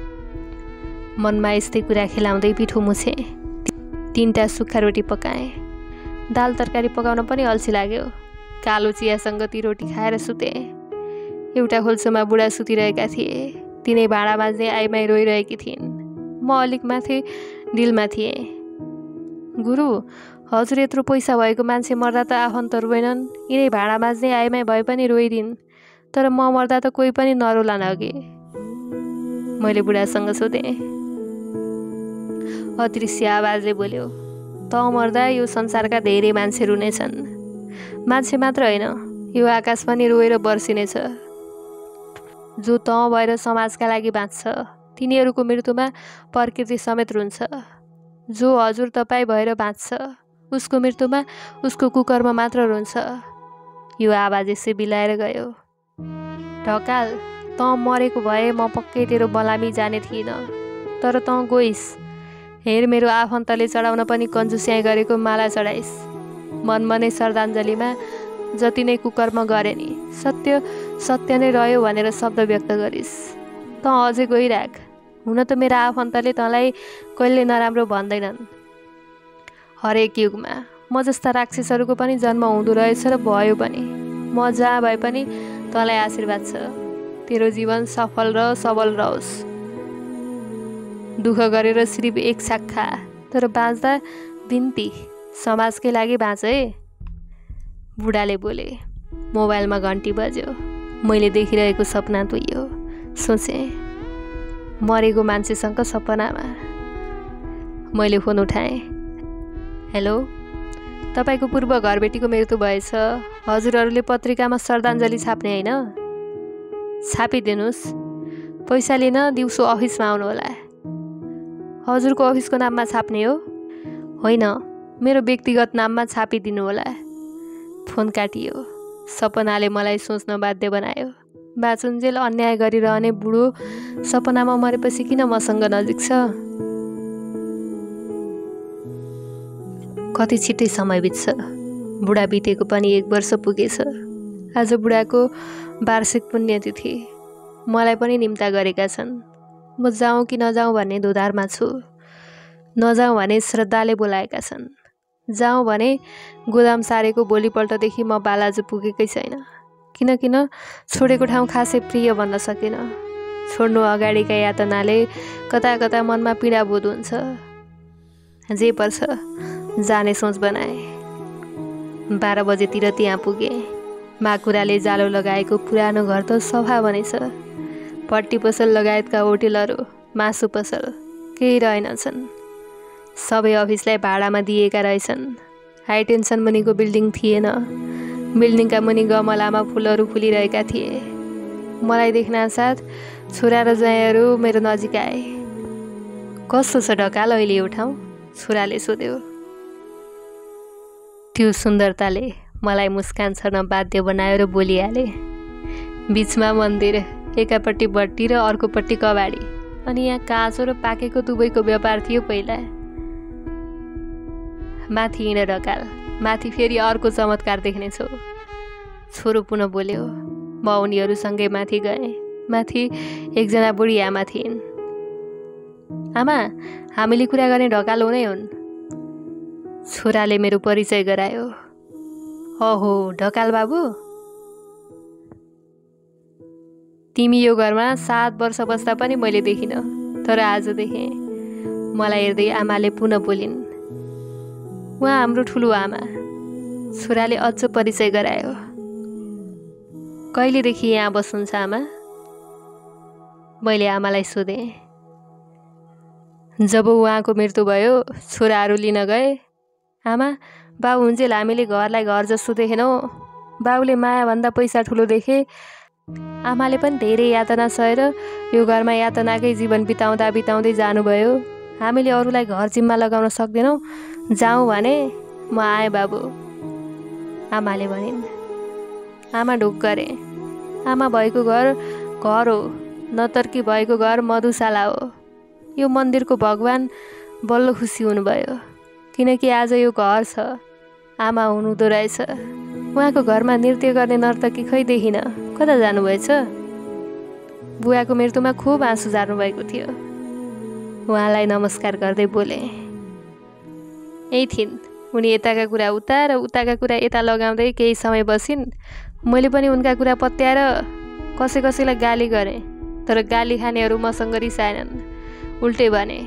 A: मनमा यस्तै कुरा खेलाउँदै पिठो मुछे। तीनटा सुक्खा रोटी पकाएँ। दाल तरकारी पकाउन पनि अल्छी लाग्यो। कालो चियासँग ती रोटी खाएर सुतेँ। एउटा खोल्सोमा बुढा सुतिरहेका थिए। तिनै भाँडा माझ्ने आइमाई रोइरहेकी थिइन्। म अलिक माथि डिलमा थिएँ। गुरु, हजुर यत्रो पैसा भएको मान्छे मर्दा त आफन्त रोएनन्, यिनै भाँडा माझ्ने आइमाई भए पनि रोइदिन्, तर म मर्दा त कोही पनि नरोलान् अघि। मैले बुढासँग सोधेँ। अदृश्य आवाजले बोल्यो, त मर्दा यो संसारका धेरै मान्छे रुनेछन्। मान्छे मात्र होइन, यो आकाश पनि रोएर बर्सिनेछ। जो तँ भएर समाजका लागि बाँच्छ तिनीहरूको मृत्युमा प्रकृति समेत रुन्छ। जो हजुर तपाईँ भएर बाँच्छ उसको मृत्युमा उसको कुकर्म मात्र रुन्छ। यो आवाज यसै बिलाएर गयो। ढकाल, तँ मरेको भए म पक्कै तेरो बलामी जाने थिइनँ, तर तँ गइस्। हेर, मेरो आफन्तले चढाउन पनि कन्जुस्याइ गरेको माला चढाइस्। मनमा नै श्रद्धाञ्जलीमा जति नै कुकर्म गरे नि सत्य सत्य नै रह्यो भनेर शब्द व्यक्त गरिस्। तँ अझै गइराख। हुन त मेरा आफन्तले तँलाई कहिले नराम्रो भन्दैनन्। हरेक युगमा म जस्ता राक्षसहरूको पनि जन्म हुँदो रहेछ र भयो पनि। म जहाँ भए पनि तँलाई आशीर्वाद छ। तेरो जीवन सफल र सबल रहोस्। दुःख गरेर सिर्फ एक साग खा, तर बाँच्दा बिन्ती समाजकै लागि बाँच है। बुढाले बोले। मोबाइलमा घन्टी बज्यो। मैले देखिरहेको सपना तुइयो। सोचेँ, मरेको मान्छेसँग सपनामा। मैले फोन उठाएँ। हेलो, तपाईँको पूर्व घरबेटीको मृत्यु भएछ। हजुरहरूले पत्रिकामा श्रद्धाञ्जली छाप्ने होइन? छापिदिनुहोस्। पैसा लिन दिउँसो अफिसमा आउनुहोला। हजुरको अफिसको नाममा छाप्ने हो? होइन, मेरो व्यक्तिगत नाममा छापिदिनु होला। फोन काटियो। सपनाले मलाई सोच्न बाध्य बनायो। बाँचुन्जेल अन्याय गरिरहने बुढो सपनामा मरेपछि किन मसँग नजिक छ? कति छिट्टै समय बित्छ। बुढा बितेको पनि एक वर्ष पुगेछ। आज बुढाको वार्षिक पुण्यतिथि। मलाई पनि निम्ता गरेका छन्। म जाउँ कि नजाउँ भन्ने दुधारमा छु। नजाउँ भने श्रद्धाले बोलाएका छन्। जाउँ भने गोदाम सारेको भोलिपल्टदेखि म बालाजु पुगेकै छैन। किन किन छोडेको ठाउँ खासै प्रिय भन्न सकेन। छोड्नु अगाडिका यातनाले कता कता मनमा पीडा बोध हुन्छ। जे पर्छ जाने सोच बनाए। बाह्र बजेतिर त्यहाँ पुगे। माकुराले जालो लगाएको पुरानो घर त सफा बनेछ। पट्टी पसल लगायतका होटेलहरू, मासु पसल केही रहेनछन्। सबै अफिसलाई भाडामा दिएका रहेछन्। हाई टेन्सन मुनिको बिल्डिङ थिएन। बिल्डिङका मुनि गमलामा फुलहरू फुलिरहेका थिए। मलाई देख्न साथ छोरा र ज्वाइँहरू मेरो नजिक आए। कस्तो छ ढकाल अहिले यो ठाउँ? छोराले सोध्यो। त्यो सुन्दरताले मलाई मुस्कान छर्न बाध्य बनायो र बोलिहाले। बिचमा मन्दिर, एकापट्टि बट्टी र अर्कोपट्टि कबाडी, अनि यहाँ काँचो र पाकेको दुबईको व्यापार थियो पहिला। माथि हिँड ढकाल, माथि फेरि अर्को चमत्कार देख्नेछौ। छोरो पुनः बोल्यो। म उनीहरूसँगै माथि गएँ। माथि एकजना बुढी आमा थिइन्। आमा, हामीले कुरा गर्ने ढकाल हुनै हुन्। छोराले मेरो परिचय गरायो। अहो, ढकाल बाबु, तिमी यो घरमा सात वर्ष बस्दा पनि मैले देखिनँ, तर आज देखेँ। मलाई हेर्दै आमाले पुनः बोलिन्। उहाँ हाम्रो ठुलो आमा। छोराले अझ परिचय गरायो। कहिलेदेखि यहाँ बस्नुहुन्छ आमा? मैले आमालाई सोधेँ। जब उहाँको मृत्यु भयो छोराहरू लिन गए। आमा, बाबु हुन्जेल हामीले घरलाई घर जस्तो देखेनौ। बाबुले मायाभन्दा पैसा ठुलो देखे। आमाले पनि धेरै यातना सहेर यो घरमा यातनाकै जीवन बिताउँदा बिताउँदै जानुभयो। हामीले अरूलाई घर जिम्मा लगाउन सक्दैनौँ। जाउँ भने म आएँ बाबु, आमाले भनिन्। आमा ढोक गरे। आमा भएको घर घर हो, नतर्की भएको घर मधुशाला हो। यो मन्दिरको भगवान बल्ल खुसी हुनुभयो, किनकि आज यो घर छ। आमा हुनुहुँदो रहेछ। उहाँको घरमा नृत्य गर्ने नर्तकी खै देखिन, कता जानुभएछ? बुवाको मृत्युमा खुब आँसु झार्नुभएको थियो। उहाँलाई नमस्कार गर्दै बोले। यही थिइन्। उनी यताका कुरा उता र उताका कुरा यता लगाउँदै केही समय बसिन्। मैले पनि उनका कुरा पत्याएर कसै कसैलाई गाली गरेँ, तर गाली खानेहरू मसँग रिसाएनन्। उल्टै भने,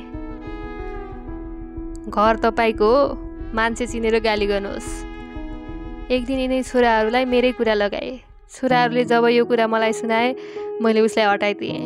A: घर तपाईँको हो, मान्छे चिनेर गाली गर्नुहोस्। एक दिन यिनै छोराहरूलाई मेरै कुरा लगाए। छोराहरूले जब यो कुरा मलाई सुनाए मैले उसलाई हटाइदिएँ।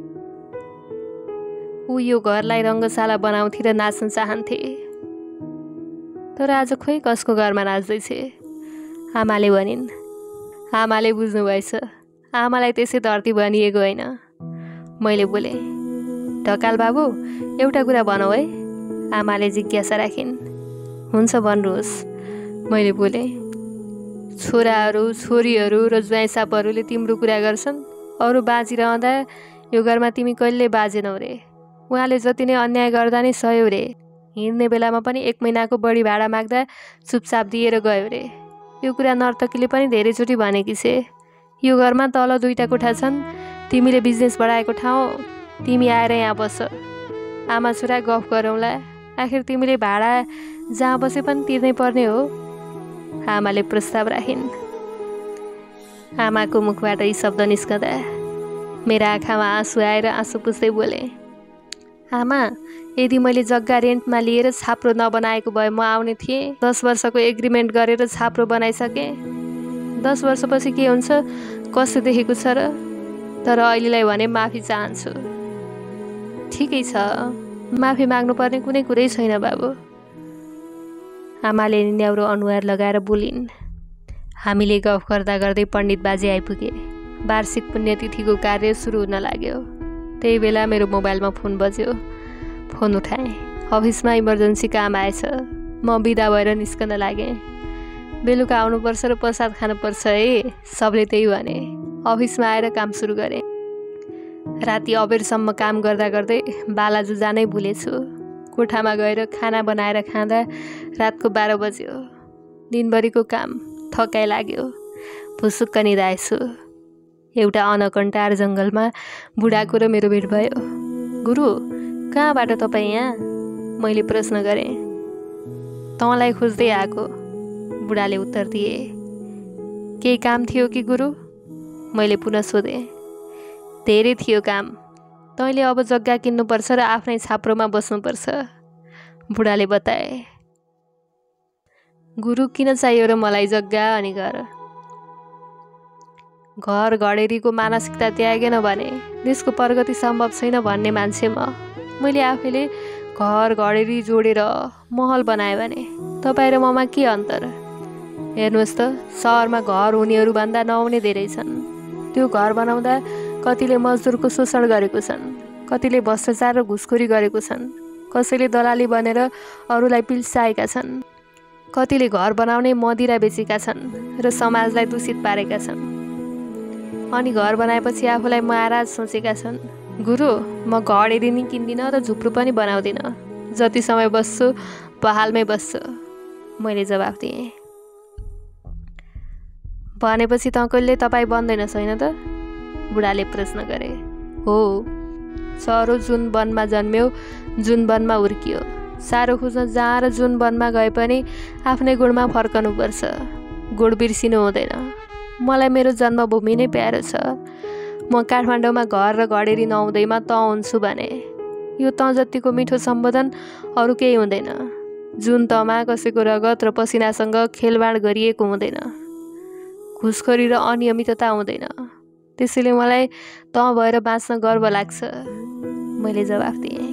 A: ऊ यो घरलाई रङ्गशाला बनाउँथे र नाच्न चाहन्थे, तर आज खोइ कसको घरमा नाच्दैछे। आमाले भनिन्। आमाले बुझ्नुभएछ, आमालाई त्यसै धरती भनिएको होइन। मैले बोले, ढकाल बाबु एउटा कुरा भनौ है। आमाले जिज्ञासा राखिन्। हुन्छ भन्नुहोस्। मैले बोले, छोराहरू छोरीहरू र ज्वाइँ सापहरूले तिम्रो कुरा गर्छन्, अरू बाँचिरहँदा यो घरमा तिमी कहिले बाजेनौ रे। उहाँले जति नै अन्याय गर्दा नै सह्यौ रे। हिँड्ने बेलामा पनि एक महिनाको बढी भाडा माग्दा चुपचाप दिएर गयो रे। यो कुरा नर्तकीले पनि धेरैचोटि भनेकी छे। यो घरमा तल दुईटा कोठा छन्, तिमीले बिजनेस बढाएको ठाउँ, तिमी आएर यहाँ बस। आमा छोरा गफ गरौँला, आखिर तिमीले भाडा जहाँ बसे पनि तिर्नै पर्ने हो। आमाले प्रस्ताव राखिन्। आमाको मुखबाट यी शब्द निस्कँदा मेरा आँखामा आँसु आएर आँसु पुस्दै बोले, आमा यदि मैले जग्गा रेन्टमा लिएर छाप्रो नबनाएको भए म आउने थिएँ। दस वर्षको एग्रिमेन्ट गरेर छाप्रो बनाइसकेँ। दस वर्षपछि के हुन्छ कस्तो देखेको छ र। तर अहिलेलाई भने माफी चाहन्छु। ठिकै छ, माफी माग्नुपर्ने कुनै कुरै छैन बाबु। आमाले न्याउरो अनुहार लगाएर बोलिन्। हामीले गफ गर्दा गर्दै पण्डित बाजे आइपुगे। वार्षिक पुण्यतिथिको कार्य सुरु हुन लाग्यो। त्यही बेला मेरो मोबाइलमा फोन बज्यो। फोन उठाएँ। अफिसमा इमर्जेन्सी काम आएछ। म बिदा भएर निस्कन लागेँ। बेलुका आउनुपर्छ र प्रसाद खानुपर्छ है, सबले त्यही भने। अफिसमा आएर काम सुरु गरेँ। राति अबेरसम्म काम गर्दा गर्दै बालाजु जानै भुलेछु। कोठामा गएर खाना बनाएर खाँदा रातको बाह्र बज्यो। दिनभरिको काम थकाइ लाग्यो। भुसुक्क निदाएछु। एउटा अनकन्टार जङ्गलमा बुढाको र मेरो भेट भयो। गुरु कहाँबाट तपाईँ यहाँ? मैले प्रश्न गरेँ। तँलाई खोज्दै आएको, बुढाले उत्तर दिए। केही काम थियो कि गुरु? मैले पुनः सोधेँ। धेरै थियो काम। तैँले अब जग्गा किन्नुपर्छ र आफ्नै छाप्रोमा बस्नुपर्छ, बुढाले बताए। गुरु किन चाहियो र मलाई जग्गा अनि घर? घर घडेरीको मानसिकता त्यागेन भने देशको प्रगति सम्भव छैन भन्ने मान्छे म। मैले आफैले घर घडेरी जोडेर महल बनाएँ भने तपाईँ र ममा के अन्तर? हेर्नुहोस् त, सहरमा घर हुनेहरूभन्दा नहुने धेरै छन्। त्यो घर बनाउँदा कतिले मजदुरको शोषण गरेको छन्, कतिले भ्रष्टाचार र घुसखोरी गरेको छन्, कसैले दलाली बनेर अरूलाई पिल्साएका छन्, कतिले घर बनाउने मदिरा बेचेका छन् र समाजलाई दूषित पारेका छन्। अनि घर बनाएपछि आफूलाई महाराज सोचेका छन्। गुरु म घडेरी नि किन्दिनँ र झुप्रो पनि बनाउँदिनँ। जति समय बस्छु पहालमै बस्छु, मैले जवाफ दिएँ। भनेपछि त कहिले तपाईँ बन्दैन छैन त? बुढाले प्रश्न गरे। हो, चरो जुन वनमा जन्म्यो जुन वनमा हुर्कियो। सारो खोज्न जहाँ र जुन वनमा गए पनि आफ्नै गुणमा फर्कनुपर्छ। गुण बिर्सिनु हुँदैन। मलाई मेरो जन्मभूमि नै प्यारो छ। म काठमाडौँमा घर र घडेरी नहुँदैमा त हुन्छु भने यो त जतिको मिठो सम्बोधन अरू केही हुँदैन। जुन तमा कसैको रगत र पसिनासँग खेलबाड गरिएको हुँदैन। घुसखोरी र अनियमितता हुँदैन। त्यसैले मलाई त भएर बाँच्न गर्व लाग्छ, मैले जवाफ दिएँ।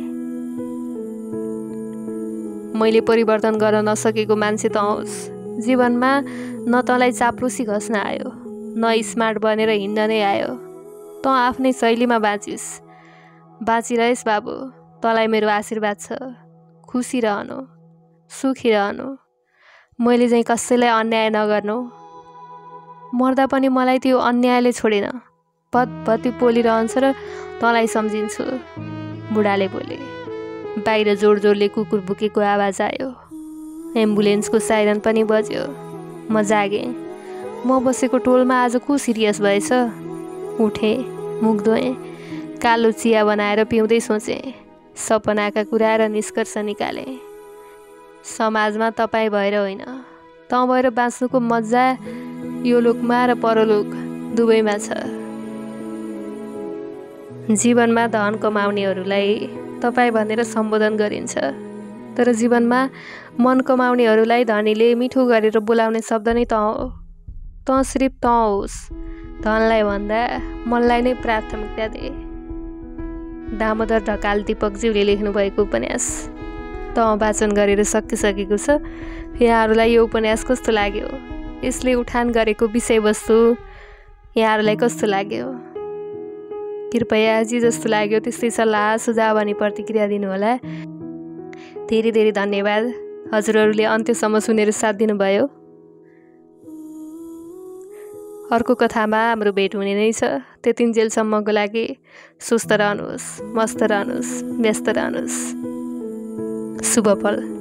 A: मैले परिवर्तन गर्न नसकेको मान्छे त होस्। जीवनमा न तँलाई चाप्रोसी घस्न आयो, न स्मार्ट बनेर हिँड्न नै आयो। त आफ्नै शैलीमा बाँचिस्। बाँचिरहेस् बाबु, तँलाई मेरो आशीर्वाद छ। खुसी रहनु, सुखी रहनु। मैले चाहिँ कसैलाई अन्याय नगर्नु। मर्दा पनि मलाई त्यो अन्यायले छोडेन। भतभती पोलिरहन्छ र तँलाई सम्झिन्छु, बुढाले बोले। बाहिर जोड जोडले कुकुर भुकेको आवाज आयो। एम्बुलेन्सको साइरन पनि बज्यो। म जागेँ। म बसेको टोलमा आज को सिरियस भएछ? उठेँ, मुख धोएँ, कालो चिया बनाएर पिउँदै सोचेँ। सपनाका कुरा र निष्कर्ष निकालेँ। समाजमा तपाईँ भएर होइन, तँ भएर बाँच्नुको मजा यो लोकमा र परलोक दुवैमा छ। जीवनमा धन कमाउनेहरूलाई तपाईँ भनेर सम्बोधन गरिन्छ, तर जीवनमा मन कमाउनेहरूलाई धनीले मिठो गरेर बोलाउने शब्द नै तँ हो। तँ सिर्फ तँ होस्। धनलाई भन्दा मनलाई नै प्राथमिकता दे। दामोदर ढकाल दीपकज्यूले लेख्नुभएको उपन्यास तँ वाचन गरेर सकिसकेको छ। यहाँहरूलाई यो उपन्यास कस्तो लाग्यो? यसले उठान गरेको विषयवस्तु यहाँहरूलाई कस्तो लाग्यो? कृपया जे जस्तो लाग्यो त्यस्तै सल्लाह सुझाव अनि प्रतिक्रिया दिनुहोला। धेरै धेरै धन्यवाद हजुरहरूले अन्त्यसम्म सुनेर साथ दिनुभयो। अर्को कथामा हाम्रो भेट हुने नै छ। त्यतिन्जेलसम्मको लागि सुस्त रहनुहोस्, मस्त रहनुहोस्, व्यस्त रहनुहोस्। शुभ पल।